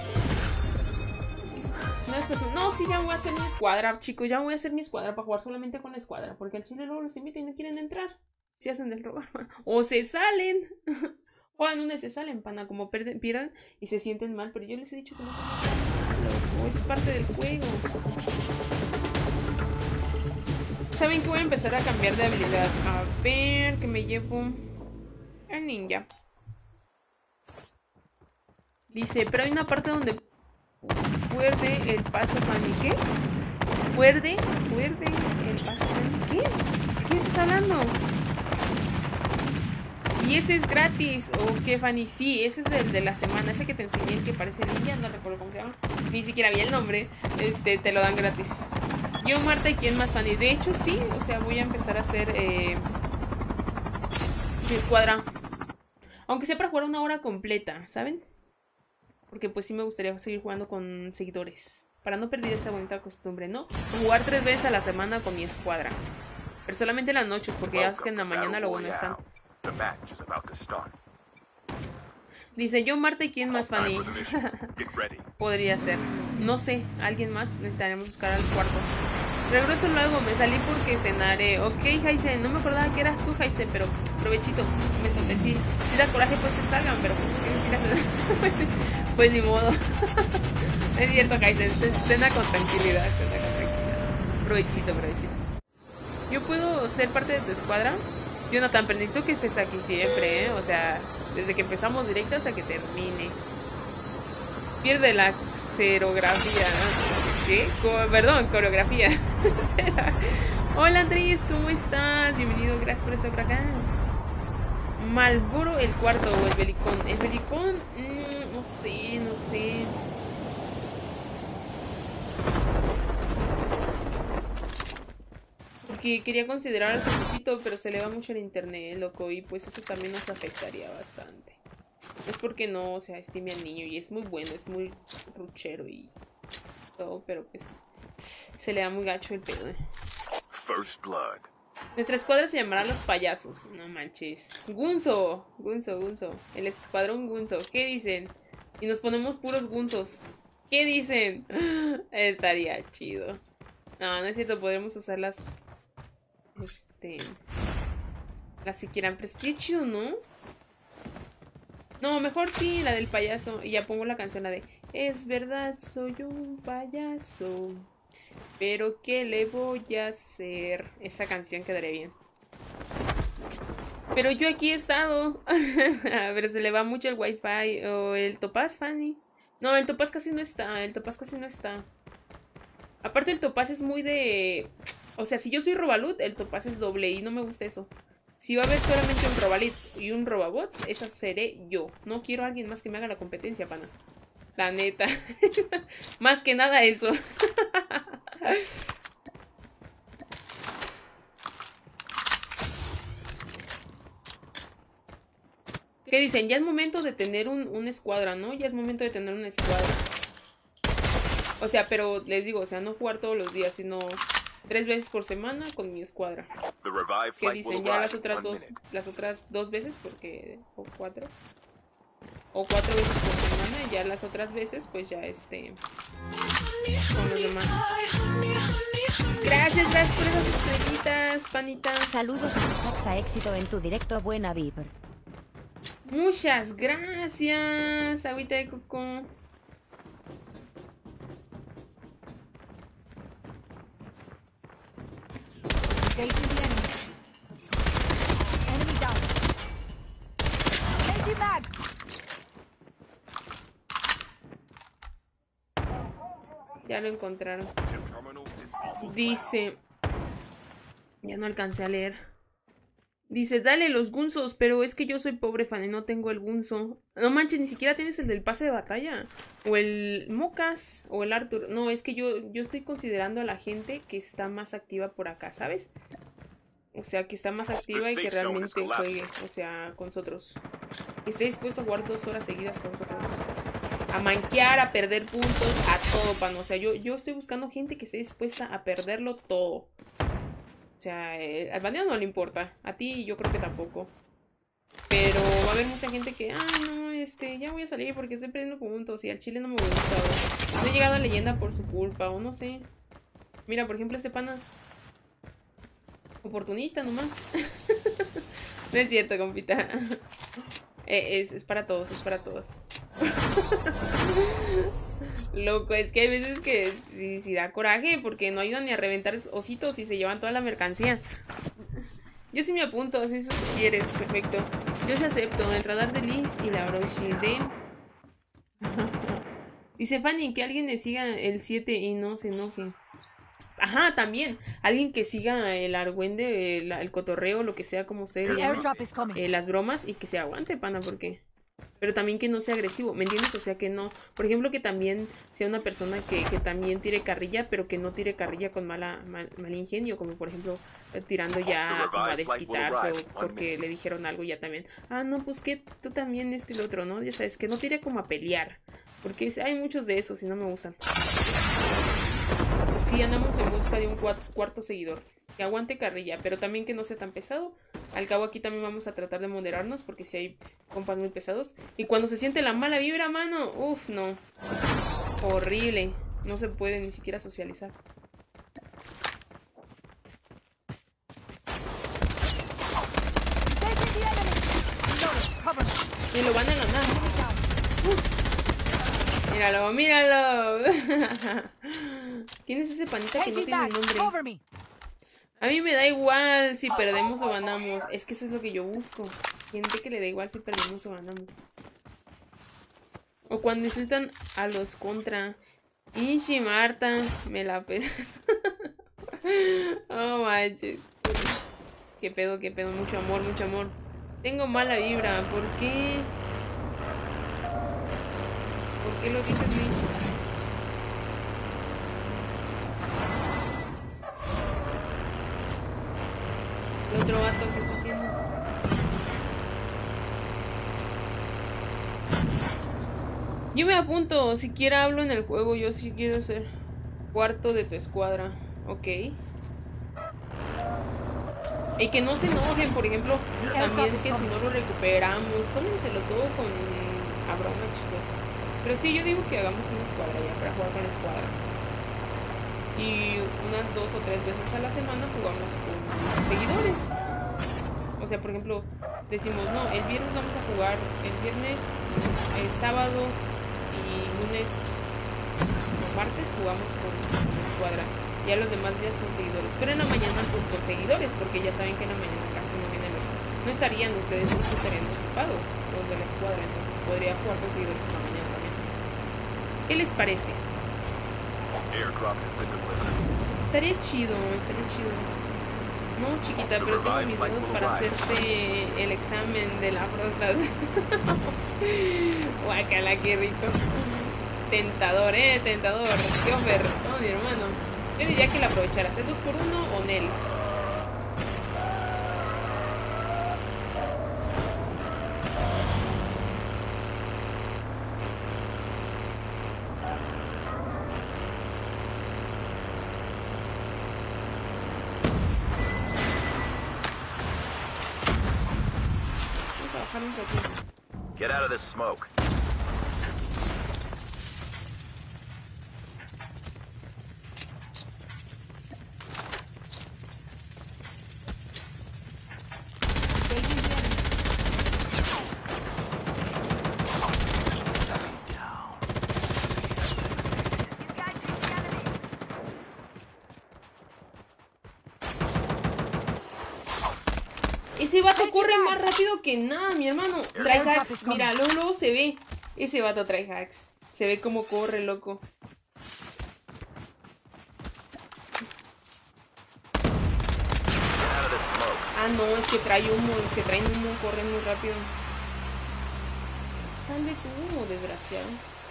No, sí, ya voy a hacer mi escuadra, chicos. Ya voy a hacer mi escuadra para jugar solamente con la escuadra. Porque al chile luego los invito y no quieren entrar. Si hacen del robar. O se salen. O en una se salen, pana. Como pierden, pierden y se sienten mal. Pero yo les he dicho que no. Loco, es parte del juego. Saben que voy a empezar a cambiar de habilidad. A ver, que me llevo el ninja. Dice, pero hay una parte donde pierde el paso, Fanny. ¿Qué? Recuerde, recuerde el pase. ¿Qué? ¿Qué estás hablando? ¿Y ese es gratis? ¿O qué, Fanny? Sí, ese es el de la semana. Ese que te enseñé, el que parece ninja, no recuerdo cómo se llama. Ni siquiera vi el nombre. Este, te lo dan gratis. Yo, Marta, ¿y quién más, Fanny? De hecho, sí. O sea, voy a empezar a hacer eh, mi escuadra. Aunque sea para jugar una hora completa, ¿saben? Porque pues sí me gustaría seguir jugando con seguidores. Para no perder esa bonita costumbre, ¿no? Jugar tres veces a la semana con mi escuadra. Pero solamente en las noches, porque ya es que en la mañana lo bueno están. Dice yo, Marta, ¿y quién más, Fanny? Podría ser. No sé, alguien más. Necesitaremos buscar al cuarto. Regreso luego, me salí porque cenaré. Ok, Jaisen, no me acordaba que eras tú, Jaisen, pero provechito. Me solté, sí. Si da coraje, pues que salgan, pero pues tienes que ir a cenar. Pues ni modo. Es cierto, Jaisen, cena con tranquilidad, cena con tranquilidad. Provechito, provechito. ¿Yo puedo ser parte de tu escuadra? Jonathan, pero necesito que estés aquí siempre, ¿eh? O sea, desde que empezamos directo hasta que termine. Pierde la xerografía. ¿Qué? Co perdón, coreografía. Hola, Andrés, ¿cómo estás? Bienvenido, gracias por estar por acá. Malboro el cuarto o el belicón. El belicón, mmm, no sé, no sé. Porque quería considerar al jefecito, pero se le va mucho el internet, loco, y pues eso también nos afectaría bastante. No es porque no, o sea, estime al niño y es muy bueno, es muy ruchero y todo, pero pues se le da muy gacho el pedo. First blood. Nuestra escuadra se llamará Los Payasos. No manches. Gunzo, Gunzo, Gunzo. El escuadrón Gunzo. ¿Qué dicen? Y nos ponemos puros Gunzos. ¿Qué dicen? Estaría chido. No, no es cierto, podremos usar las... Este... Las que quieran, pero estaría chido, ¿no? No, mejor sí, la del payaso. Y ya pongo la canción, la de... Es verdad, soy un payaso. Pero ¿qué le voy a hacer? Esa canción quedaría bien. Pero yo aquí he estado. A ver, se le va mucho el wifi. O el Topaz, Fanny. No, el Topaz casi no está. El Topaz casi no está. Aparte el Topaz es muy de... O sea, si yo soy Robalut, el Topaz es doble. Y no me gusta eso. Si va a haber solamente un Robalit y un Robabots, esa seré yo. No quiero a alguien más que me haga la competencia, pana. La neta. Más que nada eso. ¿Qué dicen? Ya es momento de tener un, un escuadra, ¿no? Ya es momento de tener una escuadra. O sea, pero les digo, o sea, no jugar todos los días, sino tres veces por semana con mi escuadra. ¿Qué dicen? Ya las otras dos, las otras dos veces, porque... O cuatro. O cuatro veces por semana, y ya las otras veces, pues ya este... con los demás. Gracias, gracias por esas estrellitas, panita. Saludos, Saxa, éxito en tu directo, buena vibra. Muchas gracias, agüita de coco. Enemy down. Changing mag. Ya lo encontraron. Dice... Ya no alcancé a leer. Dice, dale los gunzos, pero es que yo soy pobre, fan, y no tengo el gunzo. No manches, ni siquiera tienes el del pase de batalla. O el Mocas, o el Arthur. No, es que yo, yo estoy considerando a la gente que está más activa por acá, ¿sabes? O sea, que está más activa y que realmente juegue, o sea, con nosotros. Que esté dispuesto a jugar dos horas seguidas con nosotros. A manquear, a perder puntos, a todo, pan. O sea, yo, yo estoy buscando gente que esté dispuesta a perderlo todo. O sea, eh, al bandido no le importa. A ti yo creo que tampoco. Pero va a haber mucha gente que... Ah, no, este... Ya voy a salir porque estoy perdiendo puntos. Y al chile no me gusta. O no he llegado a leyenda por su culpa. O no sé. Mira, por ejemplo, este pana... Oportunista nomás. No es cierto, compita. eh, es, es para todos, es para todos. Loco, es que hay veces que sí, sí da coraje porque no ayudan ni a reventar ositos y se llevan toda la mercancía. Yo sí me apunto, si eso quieres, perfecto. Yo se acepto el radar de Liz y la Orochi de... Dice Fanny que alguien le siga el siete y no se enoje. Ajá, también. Alguien que siga el argüende, el, el cotorreo, lo que sea, como se The llame, airdrop is coming. eh, las bromas y que se aguante, pana, porque... Pero también que no sea agresivo, ¿me entiendes? O sea, que no... Por ejemplo, que también sea una persona que, que también tire carrilla, pero que no tire carrilla con mala, mal, mal ingenio, como por ejemplo, eh, tirando ya como a desquitarse o porque le dijeron algo ya también. Ah, no, pues que tú también este y lo otro, ¿no? Ya sabes, que no tire como a pelear, porque hay muchos de esos y no me gustan. Sí, andamos en busca de un cuart cuarto seguidor. Que aguante carrilla, pero también que no sea tan pesado. Al cabo aquí también vamos a tratar de moderarnos, porque si hay compas muy pesados. Y cuando se siente la mala vibra, mano, uff, no. Horrible. No se puede ni siquiera socializar. Y lo van a ganar. Uf. Míralo, míralo. ¿Quién es ese panita que no tiene nombre? A mí me da igual si perdemos o ganamos. Es que eso es lo que yo busco. Gente que le da igual si perdemos o ganamos. O cuando insultan a los contra. Inchi Marta, me la pe... Oh manches. Qué pedo, qué pedo. Mucho amor, mucho amor. Tengo mala vibra. ¿Por qué? ¿Por qué lo dices, Liz? El otro vato que está haciendo. Yo me apunto, siquiera hablo en el juego, yo sí quiero ser cuarto de tu escuadra, ok. Y que no se enojen, por ejemplo, también que si no lo recuperamos, tómenselo todo con a broma, chicos. Pero sí, yo digo que hagamos una escuadra ya, para jugar con la escuadra. Y unas dos o tres veces a la semana jugamos con seguidores. O sea, por ejemplo, decimos, no, el viernes vamos a jugar, el viernes, el sábado y lunes o martes jugamos con la escuadra. Ya los demás días con seguidores. Pero en la mañana pues con seguidores, porque ya saben que en la mañana casi no vienen los... No estarían ustedes, no estarían ocupados los de la escuadra, entonces podría jugar con seguidores en la mañana también. ¿Qué les parece? Estaría chido, estaría chido. No, chiquita, pero tengo mis dedos para hacerte el examen de la próstata. Guacala, qué rico. Tentador, eh, tentador. Qué offer, no, mi hermano. Yo diría que la aprovecharas. ¿Esos por uno o Nel? Get out of this smoke. Ese vato corre más rápido que nada, mi hermano. Trae hacks, mira, luego, luego se ve. Ese vato trae hacks. Se ve como corre, loco. Ah, no, es que trae humo, es que traen humo, corren muy rápido. Sal de tu humo, desgraciado.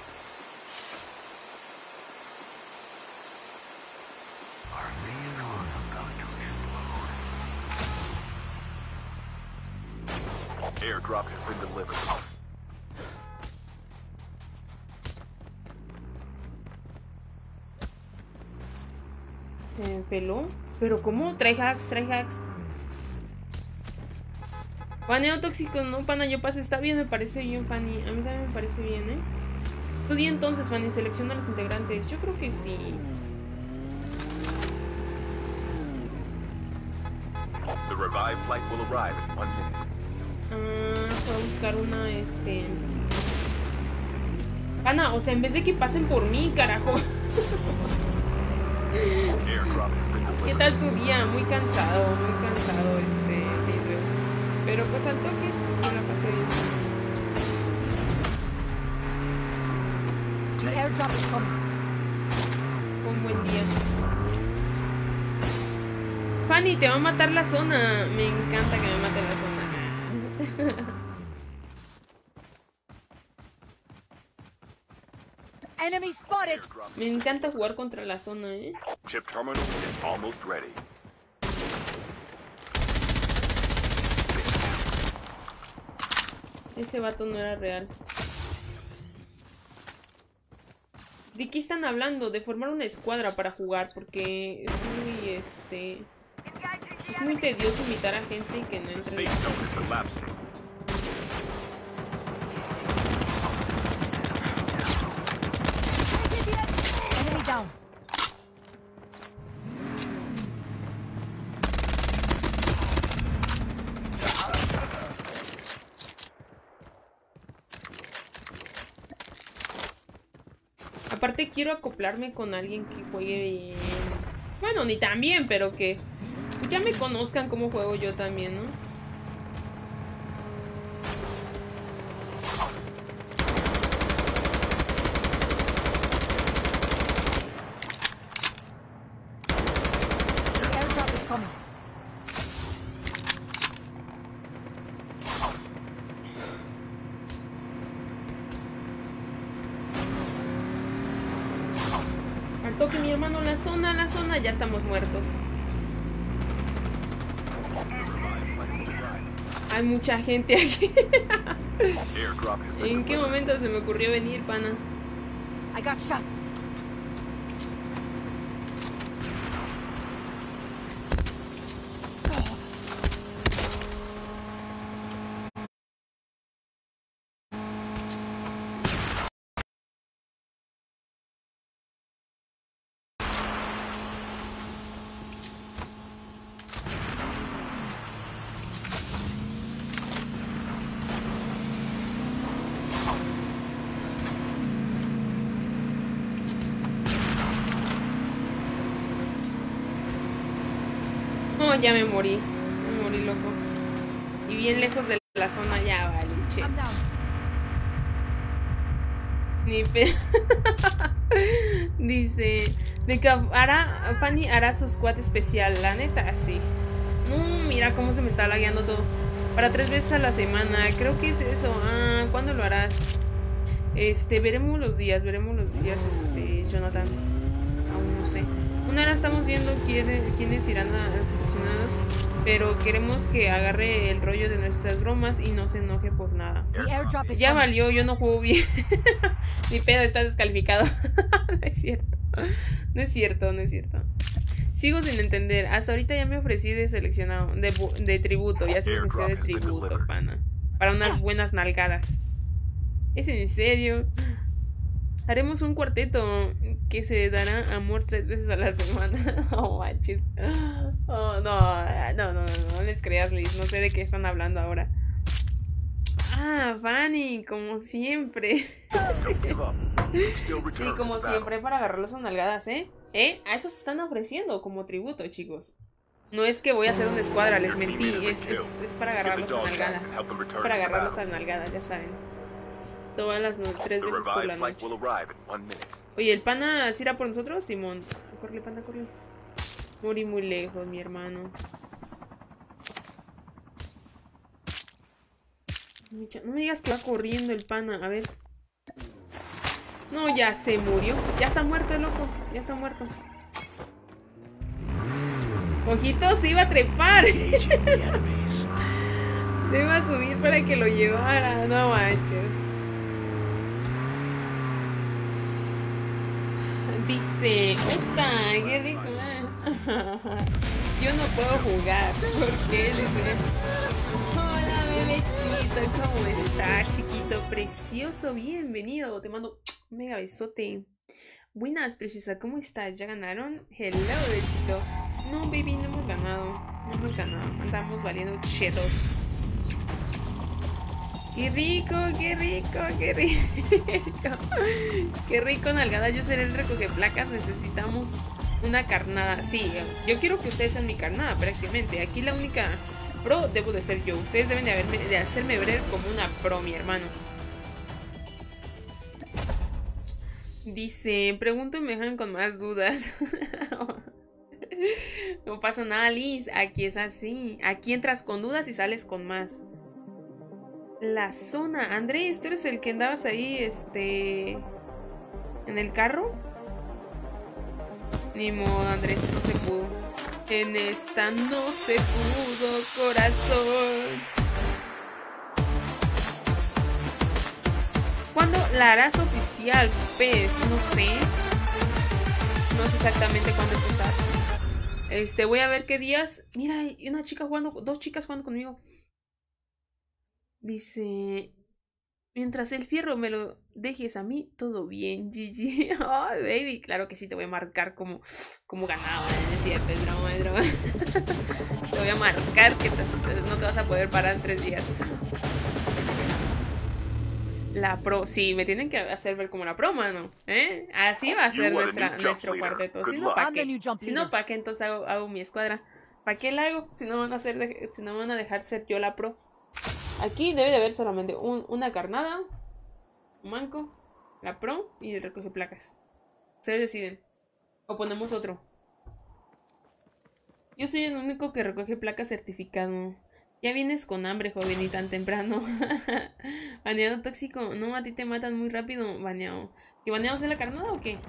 Airdrop has been delivered. Se peló. ¿Pero cómo? Trae hacks, trae hacks. Paneo tóxico, no, pana, yo paso. Está bien, me parece bien, Fanny. A mí también me parece bien, ¿eh? Tú di entonces, Fanny, selecciona a los integrantes. Yo creo que sí. The revived flight will arrive in one minute. Ah, voy a buscar una, este... Pana, o sea, en vez de que pasen por mí, carajo. ¿Qué tal tu día? Muy cansado, muy cansado, este, video. Pero pues al toque, me la pasé bien. The airdrop is coming. Fue un buen día. Fanny, te va a matar la zona. Me encanta que me mate la zona. Enemy spotted. Me encanta jugar contra la zona, ¿eh? Chip terminal is almost ready. Ese vato no era real. ¿De qué están hablando? De formar una escuadra para jugar, porque es muy, este... es muy tedioso invitar a gente y que no The entre. safe zone is elapsing. Enemy down. Aparte quiero acoplarme con alguien que juegue bien. Bueno, ni tan bien, pero que ya me conozcan cómo juego yo también, ¿no? The airdrop is coming. Al toque mi hermano, la zona, la zona, ya estamos muertos. Hay mucha gente aquí. Airdrop has been ¿En qué delivered. momento se me ocurrió venir, pana? I got shot. No, ya me morí. Me morí, loco. Y bien lejos de la zona, ya vale, che. I'm down. Ni pe... Dice... De que hará... Fanny hará su squad especial. La neta, sí. No, mira cómo se me está lagueando todo. Para tres veces a la semana. Creo que es eso. Ah, ¿cuándo lo harás? Este, veremos los días. Veremos los días, este, Jonathan. Aún no sé. Una hora estamos viendo quién, quiénes irán a las seleccionadas, pero queremos que agarre el rollo de nuestras bromas y no se enoje por nada. The airdrop is Ya coming. valió, yo no juego bien. Ni pedo, estás descalificado. No es cierto. No es cierto, no es cierto. Sigo sin entender. Hasta ahorita ya me ofrecí de seleccionado, de, bu- de tributo. Ya se me ofreció de tributo, pana. Para unas buenas nalgadas. ¿Es en serio? Haremos un cuarteto que se dará amor tres veces a la semana. Oh, manches. Oh, no, no, no, no, no les creas, Liz. No sé de qué están hablando ahora. Ah, Fanny, como siempre. Don't give up. Still Sí, return como to the siempre, battle. para agarrarlos a nalgadas, ¿eh? ¿Eh? A eso se están ofreciendo como tributo, chicos. No es que voy a hacer una escuadra, les mentí. Es, es, es para Get the agarrarlos a dog tags nalgadas. and help them return Para to the agarrarlos a battle. nalgadas, ya saben. Todas las no- tres The veces por la revived flight noche. will arrive in one minute. Oye, ¿el pana sí irá por nosotros, Simón? Corre, pana, corre. Morí muy lejos, mi hermano. Micha, no me digas que va corriendo el pana, a ver. No, ya se murió. Ya está muerto el loco, ya está muerto. Ojito, se iba a trepar. Se iba a subir para que lo llevara, no manches. Dice, ¡Opa! ¡Qué rico! Yo no puedo jugar. ¿Por qué? Le diré. Hola, bebecito. ¿Cómo está, chiquito? Precioso. Bienvenido. Te mando un mega besote. Buenas, preciosa. ¿Cómo estás? ¿Ya ganaron? Hello, bebecito. No, baby, no hemos ganado. No hemos ganado. Andamos valiendo chetos. ¡Qué rico, qué rico, qué rico! ¡Qué rico, nalgada! Yo seré el recoge placas. Necesitamos una carnada. Sí, yo quiero que ustedes sean mi carnada, prácticamente. Aquí la única pro debo de ser yo. Ustedes deben de, haberme, de hacerme ver como una pro, mi hermano. Dice, pregunto y me dejan con más dudas. No pasa nada, Liz. Aquí es así. Aquí entras con dudas y sales con más. La zona. Andrés, ¿tú eres el que andabas ahí, este... en el carro? Ni modo, Andrés, no se pudo. En esta no se pudo, corazón. ¿Cuándo la harás oficial? Pues, no sé. No sé exactamente cuándo empezar. Este, voy a ver qué días. Mira, hay una chica jugando, dos chicas jugando conmigo. Dice... Mientras el fierro me lo dejes a mí, todo bien, G G. Ay, oh, baby, claro que sí, te voy a marcar como, como ganado, ¿eh? Es cierto, es broma, es broma. Te voy a marcar que te, no te vas a poder parar en tres días. La pro, sí, me tienen que hacer ver como la pro, mano, ¿eh? Así va a ser nuestra, nuestro cuarteto. Si no, ¿para qué? Si no, ¿para qué entonces hago, hago mi escuadra? ¿Para qué la hago? Si no van a hacer, de, si no van a dejar ser yo la pro. Aquí debe de haber solamente un, una carnada, un manco, la pro y el recoge placas. Ustedes deciden. O ponemos otro. Yo soy el único que recoge placas certificado. Ya vienes con hambre, joven, y tan temprano. Baneado tóxico. No, a ti te matan muy rápido, baneado. ¿Que baneado es la carnada o qué?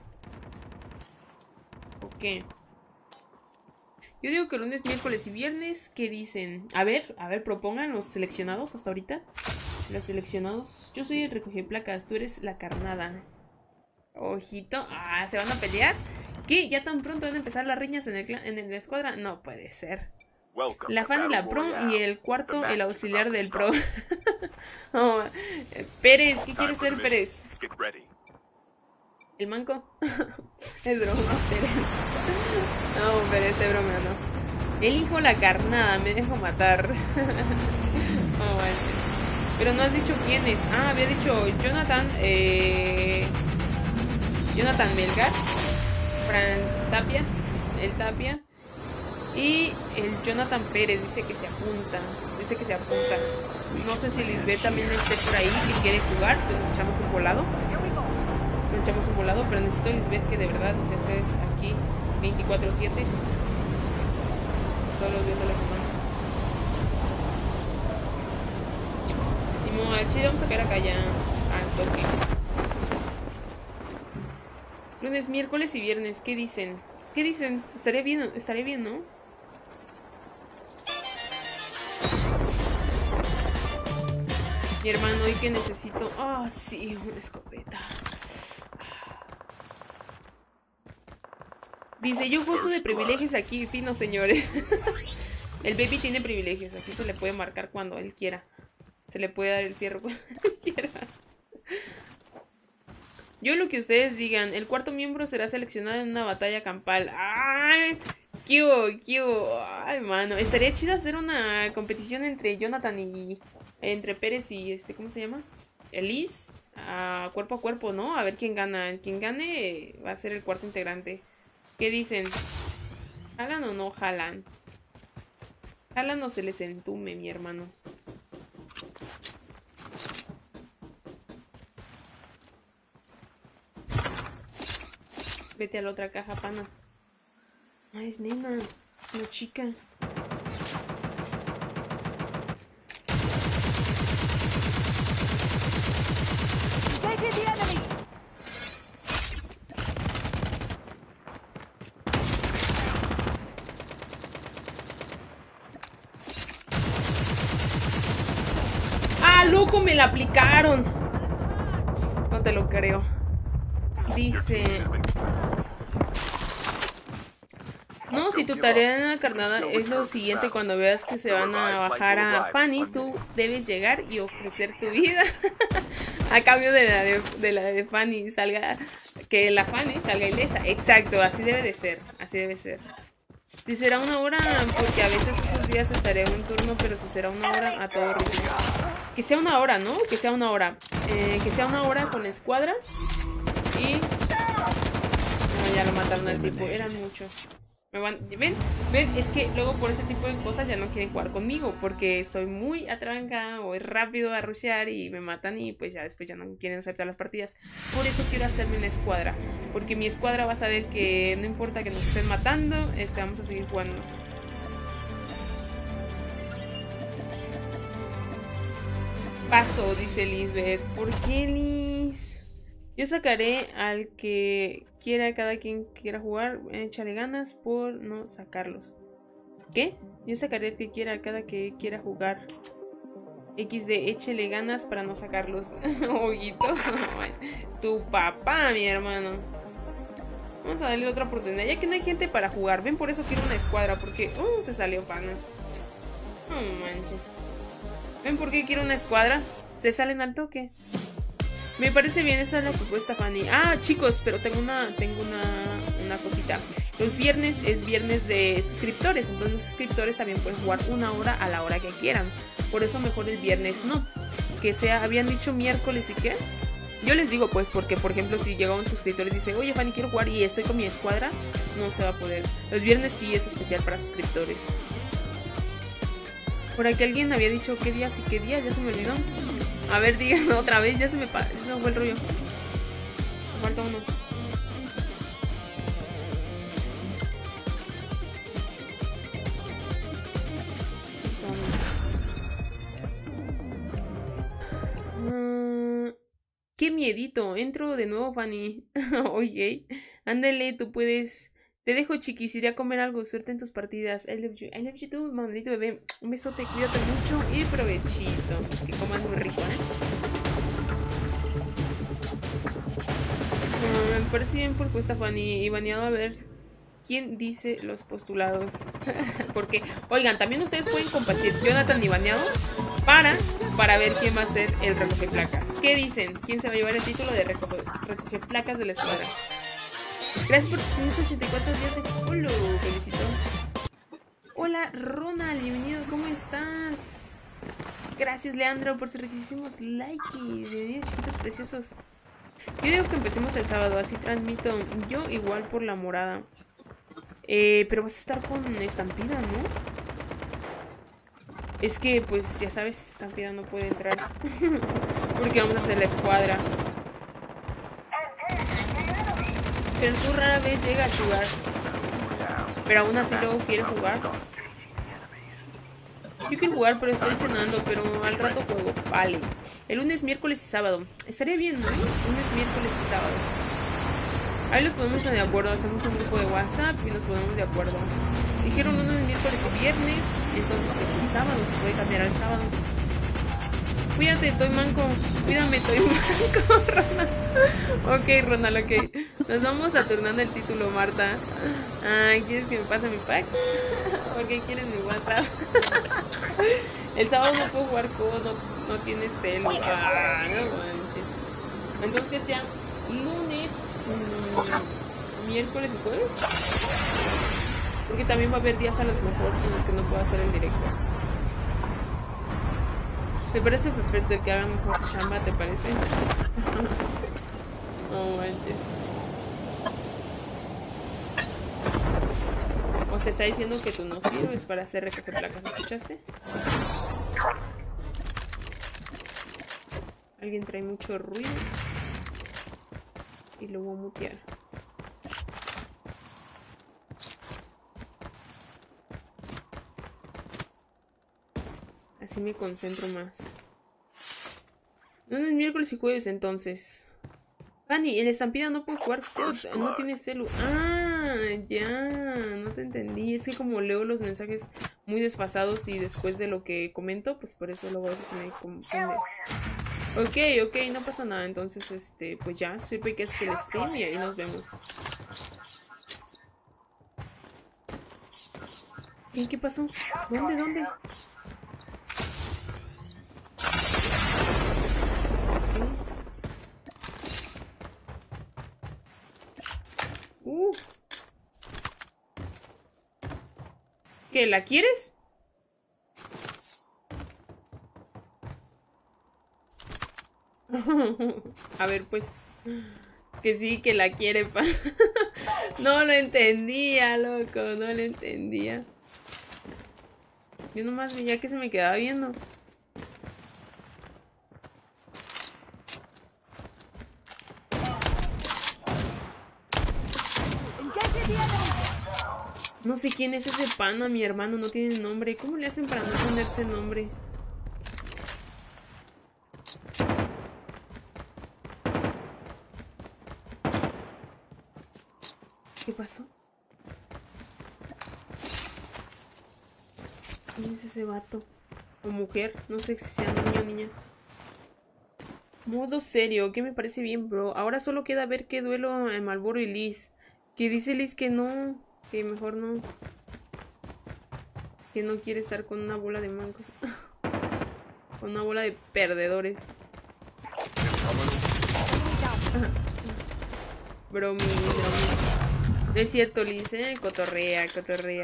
¿O qué? Yo digo que lunes, miércoles y viernes. ¿Qué dicen? A ver, a ver, propongan los seleccionados hasta ahorita. Los seleccionados. Yo soy el recoge placas, tú eres la carnada. Ojito. Ah, ¿se van a pelear? ¿Qué? ¿Ya tan pronto van a empezar las riñas en el, en el escuadra? No puede ser. La fan y la pro y el cuarto el auxiliar del pro. Oh, Pérez, ¿qué quiere ser Pérez? ¿El manco? Es broma, Pérez. No, Pérez, es broma, no. Elijo la carnada, me dejo matar. Oh, bueno. Pero no has dicho quiénes. Ah, había dicho Jonathan, eh... Jonathan Melgar, Fran Tapia, el Tapia. Y el Jonathan Pérez dice que se apunta. Dice que se apunta. No sé si Lisbeth también esté por ahí. Si quiere jugar, pues nos echamos un volado. Nos echamos un volado, pero necesito a Lisbeth que de verdad se esté aquí veinticuatro siete. Todos los días de la semana. Y mo, al chile vamos a caer acá ya. Al toque. Lunes, miércoles y viernes. ¿Qué dicen? ¿Qué dicen? Estaría bien, estaría bien, ¿no? Mi hermano, hoy que necesito... Ah, oh, sí, una escopeta. Dice, yo gozo de privilegios aquí, fino, señores. El baby tiene privilegios. Aquí se le puede marcar cuando él quiera. Se le puede dar el fierro cuando él quiera. Yo lo que ustedes digan. El cuarto miembro será seleccionado en una batalla campal. ¡Ay! ¡Qué hubo, qué hubo! ¡Ay, mano! Estaría chido hacer una competición entre Jonathan y... Entre Pérez y este, ¿cómo se llama? Elise, a cuerpo a cuerpo, ¿no? A ver quién gana. El quien gane va a ser el cuarto integrante. ¿Qué dicen? ¿Jalan o no jalan? Jalan o se les entume, mi hermano. Vete a la otra caja, pana. Ah, es nena, una chica. ¡Ah, loco! Me la aplicaron. No te lo creo. Dice... No, si tu tarea en la carnada es lo siguiente, cuando veas que se van a bajar a Fanny, tú debes llegar y ofrecer tu vida a cambio de la de, de la de Fanny salga, que la Fanny salga ilesa. Exacto, así debe de ser, así debe ser. Si será una hora, porque a veces esos días estaré un turno, pero si será una hora a todo ritmo. Que sea una hora, ¿no? Que sea una hora. Eh, que sea una hora con escuadra. Y... No, ya lo mataron al tipo, eran muchos. Me van, ¿ven? ¿Ven? Es que luego por ese tipo de cosas ya no quieren jugar conmigo, porque soy muy atranca o es rápido a rushear y me matan y pues ya después ya no quieren aceptar las partidas. Por eso quiero hacerme una escuadra, porque mi escuadra va a saber que no importa que nos estén matando, este, vamos a seguir jugando. Paso, dice Lisbeth. ¿Por qué, Liz? Yo sacaré al que quiera, cada quien quiera jugar. Échale ganas por no sacarlos. ¿Qué? Yo sacaré al que quiera, cada que quiera jugar. equis de, échele ganas para no sacarlos. Oguito. Tu papá, mi hermano. Vamos a darle otra oportunidad. Ya que no hay gente para jugar. Ven, por eso quiero una escuadra. Porque... Uh, se salió pana. No manches. ¿Ven por qué quiero una escuadra? Se salen al toque. Me parece bien, esa es la propuesta, Fanny. Ah, chicos, pero tengo una tengo una, una cosita. Los viernes es viernes de suscriptores. Entonces los suscriptores también pueden jugar una hora a la hora que quieran. Por eso mejor el viernes no. Que sea, habían dicho miércoles y qué. Yo les digo pues porque, por ejemplo, si llega un suscriptor y dice, oye, Fanny, quiero jugar y estoy con mi escuadra, no se va a poder. Los viernes sí es especial para suscriptores. Por aquí alguien había dicho qué días y qué días, ya se me olvidó. A ver, díganlo otra vez, ya se me, ya se me fue el rollo. Me falta uno. Uh, qué miedito, entro de nuevo, Fanny. Oye, ándale, tú puedes. Te dejo, chiquis, iré a comer algo. Suerte en tus partidas. I love you. I love you too, maldito bebé. Un besote, cuídate mucho y provechito. Que comas muy rico, ¿eh? Uh, me parece bien propuesta, Fanny. Y baneado a ver quién dice los postulados. Porque, oigan, también ustedes pueden compartir Jonathan y baneado para, para ver quién va a ser el recoge placas. ¿Qué dicen? ¿Quién se va a llevar el título de recoge, recoge placas de la escuadra? Gracias por tus quinientos ochenta y cuatro días de follow. Felicito. Hola, Ronald. Bienvenido. ¿Cómo estás? Gracias, Leandro, por sus riquísimos likes. Bienvenidos, chiquitos preciosos. Yo digo que empecemos el sábado. Así transmito. Yo igual por la morada. Eh, pero vas a estar con Estampida, ¿no? Es que, pues, ya sabes, Estampida no puede entrar. Porque vamos a hacer la escuadra. Pero tú rara vez llega a jugar. Pero aún así luego quiere jugar. Yo quiero jugar, pero estoy cenando. Pero al rato juego. Vale. El lunes, miércoles y sábado. Estaría bien, ¿no? Lunes, miércoles y sábado. Ahí los ponemos de acuerdo. Hacemos un grupo de WhatsApp y nos ponemos de acuerdo. Dijeron lunes, miércoles y viernes. Entonces que es el sábado. Se puede cambiar al sábado. Cuídate, Toy Manco. Cuídame, Toy Manco, Ronald. Ok, Ronald, ok. Nos vamos a turnando el título, Marta. Ay, ¿quieres que me pase mi pack? ¿Por qué quieres mi WhatsApp? El sábado no puedo jugar juegos, no, no tiene celu. Ah, no manches. Entonces que sea lunes, mmm, miércoles y jueves. Porque también va a haber días a los mejor en los que no puedo hacer el directo. Me parece perfecto el que haga mejor chamba, ¿te parece? No manches. O sea, está diciendo que tú no sirves para hacer recoger placas, ¿escuchaste? Alguien trae mucho ruido. Y lo voy a mutear. Así me concentro más. Lunes, miércoles y jueves, entonces. Fanny, el Estampida no puede jugar F U T, no tiene celu. Ah, ya, no te entendí. Es que como leo los mensajes muy desfasados y después de lo que comento, pues por eso luego a veces se me confunde. Ok, ok, no pasa nada. Entonces, este, pues ya, supe que es el stream y ahí nos vemos. ¿Qué, qué pasó? ¿Dónde, dónde? Uh. ¿Qué? ¿La quieres? A ver, pues. Que sí, que la quiere, pa. No lo entendía, loco, no lo entendía. Yo nomás veía que se me quedaba viendo. No sé quién es ese pana, mi hermano, no tiene nombre. ¿Cómo le hacen para no ponerse nombre? ¿Qué pasó? ¿Quién es ese vato? ¿O mujer? No sé si sea niño o niña. Modo serio, que me parece bien, bro. Ahora solo queda ver qué duelo en Malboro y Liz. Que dice Liz que no, que mejor no. Que no quiere estar con una bola de mancos. Con una bola de perdedores. Bromi, bromi. No es cierto, Liz, eh. Cotorrea, cotorrea.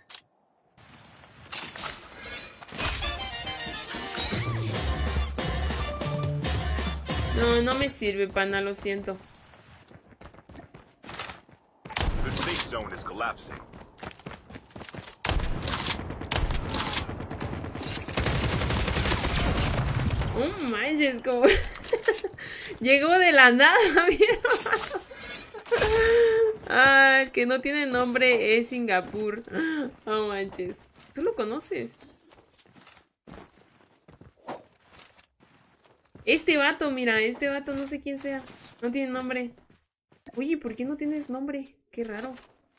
No, no me sirve, pana, lo siento. The safe zone is collapsing. Oh, manches, como... Llegó de la nada, mi hermano. Ah, el que no tiene nombre es Singapur. Oh, manches. ¿Tú lo conoces? Este vato, mira, este vato no sé quién sea. No tiene nombre. Oye, ¿por qué no tienes nombre? Qué raro.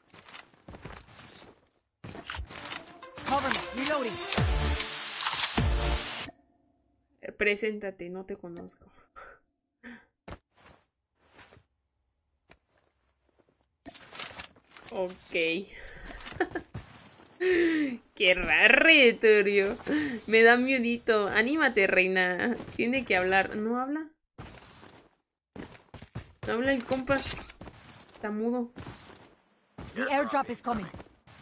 Cover me. Reloading. Preséntate, no te conozco. Ok. Qué raro, Turio. Me da miedito. Anímate, reina. Tiene que hablar. ¿No habla? ¿No habla el compa? Está mudo. The airdrop is coming.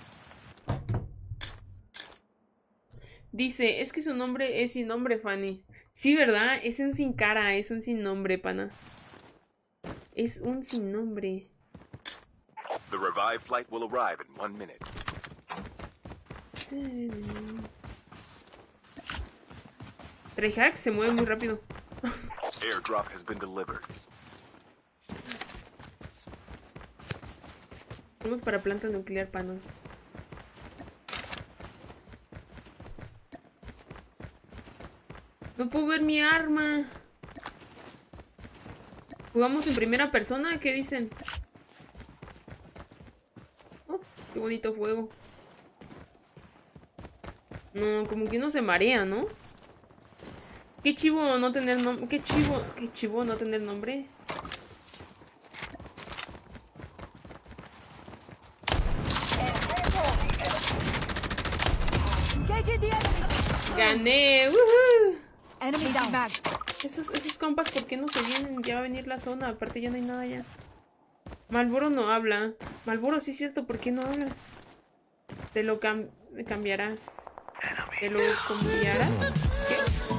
Dice, es que su nombre es sin nombre, Fanny. Sí, ¿verdad? Es un sin cara, es un sin nombre, pana. Es un sin nombre. The revived flight will arrive in one minute. Trehack se mueve muy rápido. Airdrop has been delivered. Vamos para planta nuclear, pana. No puedo ver mi arma. ¿Jugamos en primera persona? ¿Qué dicen? Oh, qué bonito juego. No, como que uno se marea, ¿no? Qué chivo no tener nombre. Qué chivo, qué chivo no tener nombre. Gané. ¡Woohoo! Enemy down. Mag. Esos, esos compas, ¿por qué no se vienen? Ya va a venir la zona. Aparte ya no hay nada ya. Malboro no habla. Malboro, sí es cierto, ¿por qué no hablas? Te lo cam cambiarás. ¿Te lo cambiarás? ¿Qué?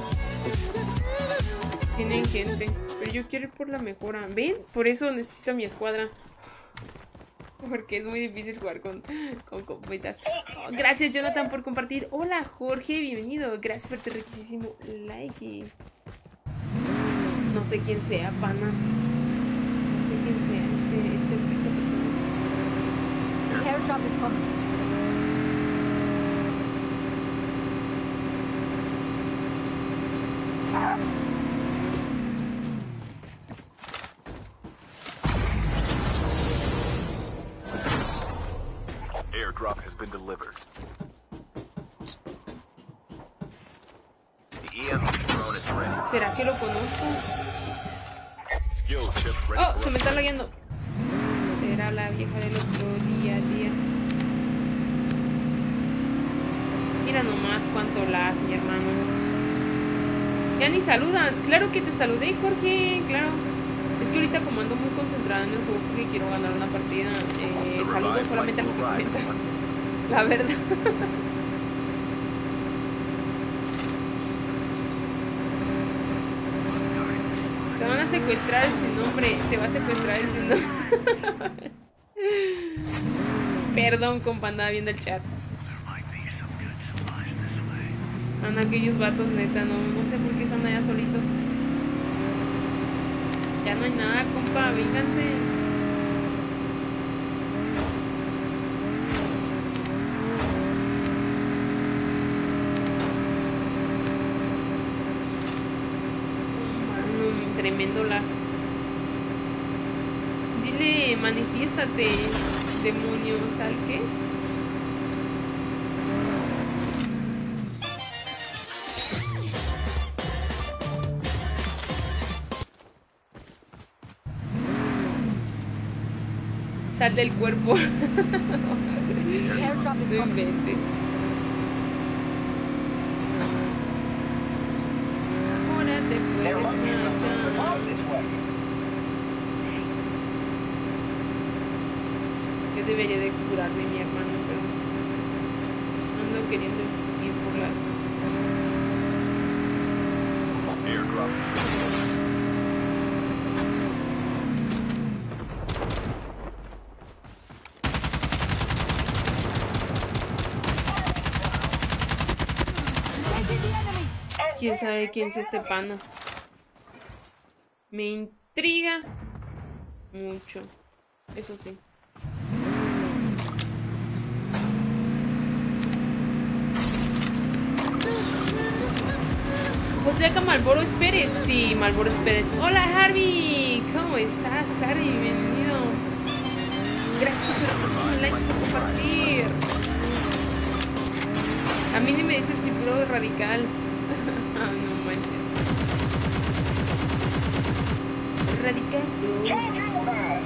Tienen gente. Pero yo quiero ir por la mejora. ¿Ven? Por eso necesito mi escuadra. Porque es muy difícil jugar con, con compitas. Oh, gracias, Jonathan, por compartir. Hola, Jorge, bienvenido. Gracias por tu riquísimo like. No sé quién sea, pana. No sé quién sea este, este, esta persona. The airdrop is coming. Airdrop has been delivered. The E M P drone is ready. ¿Será que lo conozco? Skill chip ready. Oh, for se me está upgrade. lagueando. Será la vieja del otro día, día. Mira nomás cuánto lag, mi hermano. Ya ni saludas. Claro que te saludé, Jorge. Claro. Es que ahorita como ando muy concentrada en el juego porque quiero ganar una partida, eh, saludo solamente a los que comentan. La verdad. van a secuestrar el sin nombre. Te va a secuestrar el sin nombre. Perdón, compa, andaba viendo el chat. Anda, aquellos vatos, neta, no, no sé por qué están allá solitos. Ya no hay nada, compa, vénganse. Mano, tremendo lag. Dile, manifiéstate, demonio, ¿sal qué? Sal del cuerpo. The airdrop is No coming. inventes. Ahora te puedes marchar. Yo debería de curarme, mi hermano, pero ando queriendo ir por las... Airdrop. ¿Quién sabe quién es este pana? Me intriga mucho. Eso sí. José acá Malboro Pérez. Sí, Malboro Pérez. Hola, Harvey. ¿Cómo estás, Harvey? Bienvenido. Gracias por el like y por compartir. A mí ni me dices si pro radical. Ah, no manches. Radical, bro.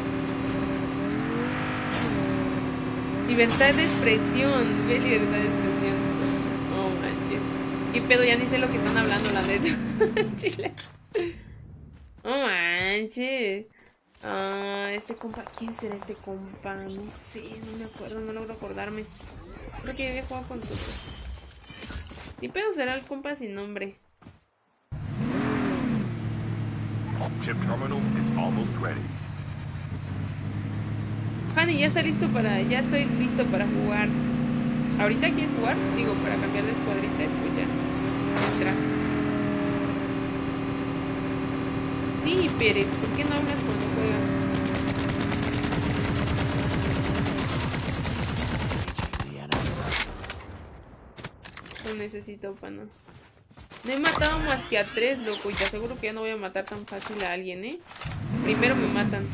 Libertad de expresión. Ve libertad de expresión. Oh, manches. ¿Qué pedo? Ya ni sé lo que están hablando, la neta. Chile. Oh, manches. Ah, este compa. ¿Quién será este compa? No sé, no me acuerdo, no logro acordarme. Creo que había jugado con su... ¿Qué pedo será el compa sin nombre? Chip terminal is almost ready. Fanny, ya está listo para... Ya estoy listo para jugar. ¿Ahorita quieres jugar? Digo, para cambiar de escuadrita, pues ya. Entras. Sí, Pérez, ¿por qué no hablas cuando juegas? Lo necesito, pana. No he matado más que a tres, loco. Y te aseguro que ya no voy a matar tan fácil a alguien, ¿eh? Primero me matan.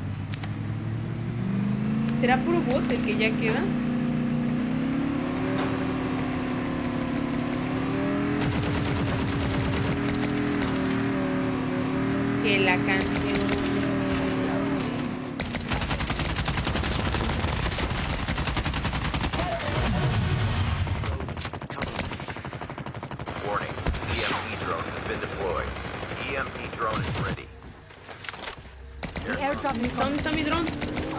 ¿Será puro bot el que ya queda? Que la canción... Warning, E M P drone has been deployed. E M P drone is ready. The airdrop is ¿Dónde coming. está mi dron?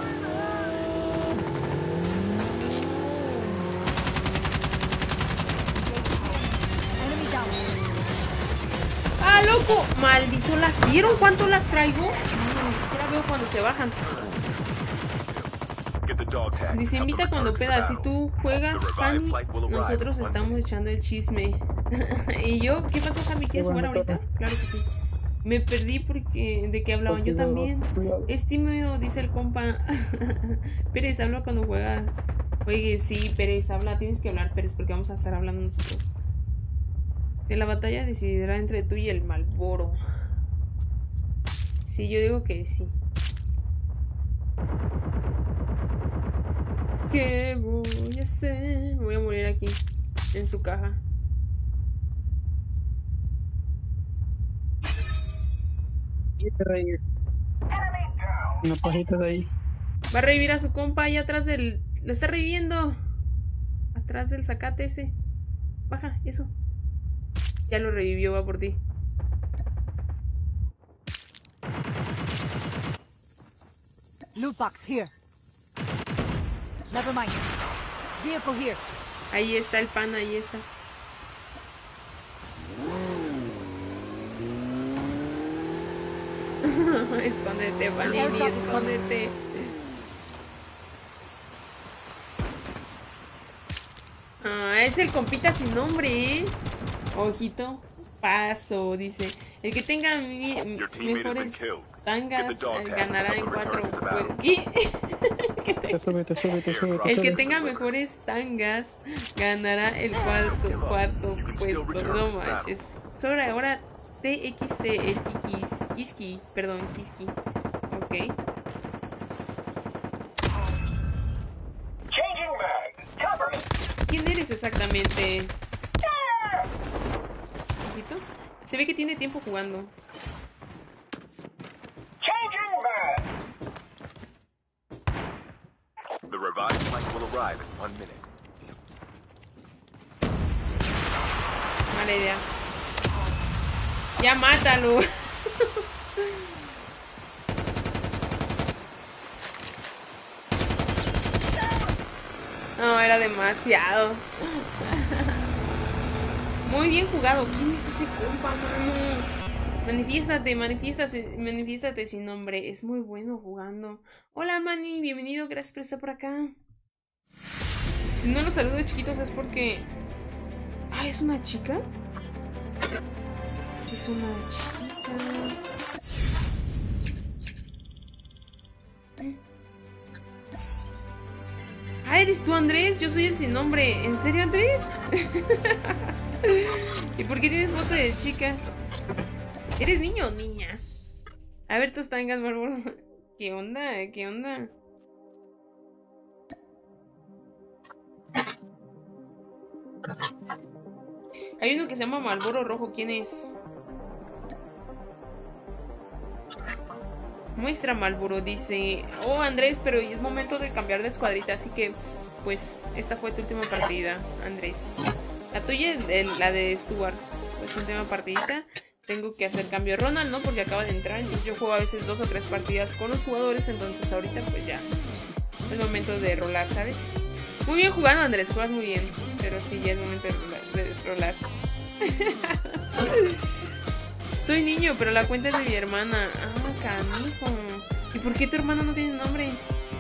Enemy down. ¡Ah, loco! ¡Maldito lag! ¿Vieron cuánto lag traigo? No, ni siquiera veo cuando se bajan. Get the dog tag. Dice, Help them invita cuando return to the puedas. Si battle. tú juegas, The revived Fanny, flight will arrive nosotros in one estamos minute. echando el chisme. ¿Y yo? ¿Qué pasa, Javi? ¿Quieres jugar ahorita? Claro que sí. Me perdí porque de qué hablaban. Yo también. Es tímido, dice el compa. Pérez, habla cuando juega. Oye, sí, Pérez, habla. Tienes que hablar, Pérez, porque vamos a estar hablando nosotros. De la batalla decidirá entre tú y el Malboro. Sí, yo digo que sí. ¿Qué voy a hacer? Me voy a morir aquí, en su caja. Una pajita de ahí. Va a revivir a su compa ahí atrás del... Lo está reviviendo. Atrás del zacate ese. Baja, eso. Ya lo revivió, va por ti. Loot box here. Never mind. Vehicle here. Ahí está el pan, ahí está. Escóndete, Panini, escóndete. Ah, es el compita sin nombre, ¿eh? Ojito. Paso, dice. El que tenga mi, mejores tangas ganará en cuatro. ¿Qué? Súbete, súbete, súbete. El que tenga mejores tangas ganará el cuarto, cuarto puesto. No manches. Sobre ahora T X T, el Kikis. Kiski, perdón, Kiski. Ok. ¿Quién eres exactamente? ¿Ojito? Se ve que tiene tiempo jugando. The revived flight will arrive in one minute. Mala idea. Ya mátalo. No, era demasiado. Muy bien jugado. ¿Quién es ese compa, mano? Manifiéstate, manifiéstate, manifiéstate sin nombre. Es muy bueno jugando. Hola, Manny, bienvenido. Gracias por estar por acá. Si no los saludo, chiquitos, es porque... Ah, ¿es una chica? Es una chica... Ah, ¿eres tú, Andrés? Yo soy el sin nombre. ¿En serio, Andrés? ¿Y por qué tienes foto de chica? ¿Eres niño o niña? A ver tus tangas, Marlboro. ¿Qué onda? ¿Qué onda? Hay uno que se llama Marlboro Rojo. ¿Quién es? Muestra Marlboro, dice. Oh, Andrés, pero es momento de cambiar de escuadrita. Así que, pues, esta fue tu última partida, Andrés. La tuya, el, la de Stuart. Pues última partidita. Tengo que hacer cambio. Ronald, ¿no? Porque acaba de entrar. Yo juego a veces dos o tres partidas con los jugadores. Entonces ahorita pues ya es momento de rolar, ¿sabes? Muy bien jugando, Andrés. Juegas muy bien. Pero sí, ya es momento de rolar. De rolar. Soy niño, pero la cuenta es de mi hermana. Ah, canijo. ¿Y por qué tu hermana no tiene nombre?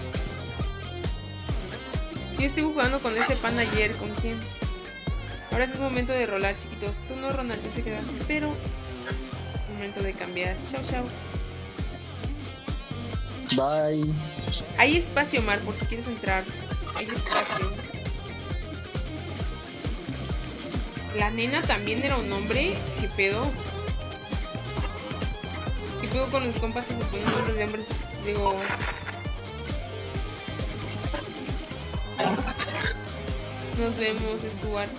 Yo estuve jugando con ese pan ayer. ¿Con quién? Ahora es el momento de rolar, chiquitos. Tú no, Ronald, tú te quedas. Pero momento de cambiar. Chao, chao. Bye. Hay espacio, Mar, por si quieres entrar. Hay espacio. La nena también era un hombre. ¿Qué pedo? ¿Qué pedo con los compas que se ponen nombres de hombres? Digo... Nos vemos, Stuart.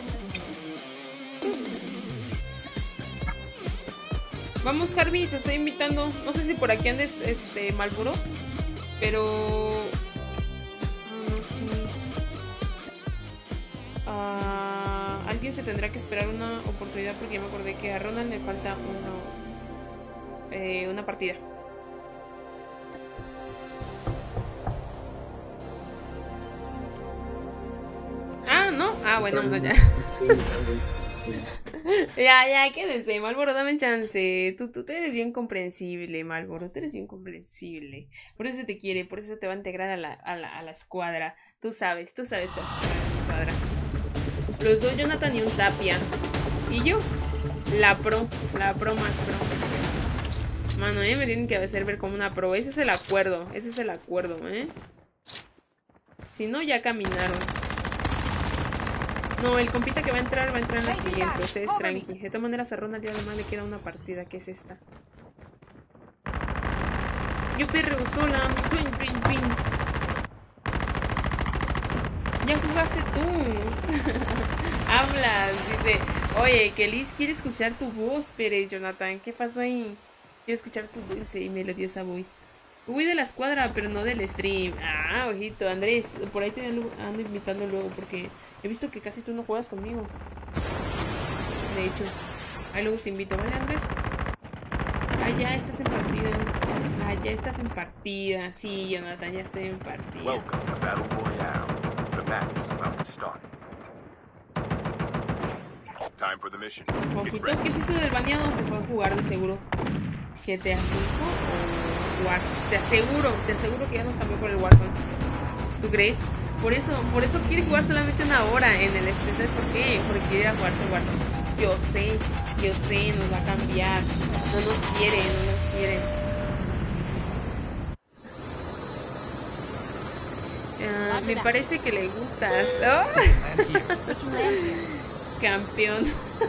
Vamos, Harvey, te estoy invitando. No sé si por aquí andes, este, Marlboro, pero... No sé. Uh, alguien se tendrá que esperar una oportunidad porque ya me acordé que a Ronald le falta una, eh, una partida. Ah, ¿no? Ah, bueno, no, ya. Ya, ya, quédense, Marlboro, dame chance. Tú, tú, tú eres bien comprensible, Marlboro. Tú eres bien comprensible. Por eso te quiere, por eso te va a integrar a la, a la, a la escuadra. Tú sabes, tú sabes que vas a integrar a la escuadra. Los dos, Jonathan y un Tapia. Y yo, la pro, la pro más pro. Mano, eh, me tienen que hacer ver como una pro. Ese es el acuerdo, ese es el acuerdo, eh. Si no, ya caminaron. No, el compita que va a entrar va a entrar en la siguiente. Ustedes tranqui. De todas maneras a Ronald ya además le queda una partida, que es esta. Yo perreo sola. Ya jugaste tú. Hablas, dice. Oye, que Liz quiere escuchar tu voz, Pérez, Jonathan. ¿Qué pasó ahí? Quiero escuchar tu dulce y melodiosa voz. Voy de la escuadra, pero no del stream. Ah, ojito, Andrés. Por ahí te ando invitando luego porque he visto que casi tú no juegas conmigo. De hecho, ahí luego te invito, ¿vale, Andrés? Ah, ya estás en partida. Ah, ya estás en partida. Sí, Jonathan, ya estoy en partida. Welcome to Battle Royale. The match is about to start. Time for the mission. Ojito, ¿qué es eso del baneado? Se puede jugar de seguro G T A cinco o Warzone. Te aseguro, te aseguro que ya nos cambió por el Warzone. ¿Tú crees? Por eso, por eso quiere jugar solamente una hora en el stream. ¿Sabes por qué? Porque quiere ir a jugarse Warzone. Yo sé, yo sé, nos va a cambiar. No nos quiere, no nos quiere. Uh, me parece que le gustas. Oh. Campeón.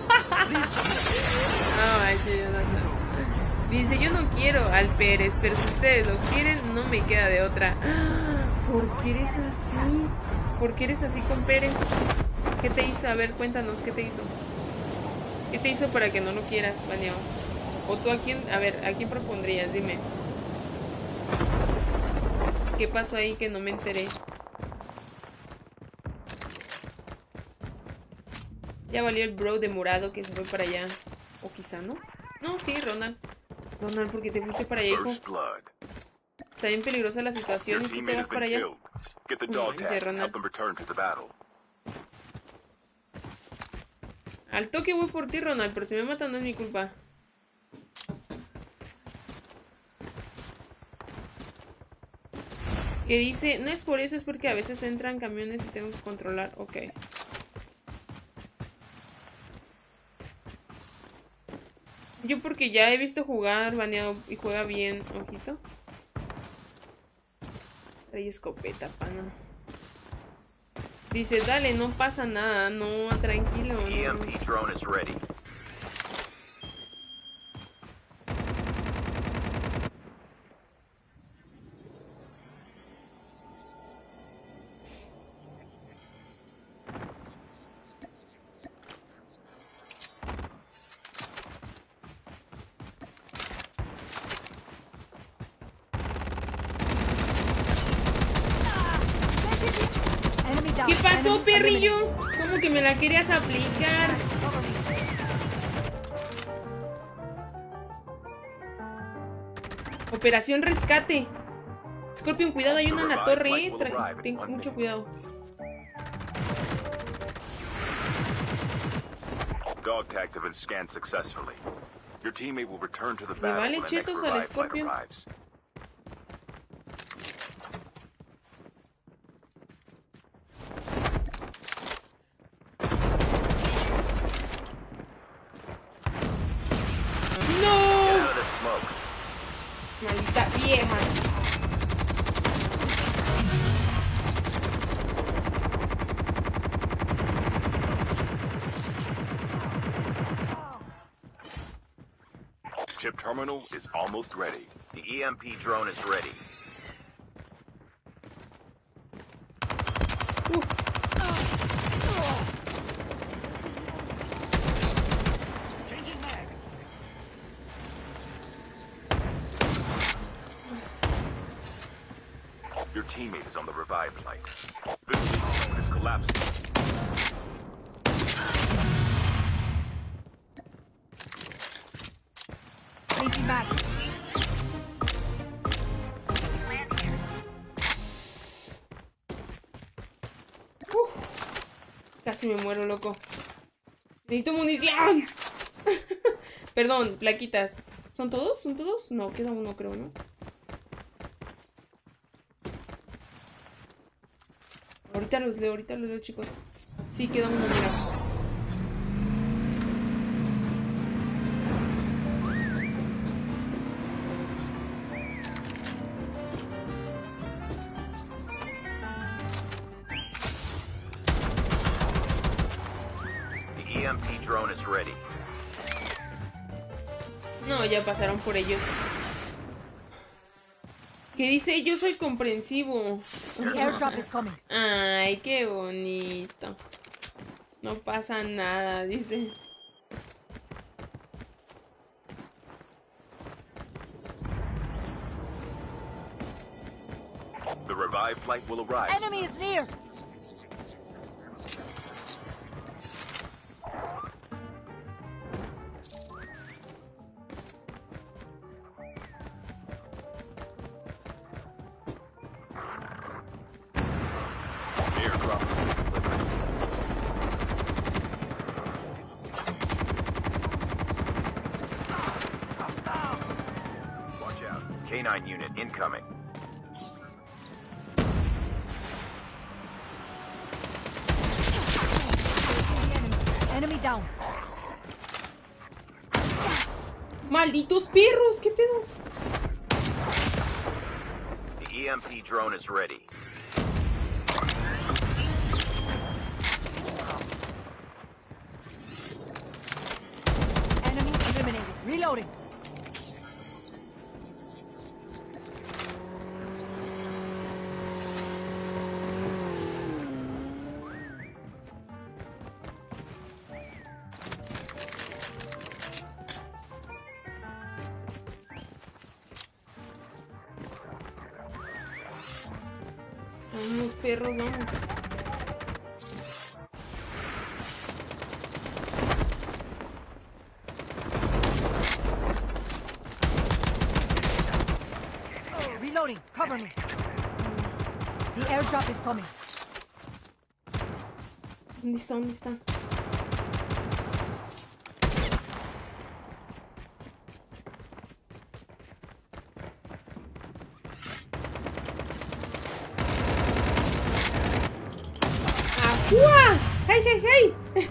Oh, dice, yo no quiero al Pérez, pero si ustedes lo quieren, no me queda de otra. ¿Por qué eres así? ¿Por qué eres así con Pérez? ¿Qué te hizo? A ver, cuéntanos, ¿qué te hizo? ¿Qué te hizo para que no lo quieras, baneado? O tú a quién, a ver, ¿a quién propondrías? Dime. ¿Qué pasó ahí que no me enteré? Ya valió el bro de morado que se fue para allá. O quizá no. No, sí, Ronald. Ronald, ¿por qué te fuiste para allá, hijo? Está bien peligrosa la situación y tú te vas para allá. Oye, Ronald. Al toque voy por ti, Ronald, pero si me matan no es mi culpa. Que dice, no es por eso, es porque a veces entran camiones y tengo que controlar. Ok. Yo porque ya he visto jugar baneado y juega bien, ojito. Trae escopeta, pana. Dice, dale, no pasa nada, no, tranquilo. No. E M P drone is ready. ¿Qué pasó, perrillo? ¿Cómo que me la querías aplicar? Operación rescate. Scorpion, cuidado, hay una en la torre, eh. Ten mucho cuidado. Dog tags have been scanned successfully. Your teammate will return to the Me battle vale when the next chetos al revive flight Scorpion. arrives. Maldita vieja. Chip terminal is almost ready. The E M P drone is ready. Uh. Your teammate is on the revive flight. This zone is collapsing. Changing back. Uh. Casi me muero, loco. Necesito munición. Perdón, plaquitas. ¿Son todos? ¿Son todos? No, queda uno, creo, ¿no? Ahorita los leo, ahorita los leo, chicos. Sí, queda uno, mira. The E M P drone is ready. No, ya pasaron por ellos. ¿Qué dice? Yo soy comprensivo. The airdrop is coming. Ay, qué bonito. No pasa nada, dice. The revive flight will arrive. Enemy is near. K nine unit incoming. Enemy down. ¡Malditos perros! ¿Qué pedo? The E M P drone is ready. Enemy eliminated. Reloading. Vamos, perros, vamos. Reloading. Cover me. The airdrop is coming. ¿Dónde está? ¿Dónde está? ¡Ajua! ¡Hey, hey, hey!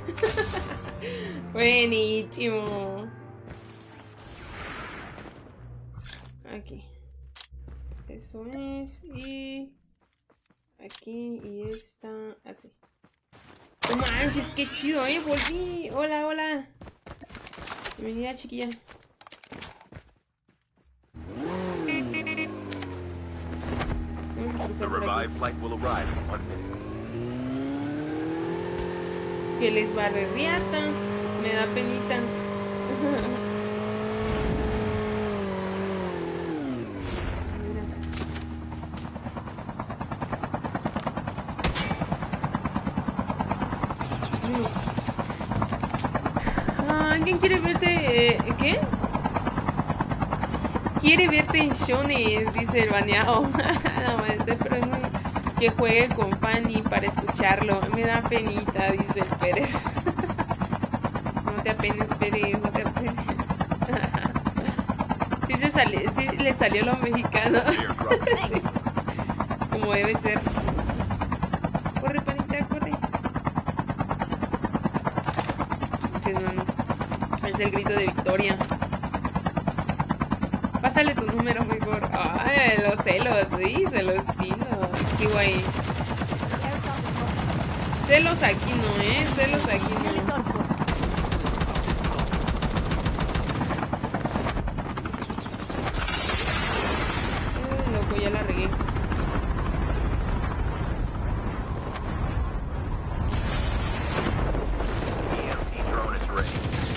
Buenísimo. Aquí. Eso es. Y aquí y esta. Así. No manches, qué chido, eh. Volví. Hola, hola. Bienvenida, chiquilla. The revived flight will arrive in one minute. Que les barre riata. Me da penita. Ah, ¿quién quiere verte? Eh, ¿Qué? Quiere verte en Shones, dice el baneado. No, mames, pero es muy... Que juegue con Fanny para escucharlo. Me da penita, dice el Pérez. No te apenes, Pérez, no te apenes. Sí, se sale, sí le salió lo mexicano. Sí. Como debe ser. Corre, panita, corre. Es el grito de victoria. Pásale tu número mejor. Ay, los celos, sí, celos fino. Qué guay. Celos aquí no, eh. Celos aquí no. Ay, loco, ya la regué. E M P drone is ready.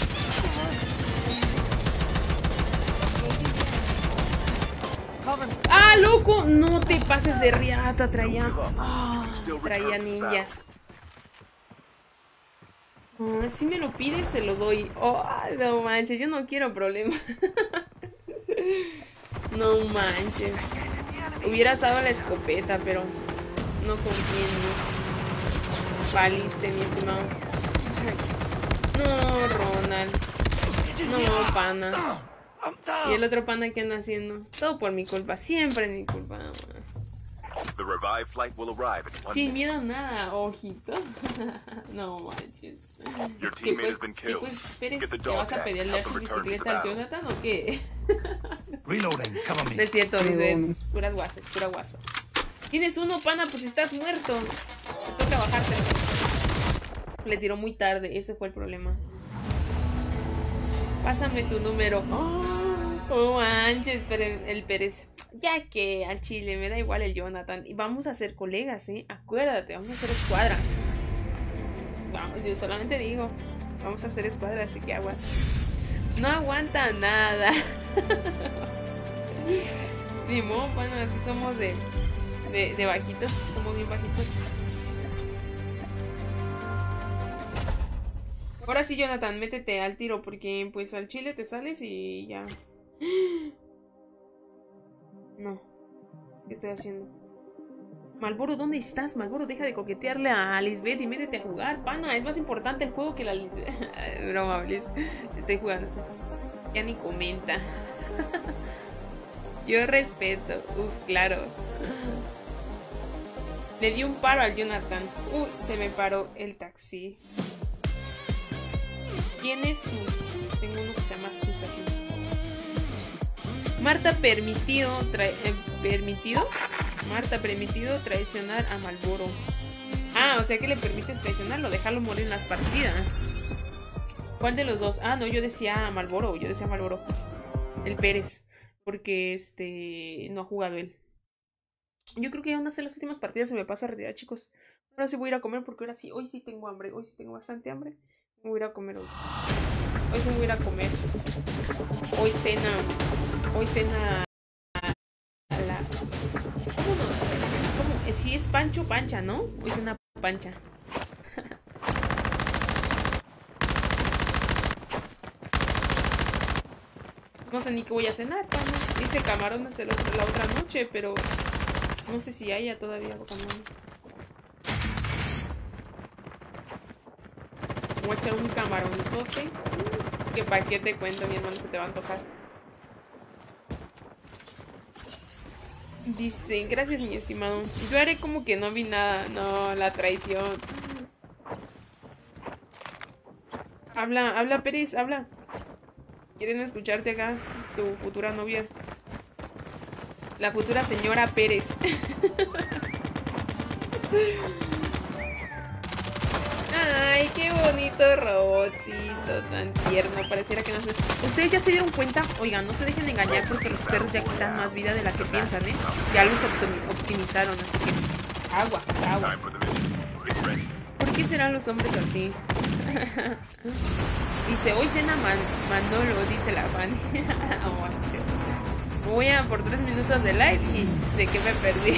Cover me. ¡Ah, loco! No te pases de riata, traía. Ah, traía ninja. Ah, si me lo pides, se lo doy. Oh, no manches, yo no quiero problemas. No manches. Hubieras dado la escopeta, pero no confío en mí. Valiste, mi estimado. No, Ronald. No, pana. Y el otro pana, ¿qué anda haciendo? Todo por mi culpa, siempre es mi culpa. The revived flight will arrive in one Sin minute. miedo a nada, ojito. No manches. Your ¿Qué teammate pues, has been qué killed. pues, Pérez? Get the ¿Te dog vas a tag and pelear help su them return to the bicicleta al battle. Jonathan o qué? Reloading, cover No me. es cierto, es puras guasas, pura guasa. Tienes uno, pana, pues estás muerto. Te toca bajártelo. Le tiró muy tarde, ese fue el problema. Pásame tu número. Oh, oh manches, pero el Pérez. Ya que al chile me da igual el Jonathan. Y vamos a ser colegas, ¿eh? Acuérdate, vamos a hacer escuadra. Vamos, yo solamente digo. Vamos a hacer escuadra, así que aguas. No aguanta nada. Ni modo, bueno, así somos de, de, de bajitos. Somos bien bajitos. Ahora sí, Jonathan, métete al tiro, porque pues al chile te sales y ya. No. ¿Qué estoy haciendo? Malboro, ¿dónde estás? Malboro, deja de coquetearle a Lisbeth y métete a jugar, pana. Es más importante el juego que la Lisbeth. Broma, no, Estoy jugando, estoy jugando. Ya ni comenta. Yo respeto. Uh, claro. Le di un paro al Jonathan. Uh, se me paró el taxi. ¿Quién es Sus? Tengo uno que se llama Sus aquí. Marta permitido tra eh, permitido Marta permitido traicionar a Malboro. Ah, o sea que le permites traicionarlo, dejarlo morir en las partidas. ¿Cuál de los dos? Ah, no, yo decía Malboro, yo decía Malboro. El Pérez, porque este no ha jugado él. Yo creo que ya van a ser las últimas partidas, se me pasa a retirar, chicos. Ahora sí voy a ir a comer porque ahora sí, hoy sí tengo hambre, hoy sí tengo bastante hambre. Me voy a ir a comer hoy. Hoy sí me voy a ir a comer. Hoy cena, hoy cena la... ¿Cómo no? ¿Cómo? Si es Pancho, Pancha, ¿no? Hoy cena Pancha. No sé ni qué voy a cenar, ¿no? Hice camarones el otro, la otra noche, pero no sé si haya todavía camarones. Voy a echar un camaronzote. Que para qué te cuento, mi hermano, se te va a antojar. Dice, gracias mi estimado. Yo haré como que no vi nada. No, la traición. Habla, habla Pérez, habla. Quieren escucharte acá, tu futura novia. La futura señora Pérez. Ay, qué bonito robotcito, tan tierno. Pareciera que no se... ¿Ustedes ya se dieron cuenta? Oigan, no se dejen engañar porque los perros ya quitan más vida de la que piensan, ¿eh? Ya los optim- optimizaron, así que... Aguas, aguas. ¿Por qué serán los hombres así? Dice, hoy cena Man Manolo, dice la Fanny. Oh, voy a por tres minutos de live y de que me perdí.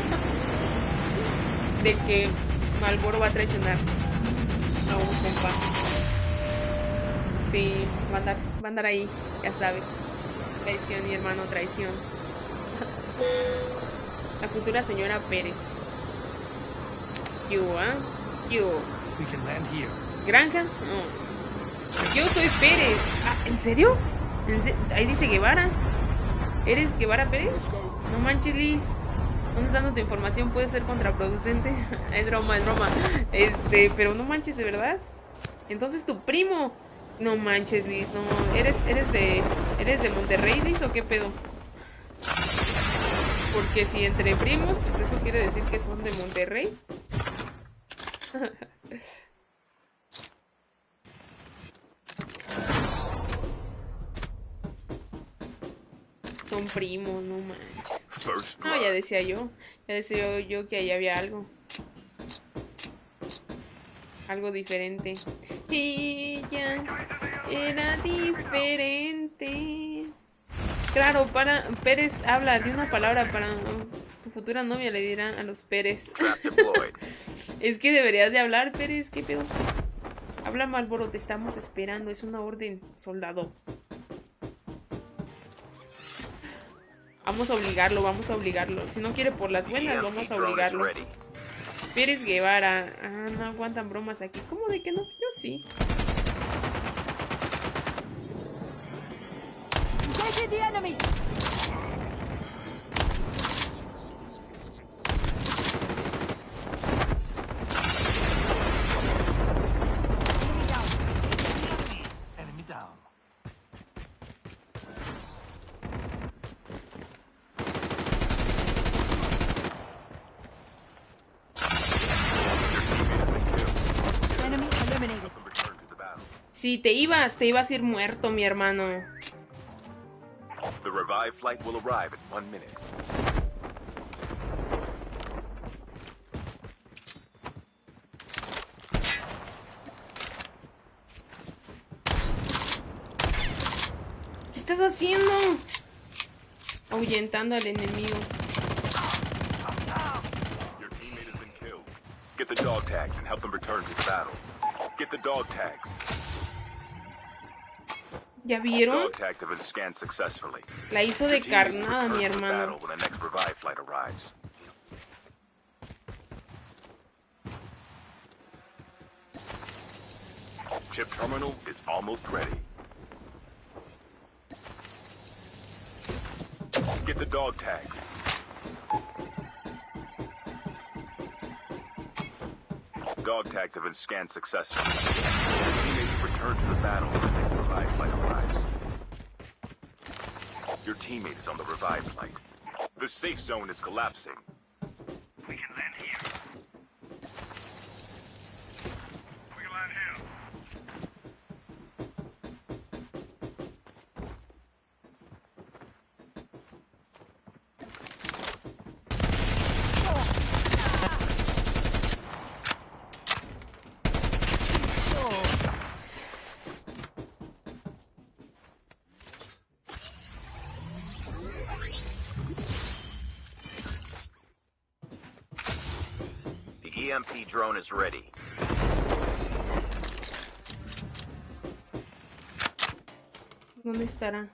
De que Malboro va a traicionar a un compa. Sí, va a andar, va a andar ahí, ya sabes. Traición, mi hermano, traición. La futura señora Pérez. ¿Qué hubo, ah? ¿Qué hubo? ¿Granja? No. Yo soy Pérez. Ah, ¿en serio? ¿En se Ahí dice Guevara. ¿Eres Guevara Pérez? No manches, Liz. ¿Dónde está dando tu información? Puede ser contraproducente. Es broma, es broma. Este, pero no manches, ¿de verdad? Entonces tu primo. No manches, Liz. No, ¿Eres, eres de. ¿Eres de Monterrey, Liz, o qué pedo? Porque si entre primos, pues eso quiere decir que son de Monterrey. Son primos, no manches. No, ya decía yo. Ya decía yo, yo que ahí había algo. Algo diferente. Ella era diferente. Claro, para Pérez habla de una palabra para tu futura novia, le dirán a los Pérez. Es que deberías de hablar, Pérez, ¿qué pedo? Habla Malboro, te estamos esperando, es una orden, soldado. Vamos a obligarlo, vamos a obligarlo. Si no quiere por las buenas, vamos a obligarlo. Pérez Guevara. Ah, no aguantan bromas aquí. ¿Cómo de que no? Yo sí. The enemies. Enemy down. Enemy eliminated. Si te ibas, te ibas a ir muerto, mi hermano. The revived flight will arrive in one minute. ¿Qué estás haciendo? Ahuyentando al enemigo. Your teammate has been killed. Get the dog tags and help them return to the battle. Get the dog tags. ¿Ya vieron? Dog tags have been scanned successfully. La hizo de carnada, mi hermano. When the next revive flight arrives. Chip terminal is almost ready. Get the dog tags. Dog tags have been scanned successfully. Your teammates return to the battle when the revived flight arrives. Your teammate is on the revived flight. The safe zone is collapsing. We can land here. We can land here. E M P drone is ready. ¿Dónde estará?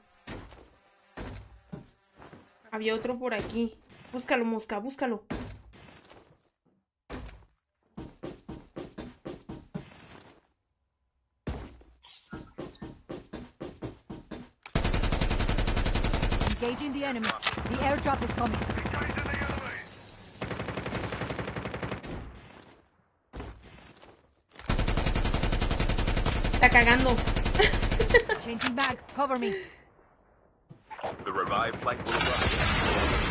Había otro por aquí. Búscalo, mosca, búscalo. Engaging the enemies. The airdrop is coming. Está cagando. Changing back. Cover me. The revived flight will arrive.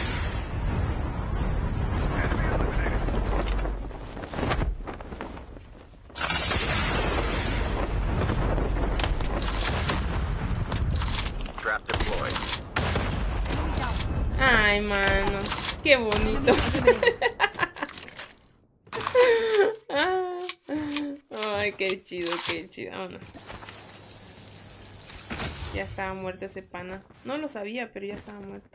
Trap deployed. Ay, mano. Qué bonito. Ay, qué chido, qué chido. Vámonos. Ya estaba muerto ese pana. No lo sabía, pero ya estaba muerto.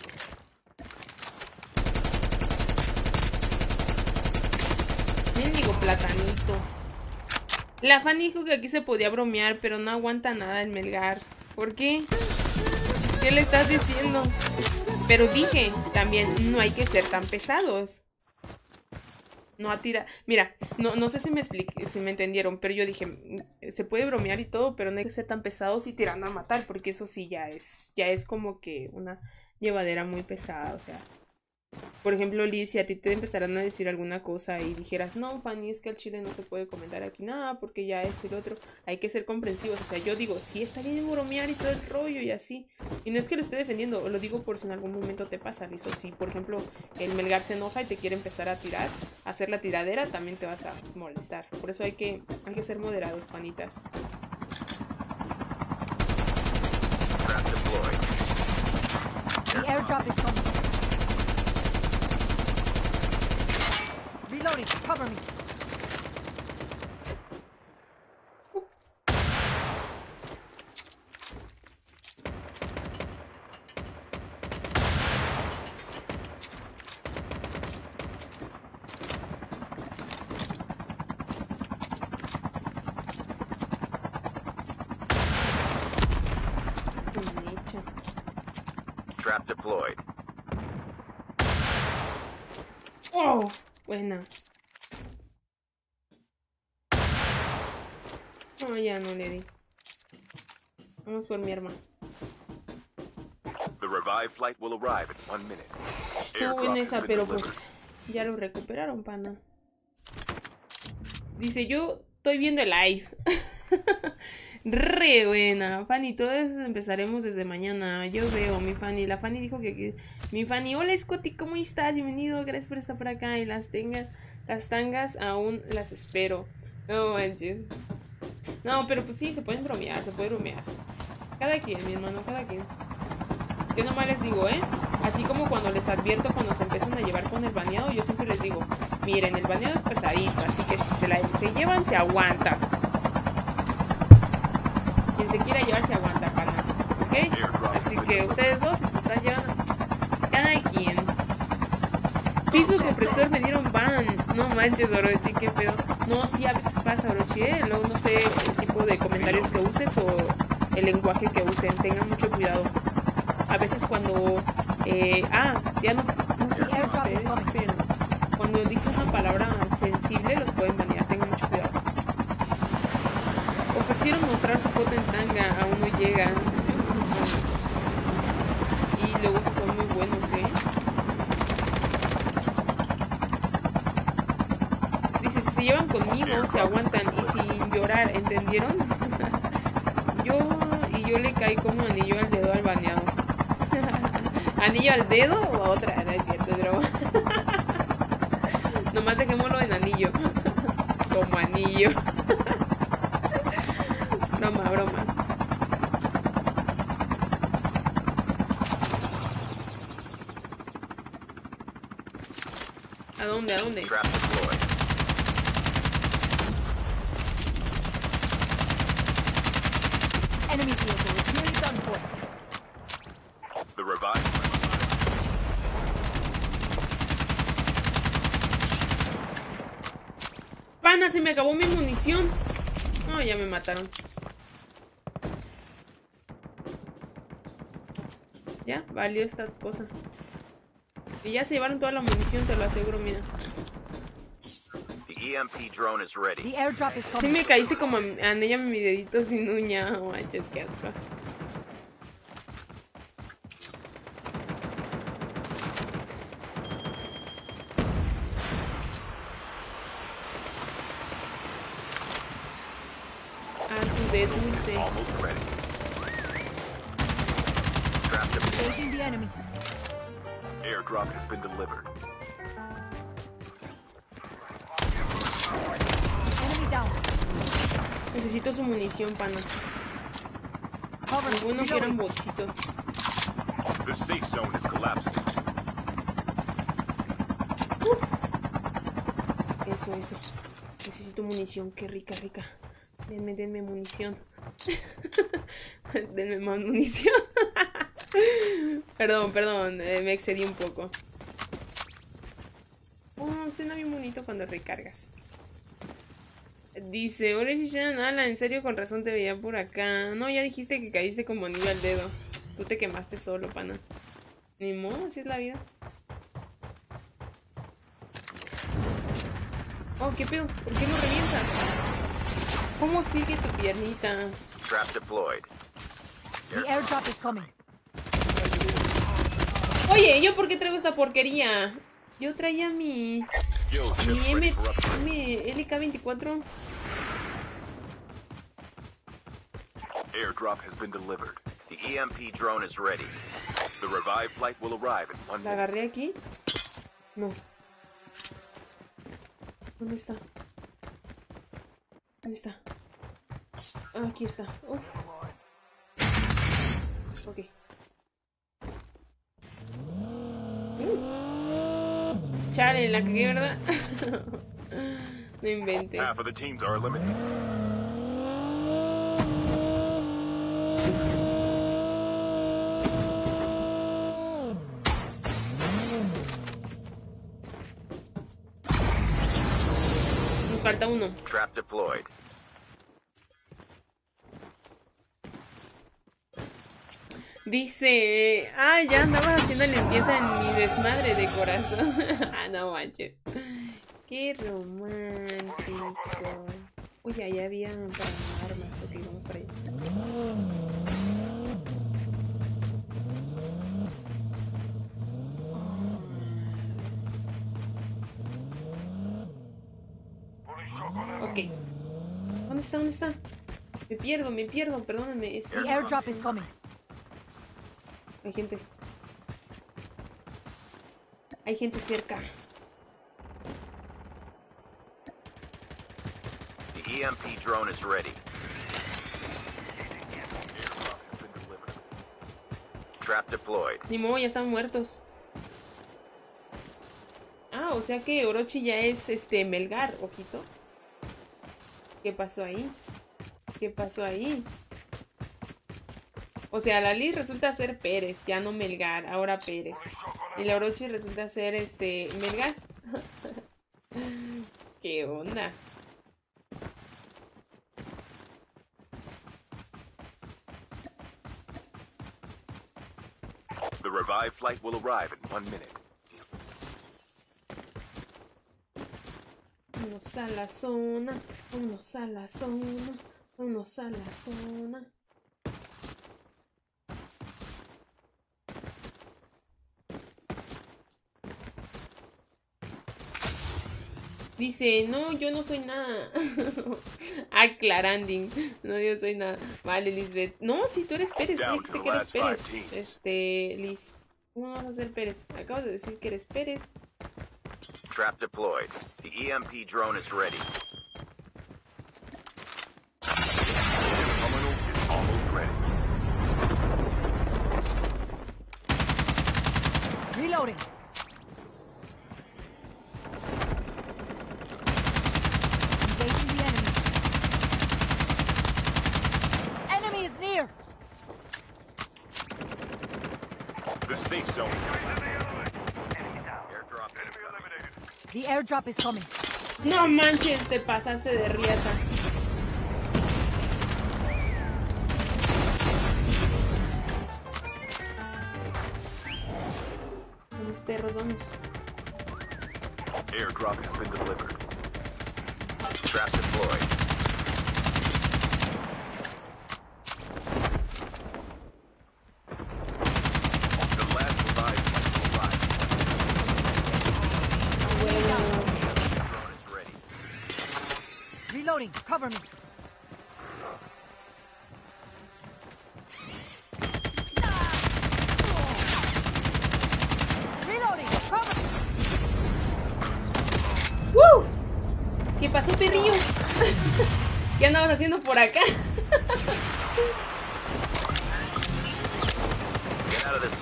Mendigo platanito. La Fanny dijo que aquí se podía bromear, pero no aguanta nada el Melgar. ¿Por qué? ¿Qué le estás diciendo? Pero dije, también no hay que ser tan pesados. No a tirar. Mira, no, no sé si me expliqué, si me entendieron, pero yo dije, se puede bromear y todo, pero no hay que ser tan pesados y tirando a matar, porque eso sí ya es, ya es como que una llevadera muy pesada, o sea. Por ejemplo, Liz, si a ti te empezaran a decir alguna cosa y dijeras, no, Fanny, es que al chile no se puede comentar aquí nada porque ya es el otro, hay que ser comprensivos. O sea, yo digo, sí, está bien bromear y todo el rollo y así. Y no es que lo esté defendiendo, lo digo por si en algún momento te pasa, Liz. O si, por ejemplo, el Melgar se enoja y te quiere empezar a tirar, a hacer la tiradera, también te vas a molestar. Por eso hay que, hay que ser moderados, panitas. The airdrop is coming. Reloading. Cover me. Trap deployed. Oh, buena. No, ya no le di. Vamos por mi arma. The revived flight will arrive in one minute. Estuvo en esa, pero pues ya lo recuperaron, pana. Dice, yo estoy viendo el live. Re buena, Fanny, todos empezaremos desde mañana. Yo veo, mi Fanny, la Fanny dijo que, que mi Fanny, hola Scotty, ¿cómo estás? Bienvenido, gracias por estar por acá. Y las tengas, las tangas aún las espero. No manches. No, pero pues sí, se pueden bromear, se puede bromear. Cada quien, mi hermano, cada quien. Yo nomás les digo, ¿eh? Así como cuando les advierto cuando se empiezan a llevar con el baneado, yo siempre les digo, miren, el baneado es pesadito, así que si se la se llevan, se aguanta. Quien se quiera llevar, se aguanta, pana. ¿Ok? Así que ustedes dos, si se están llevando, cada quien. Facebook opresor, me dieron ban. No manches, Orochi, qué pedo. No, sí, a veces pasa, Orochi, ¿eh? Luego no sé el tipo de comentarios que uses o el lenguaje que usen. Tengan mucho cuidado. A veces cuando... Eh, ah, ya no, no sé si ustedes, pero cuando dicen una palabra sensible los pueden banear. Tengan mucho cuidado. Ofrecieron mostrar su foto en tanga, aún no llega. Y luego si son muy llevan conmigo se aguantan y sin llorar, ¿entendieron? Yo y yo le caí como anillo al dedo al baneado. ¿Anillo al dedo o otra? No es cierto, es broma. Nomás dejémoslo en anillo. Como anillo. Broma, broma. ¿A dónde? ¿A dónde? Trap deployed. Enemy vehicle is nearly done for. The revive. Pana, se me acabó mi munición. No, ya me mataron. Ya, valió esta cosa. Y ya se llevaron toda la munición, te lo aseguro, mira. The E M P drone is ready. The airdrop is Sí coming. me caíste como anilla mi dedito sin uña. Oh, manches, qué asco. Ah, tu de dulce. Almost ready. Trap deployed. Engaging the enemies. Airdrop has been delivered. Enemy down. Necesito su munición, pana. Cover. Ninguno quiere un Reloading. bolsito. The safe zone is collapsing. Eso, eso. Necesito munición, qué rica, rica. Denme, denme munición. Denme más munición. Perdón, perdón, eh, me excedí un poco. Oh, suena bien bonito cuando recargas. Dice, hola Shishan, ala, en serio, con razón te veía por acá. No, ya dijiste que caíste como anillo al dedo. Tú te quemaste solo, pana. Ni modo, así es la vida. Oh, ¿qué pedo? ¿Por qué no revienta? ¿Cómo sigue tu piernita? Trap deployed. The airdrop is coming. Oye, ¿yo por qué traigo esta porquería? Yo traía mi... Yo, Mi chips M... ready for upgrade. mi L K veinticuatro. Airdrop has been delivered. The E M P drone is ready. The revived flight will arrive in one ¿La minute. agarré aquí? No. ¿Dónde está? ¿Dónde está? Ah, aquí está. Uf. Ok. Uh. Chale, la cagué, ¿verdad? No inventes. Half of the teams are eliminated. Nos falta uno. Trap deployed. Dice, ah, ya andaba haciendo limpieza en mi desmadre de corazón. Ah, no manches. Qué romántico. Uy, allá había para armas. Ok, vamos para allá. Ok. ¿Dónde está? ¿Dónde está? Me pierdo, me pierdo, perdónenme. Es que... The airdrop is coming. Hay gente. Hay gente cerca. The E M P drone is ready. Airdrop has been delivered. Trap deployed. Ni modo, ya están muertos. Ah, o sea que Orochi ya es este Melgar, ojito. ¿Qué pasó ahí? ¿Qué pasó ahí? O sea, la Liz resulta ser Pérez, ya no Melgar, ahora Pérez. Y la Orochi resulta ser este Melgar. ¿Qué onda? The revived flight will arrive in one minute. Vámonos a la zona, vámonos a la zona, vámonos a la zona. Dice, no, yo no soy nada. Aclaranding. No, yo soy nada. Vale, Lisbeth. No, si tú eres Pérez. Tú dijiste que eres Pérez. Este, Liz. ¿Cómo vas a ser Pérez? Acabas de decir que eres Pérez. Trap deployed. The E M P drone is ready. The terminal is almost ready. Reloading. Engaging the enemies. Enemy is near. The safe zone. Airdrop incoming. The airdrop is coming. No manches, te pasaste de riata. Los perros, vamos. Airdrop has been delivered. Trap deployed. The last revived flight will arrive. Huevo. Drone is ready. Reloading. Cover me. Reloading. Cover. ¡Woo! ¿Qué pasó, perrillo? ¿Qué andabas haciendo por acá? Get out of this.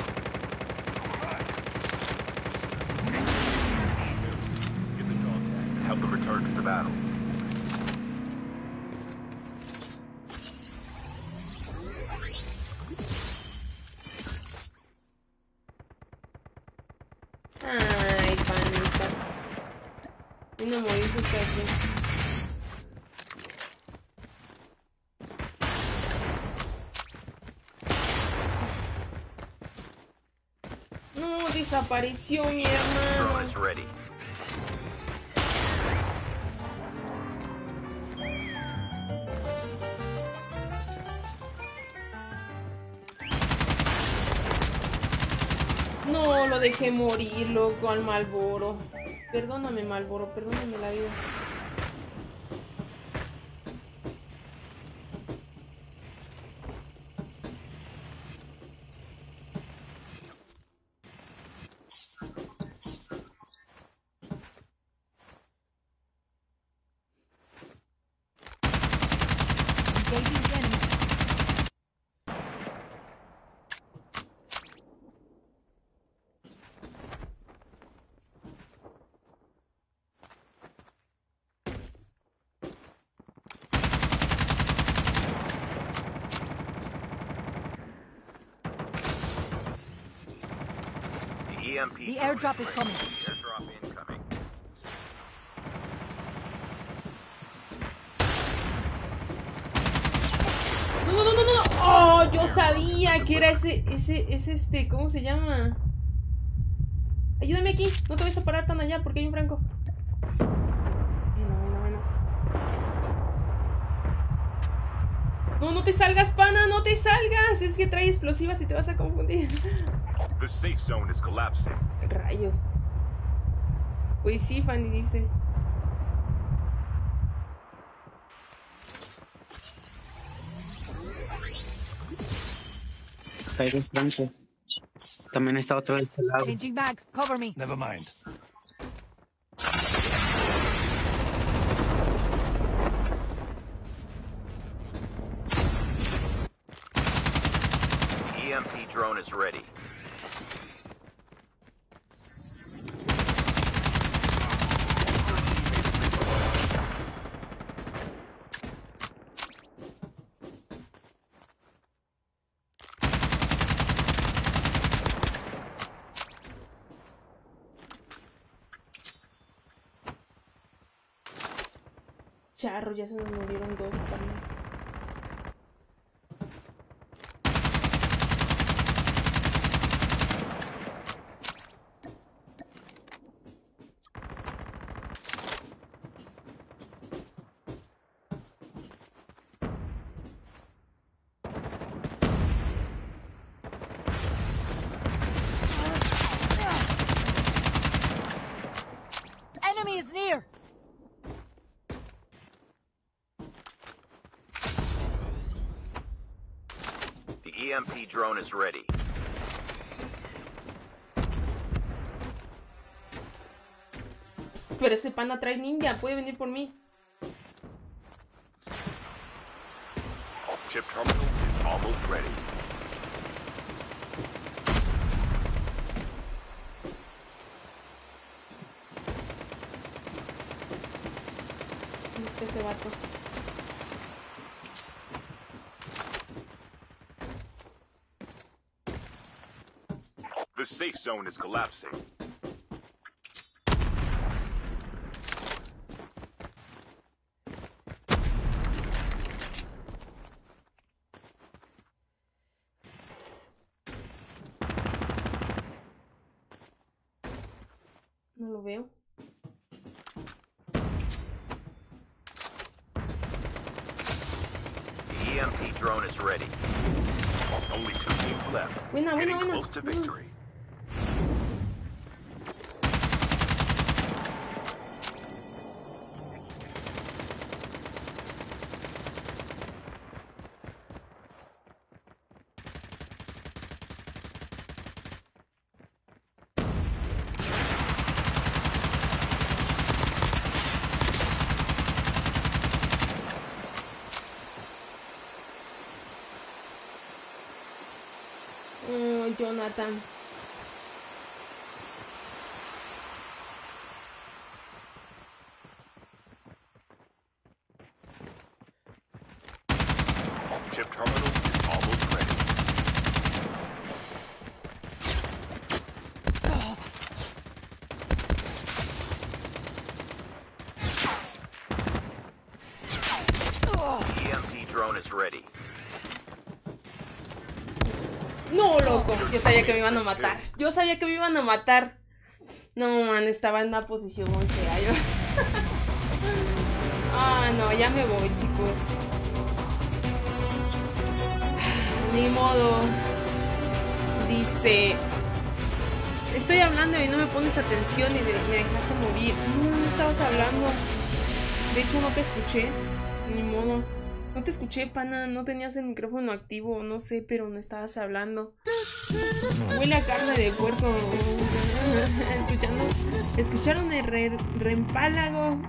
Get the dog tags and help them return to the battle. Ay, panita. Una morir justo aquí. No, desapareció mi hermano. Drone is ready. No, lo dejé morir, loco, al Malboro. Perdóname, Malboro, perdóname la vida. Engaging the enemies. The E M P The drone airdrop is ready. coming. Airdrop incoming. No, no, no, no, no. Oh, yo sabía que era ese, ese, ese, este, ¿cómo se llama? Ayúdame aquí, no te vayas a parar tan allá porque hay un franco. No, no, no. No, no te salgas, pana, no te salgas. Es que trae explosivas y te vas a confundir. The safe zone is collapsing. Rayos. Pues sí, Fanny dice. Hay dos francos. También está otro de este lado. Changing mag. Cover me. Never mind. The E M P drone is ready. Charro, ya se nos murieron dos también. Enemy is near. M P drone is ready. Pero ese pana trae ninja, puede venir por mí. Chip terminal is almost ready. ¿Dónde está ese vato? The safe zone is collapsing. No lo veo. The E M P drone is ready. Only two teams left. Buena, buena, Getting buena. close to victory. Oh, Jonathan. Chip terminal is almost ready. E M P drone is ready. No, loco. Yo sabía que me iban a matar. Yo sabía que me iban a matar. No, man, estaba en una posición muy fea. Yo... ah, no, ya me voy, chicos. Ni modo. Dice... estoy hablando y no me pones atención y me dejaste morir. No, no estabas hablando. De hecho, no te escuché. Ni modo. No te escuché, pana, no tenías el micrófono activo, no sé, pero no estabas hablando. Huele a carne de puerco. Escuchando, ¿escucharon el re, reempálago?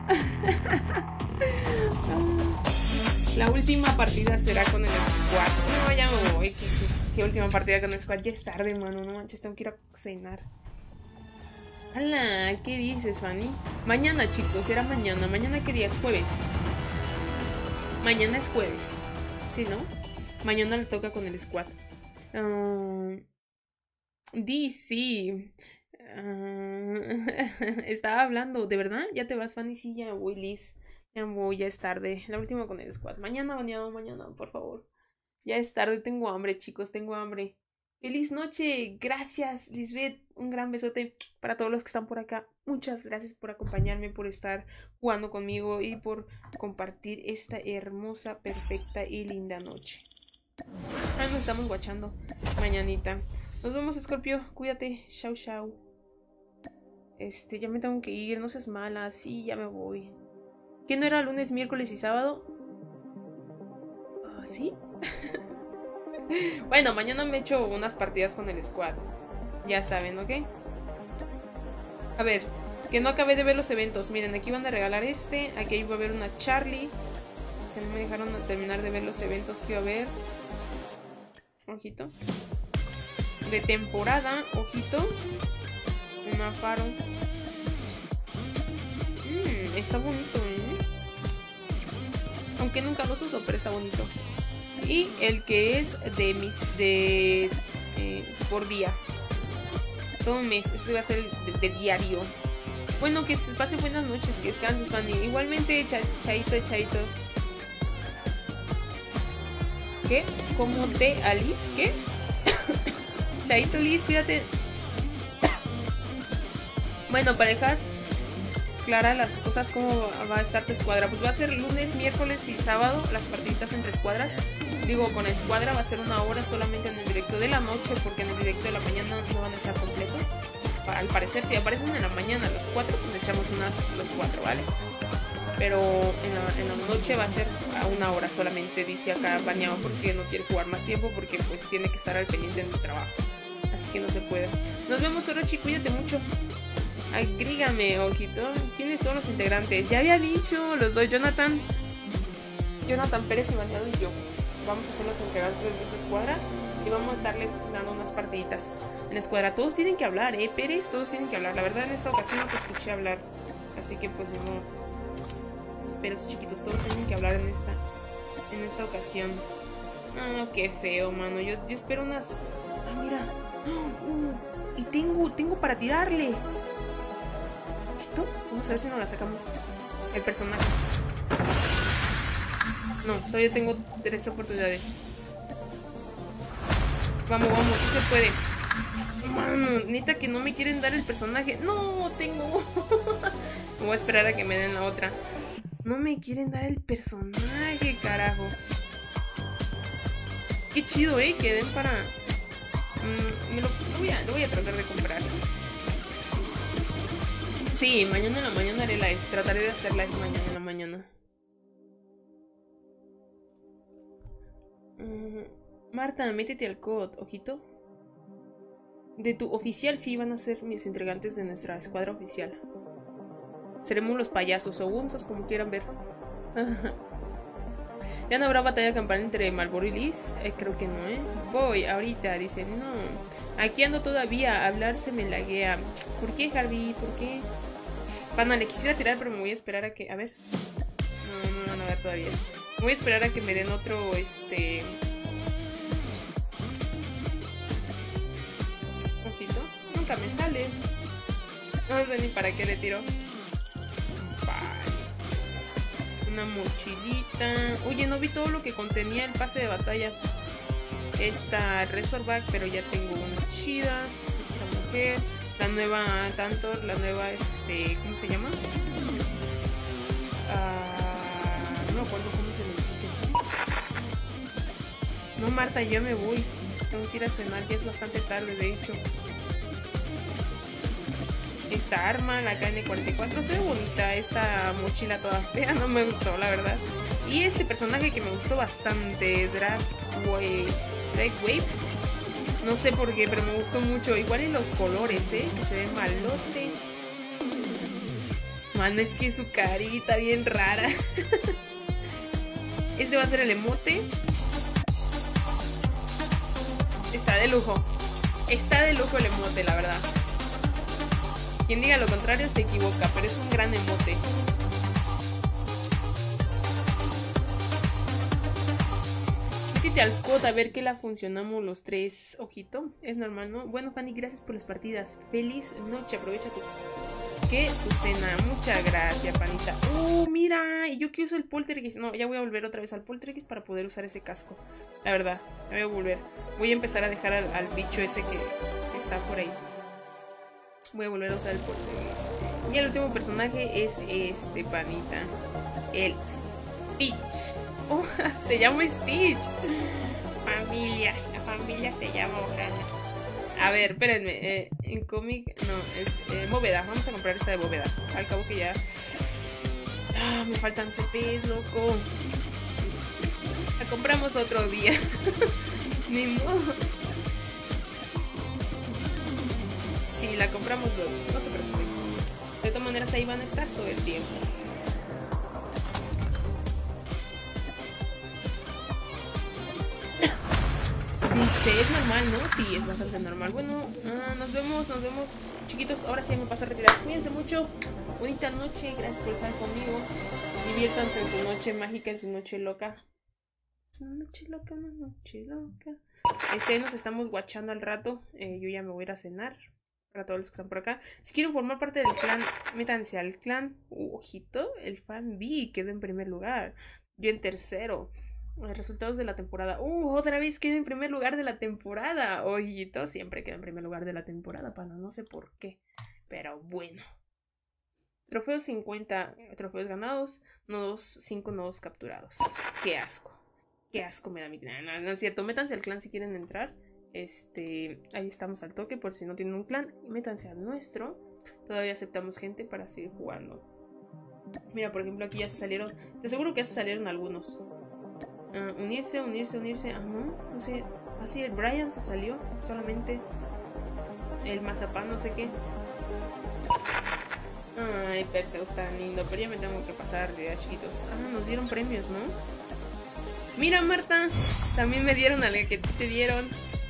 La última partida será con el squad. No, ya me voy. ¿Qué, qué, qué última partida con el squad? Ya es tarde, mano, no manches, tengo que ir a cenar. Hola, ¿qué dices, Fanny? Mañana, chicos, será mañana. ¿Mañana qué día es? Jueves. Mañana es jueves, ¿sí, no? Mañana le toca con el squad. Uh, D C. Uh, estaba hablando, ¿de verdad? ¿Ya te vas, Fanny? Sí, ya voy, Liz. Ya voy, ya es tarde. La última con el squad. Mañana, mañana, mañana, por favor. Ya es tarde, tengo hambre, chicos, tengo hambre. Feliz noche, gracias, Lisbeth. Un gran besote para todos los que están por acá. Muchas gracias por acompañarme, por estar jugando conmigo y por compartir esta hermosa, perfecta y linda noche. Ah, nos estamos guachando mañanita. Nos vemos, Scorpio. Cuídate. Chau, chau. Este, ya me tengo que ir. No seas mala. Sí, ya me voy. ¿Qué no era lunes, miércoles y sábado? ¿Ah, sí? Bueno, mañana me echo unas partidas con el squad. Ya saben, ¿ok? A ver, que no acabé de ver los eventos. Miren, aquí van a regalar este. Aquí iba a haber una Charlie. Que no me dejaron terminar de ver los eventos que iba a haber. Ojito. De temporada, ojito. Una faro. Mmm, está bonito, ¿eh? Aunque nunca los uso, pero está bonito. Y el que es de mis de eh, por día, todo un mes. Este va a ser de, de diario. Bueno, que pasen buenas noches, que descanses, Fanny. Igualmente, cha, chaito, chaito. ¿Qué? ¿Cómo te, Alice? ¿Qué? Chaito, Liz, cuídate. Bueno, para dejar claras las cosas, cómo va a estar tu escuadra, pues va a ser lunes, miércoles y sábado las partiditas entre escuadras. Digo, con escuadra va a ser una hora solamente en el directo de la noche, porque en el directo de la mañana no van a estar completos. Al parecer, si aparecen en la mañana los cuatro, pues echamos unas los cuatro, ¿vale? Pero en la, en la noche va a ser a una hora solamente, dice acá baneado, porque no quiere jugar más tiempo, porque pues tiene que estar al pendiente en su trabajo. Así que no se puede. Nos vemos, Orochi, cuídate mucho. Agrégame, ojito. ¿Quiénes son los integrantes? Ya había dicho, los dos, Jonathan. Jonathan Pérez y baneado y yo. Vamos a ser los integrantes de esta escuadra. Y vamos a estarle dando unas partiditas en la escuadra. Todos tienen que hablar, eh, Pérez, todos tienen que hablar. La verdad en esta ocasión no te escuché hablar. Así que pues no. Pero chiquitos, todos tienen que hablar en esta En esta ocasión. Ah, qué feo, mano. Yo, yo espero unas. Ah, mira. Uh, y tengo, tengo para tirarle. ¿Esto? Vamos a ver si nos la sacamos. El personaje. No, todavía tengo tres oportunidades. Vamos, vamos, sí se puede. Mano, neta que no me quieren dar el personaje. No, tengo. Me voy a esperar a que me den la otra. No me quieren dar el personaje, carajo. Qué chido, eh, que den para... Mm, me lo, lo, voy a, lo voy a tratar de comprar. Sí, mañana en la mañana haré live. Trataré de hacer live mañana en la mañana. Mm, Marta, métete al C O D, ojito. De tu oficial, sí, van a ser mis integrantes de nuestra escuadra oficial. Seremos los payasos o unzos, como quieran ver. ¿Ya no habrá batalla campal entre Malboro y Liz? Eh, creo que no, ¿eh? Voy, ahorita, dice, no. Aquí ando todavía, hablar se me laguea. ¿Por qué, Harvey? ¿Por qué? Pana, le quisiera tirar, pero me voy a esperar a que... A ver. No, no, no van a ver todavía. Me voy a esperar a que me den otro, este... Ojito. Nunca me sale. No sé ni para qué le tiro. Una mochilita. Oye, no vi todo lo que contenía el pase de batalla. Esta Razorback, pero ya tengo una chida. Esta mujer. La nueva Tantor, la nueva, este, ¿cómo se llama? Uh, no me acuerdo cómo se le dice. No, Marta, ya me voy. Tengo que ir a cenar, ya es bastante tarde, de hecho. Esta arma, la K N cuarenta y cuatro, se ve bonita. Esta mochila toda fea, no me gustó, la verdad. Y este personaje que me gustó bastante, Dragwave. Dragwave. No sé por qué, pero me gustó mucho. Igual en los colores, ¿eh? Que se ve malote. Mano, es que su carita bien rara. Este va a ser el emote. Está de lujo. Está de lujo el emote, la verdad. Quien diga lo contrario se equivoca, pero es un gran emote. Métete al C O D a ver que la funcionamos los tres. Ojito, es normal, ¿no? Bueno, Fanny, gracias por las partidas. Feliz noche, aprovecha tu... ¿Qué? Tu cena. Muchas gracias, panita. ¡Uh, mira! Y yo que uso el poltergeist. No, ya voy a volver otra vez al poltergeist para poder usar ese casco. La verdad, me voy a volver. Voy a empezar a dejar al, al bicho ese que, que está por ahí. Voy a volver a usar el poltergeist. Y el último personaje es este, panita. El Stitch. Oh, se llama Stitch. Familia. La familia se llama Ohana. A ver, espérenme. Eh, en cómic, no, es eh, bóveda. Vamos a comprar esta de bóveda. Al cabo que ya. Ah, me faltan C Ps, loco. La compramos otro día. Ni modo. Sí, la compramos luego. No se preocupen. De todas maneras, ahí van a estar todo el tiempo. Dice, es normal, ¿no? Sí, es bastante normal. Bueno, uh, nos vemos, nos vemos, chiquitos. Ahora sí me paso a retirar. Cuídense mucho. Bonita noche. Gracias por estar conmigo. Diviértanse en su noche mágica, en su noche loca. Es una noche loca, una noche loca. Este, nos estamos guachando al rato. Eh, yo ya me voy a ir a cenar. Para todos los que están por acá. Si quieren formar parte del clan, métanse al clan. Uh, ojito, el fan B quedó en primer lugar. Yo en tercero. Los resultados de la temporada. Uh, otra vez quedé en primer lugar de la temporada. Ojito, siempre quedo en primer lugar de la temporada, pana. No sé por qué. Pero bueno. Trofeos cincuenta. Trofeos ganados. Nodos cinco nodos capturados. Qué asco. Qué asco me da mi clan. No, no es cierto. Métanse al clan si quieren entrar. Este, ahí estamos al toque por si no tienen un clan. Métanse al nuestro. Todavía aceptamos gente para seguir jugando. Mira, por ejemplo, aquí ya se salieron. Te aseguro que ya se salieron algunos. Uh, unirse, unirse, unirse. Ah, no, no sé. Así el Brian se salió. Solamente el mazapán, no sé qué. Ay, Perseus tan lindo. Pero ya me tengo que pasar de chiquitos. Ah, nos dieron premios, ¿no? Mira, Marta. También me dieron a la que te dieron.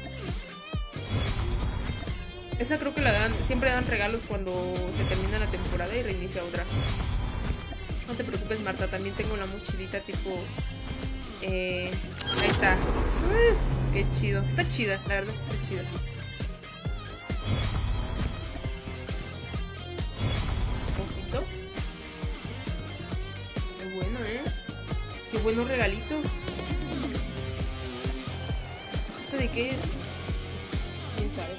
Esa creo que la dan. Siempre dan regalos cuando se termina la temporada y reinicia otra. No te preocupes, Marta. También tengo la mochilita tipo... Eh, ahí está. Uh, qué chido. Está chida. La verdad está chida. Ojito. Qué bueno, ¿eh? Qué buenos regalitos. ¿Esto de qué es? ¿Quién sabe?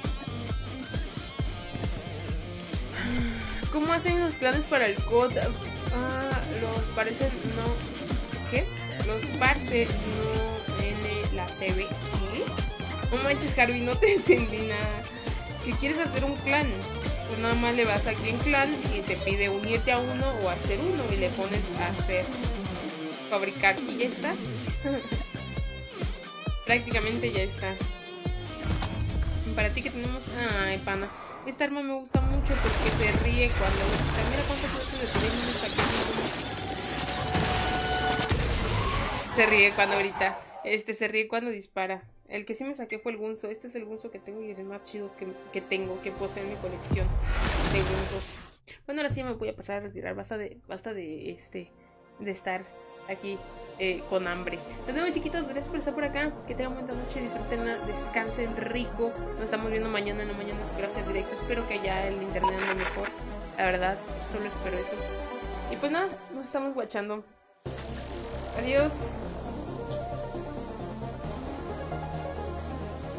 ¿Cómo hacen los clanes para el C O D? Ah, los parecen no... ¿Qué? Los parce no en la T V. ¿Qué? No manches, Harvey, no te entendí nada. ¿Qué quieres hacer un clan? Pues nada más le vas aquí en clan y te pide unirte a uno o hacer uno y le pones a hacer, fabricar y ya está. Prácticamente ya está. Para ti que tenemos... Ay, pana. Esta arma me gusta mucho porque se ríe cuando... Mira cuántas veces de tenemos hasta aquí. Se ríe cuando grita. Este se ríe cuando dispara. El que sí me saqué fue el Gunzo. Este es el Gunzo que tengo y es el más chido que, que tengo, que posee en mi colección de Gunzos. Bueno, ahora sí me voy a pasar a retirar. Basta de, basta de este de estar aquí eh, con hambre. Nos vemos, chiquitos. Gracias por estar por acá. Que tengan buena noche. Disfruten, descansen rico. Nos estamos viendo mañana. En la mañana espero hacer directo. Espero que ya el internet ande mejor. La verdad, solo espero eso. Y pues nada, nos estamos guachando. Adiós.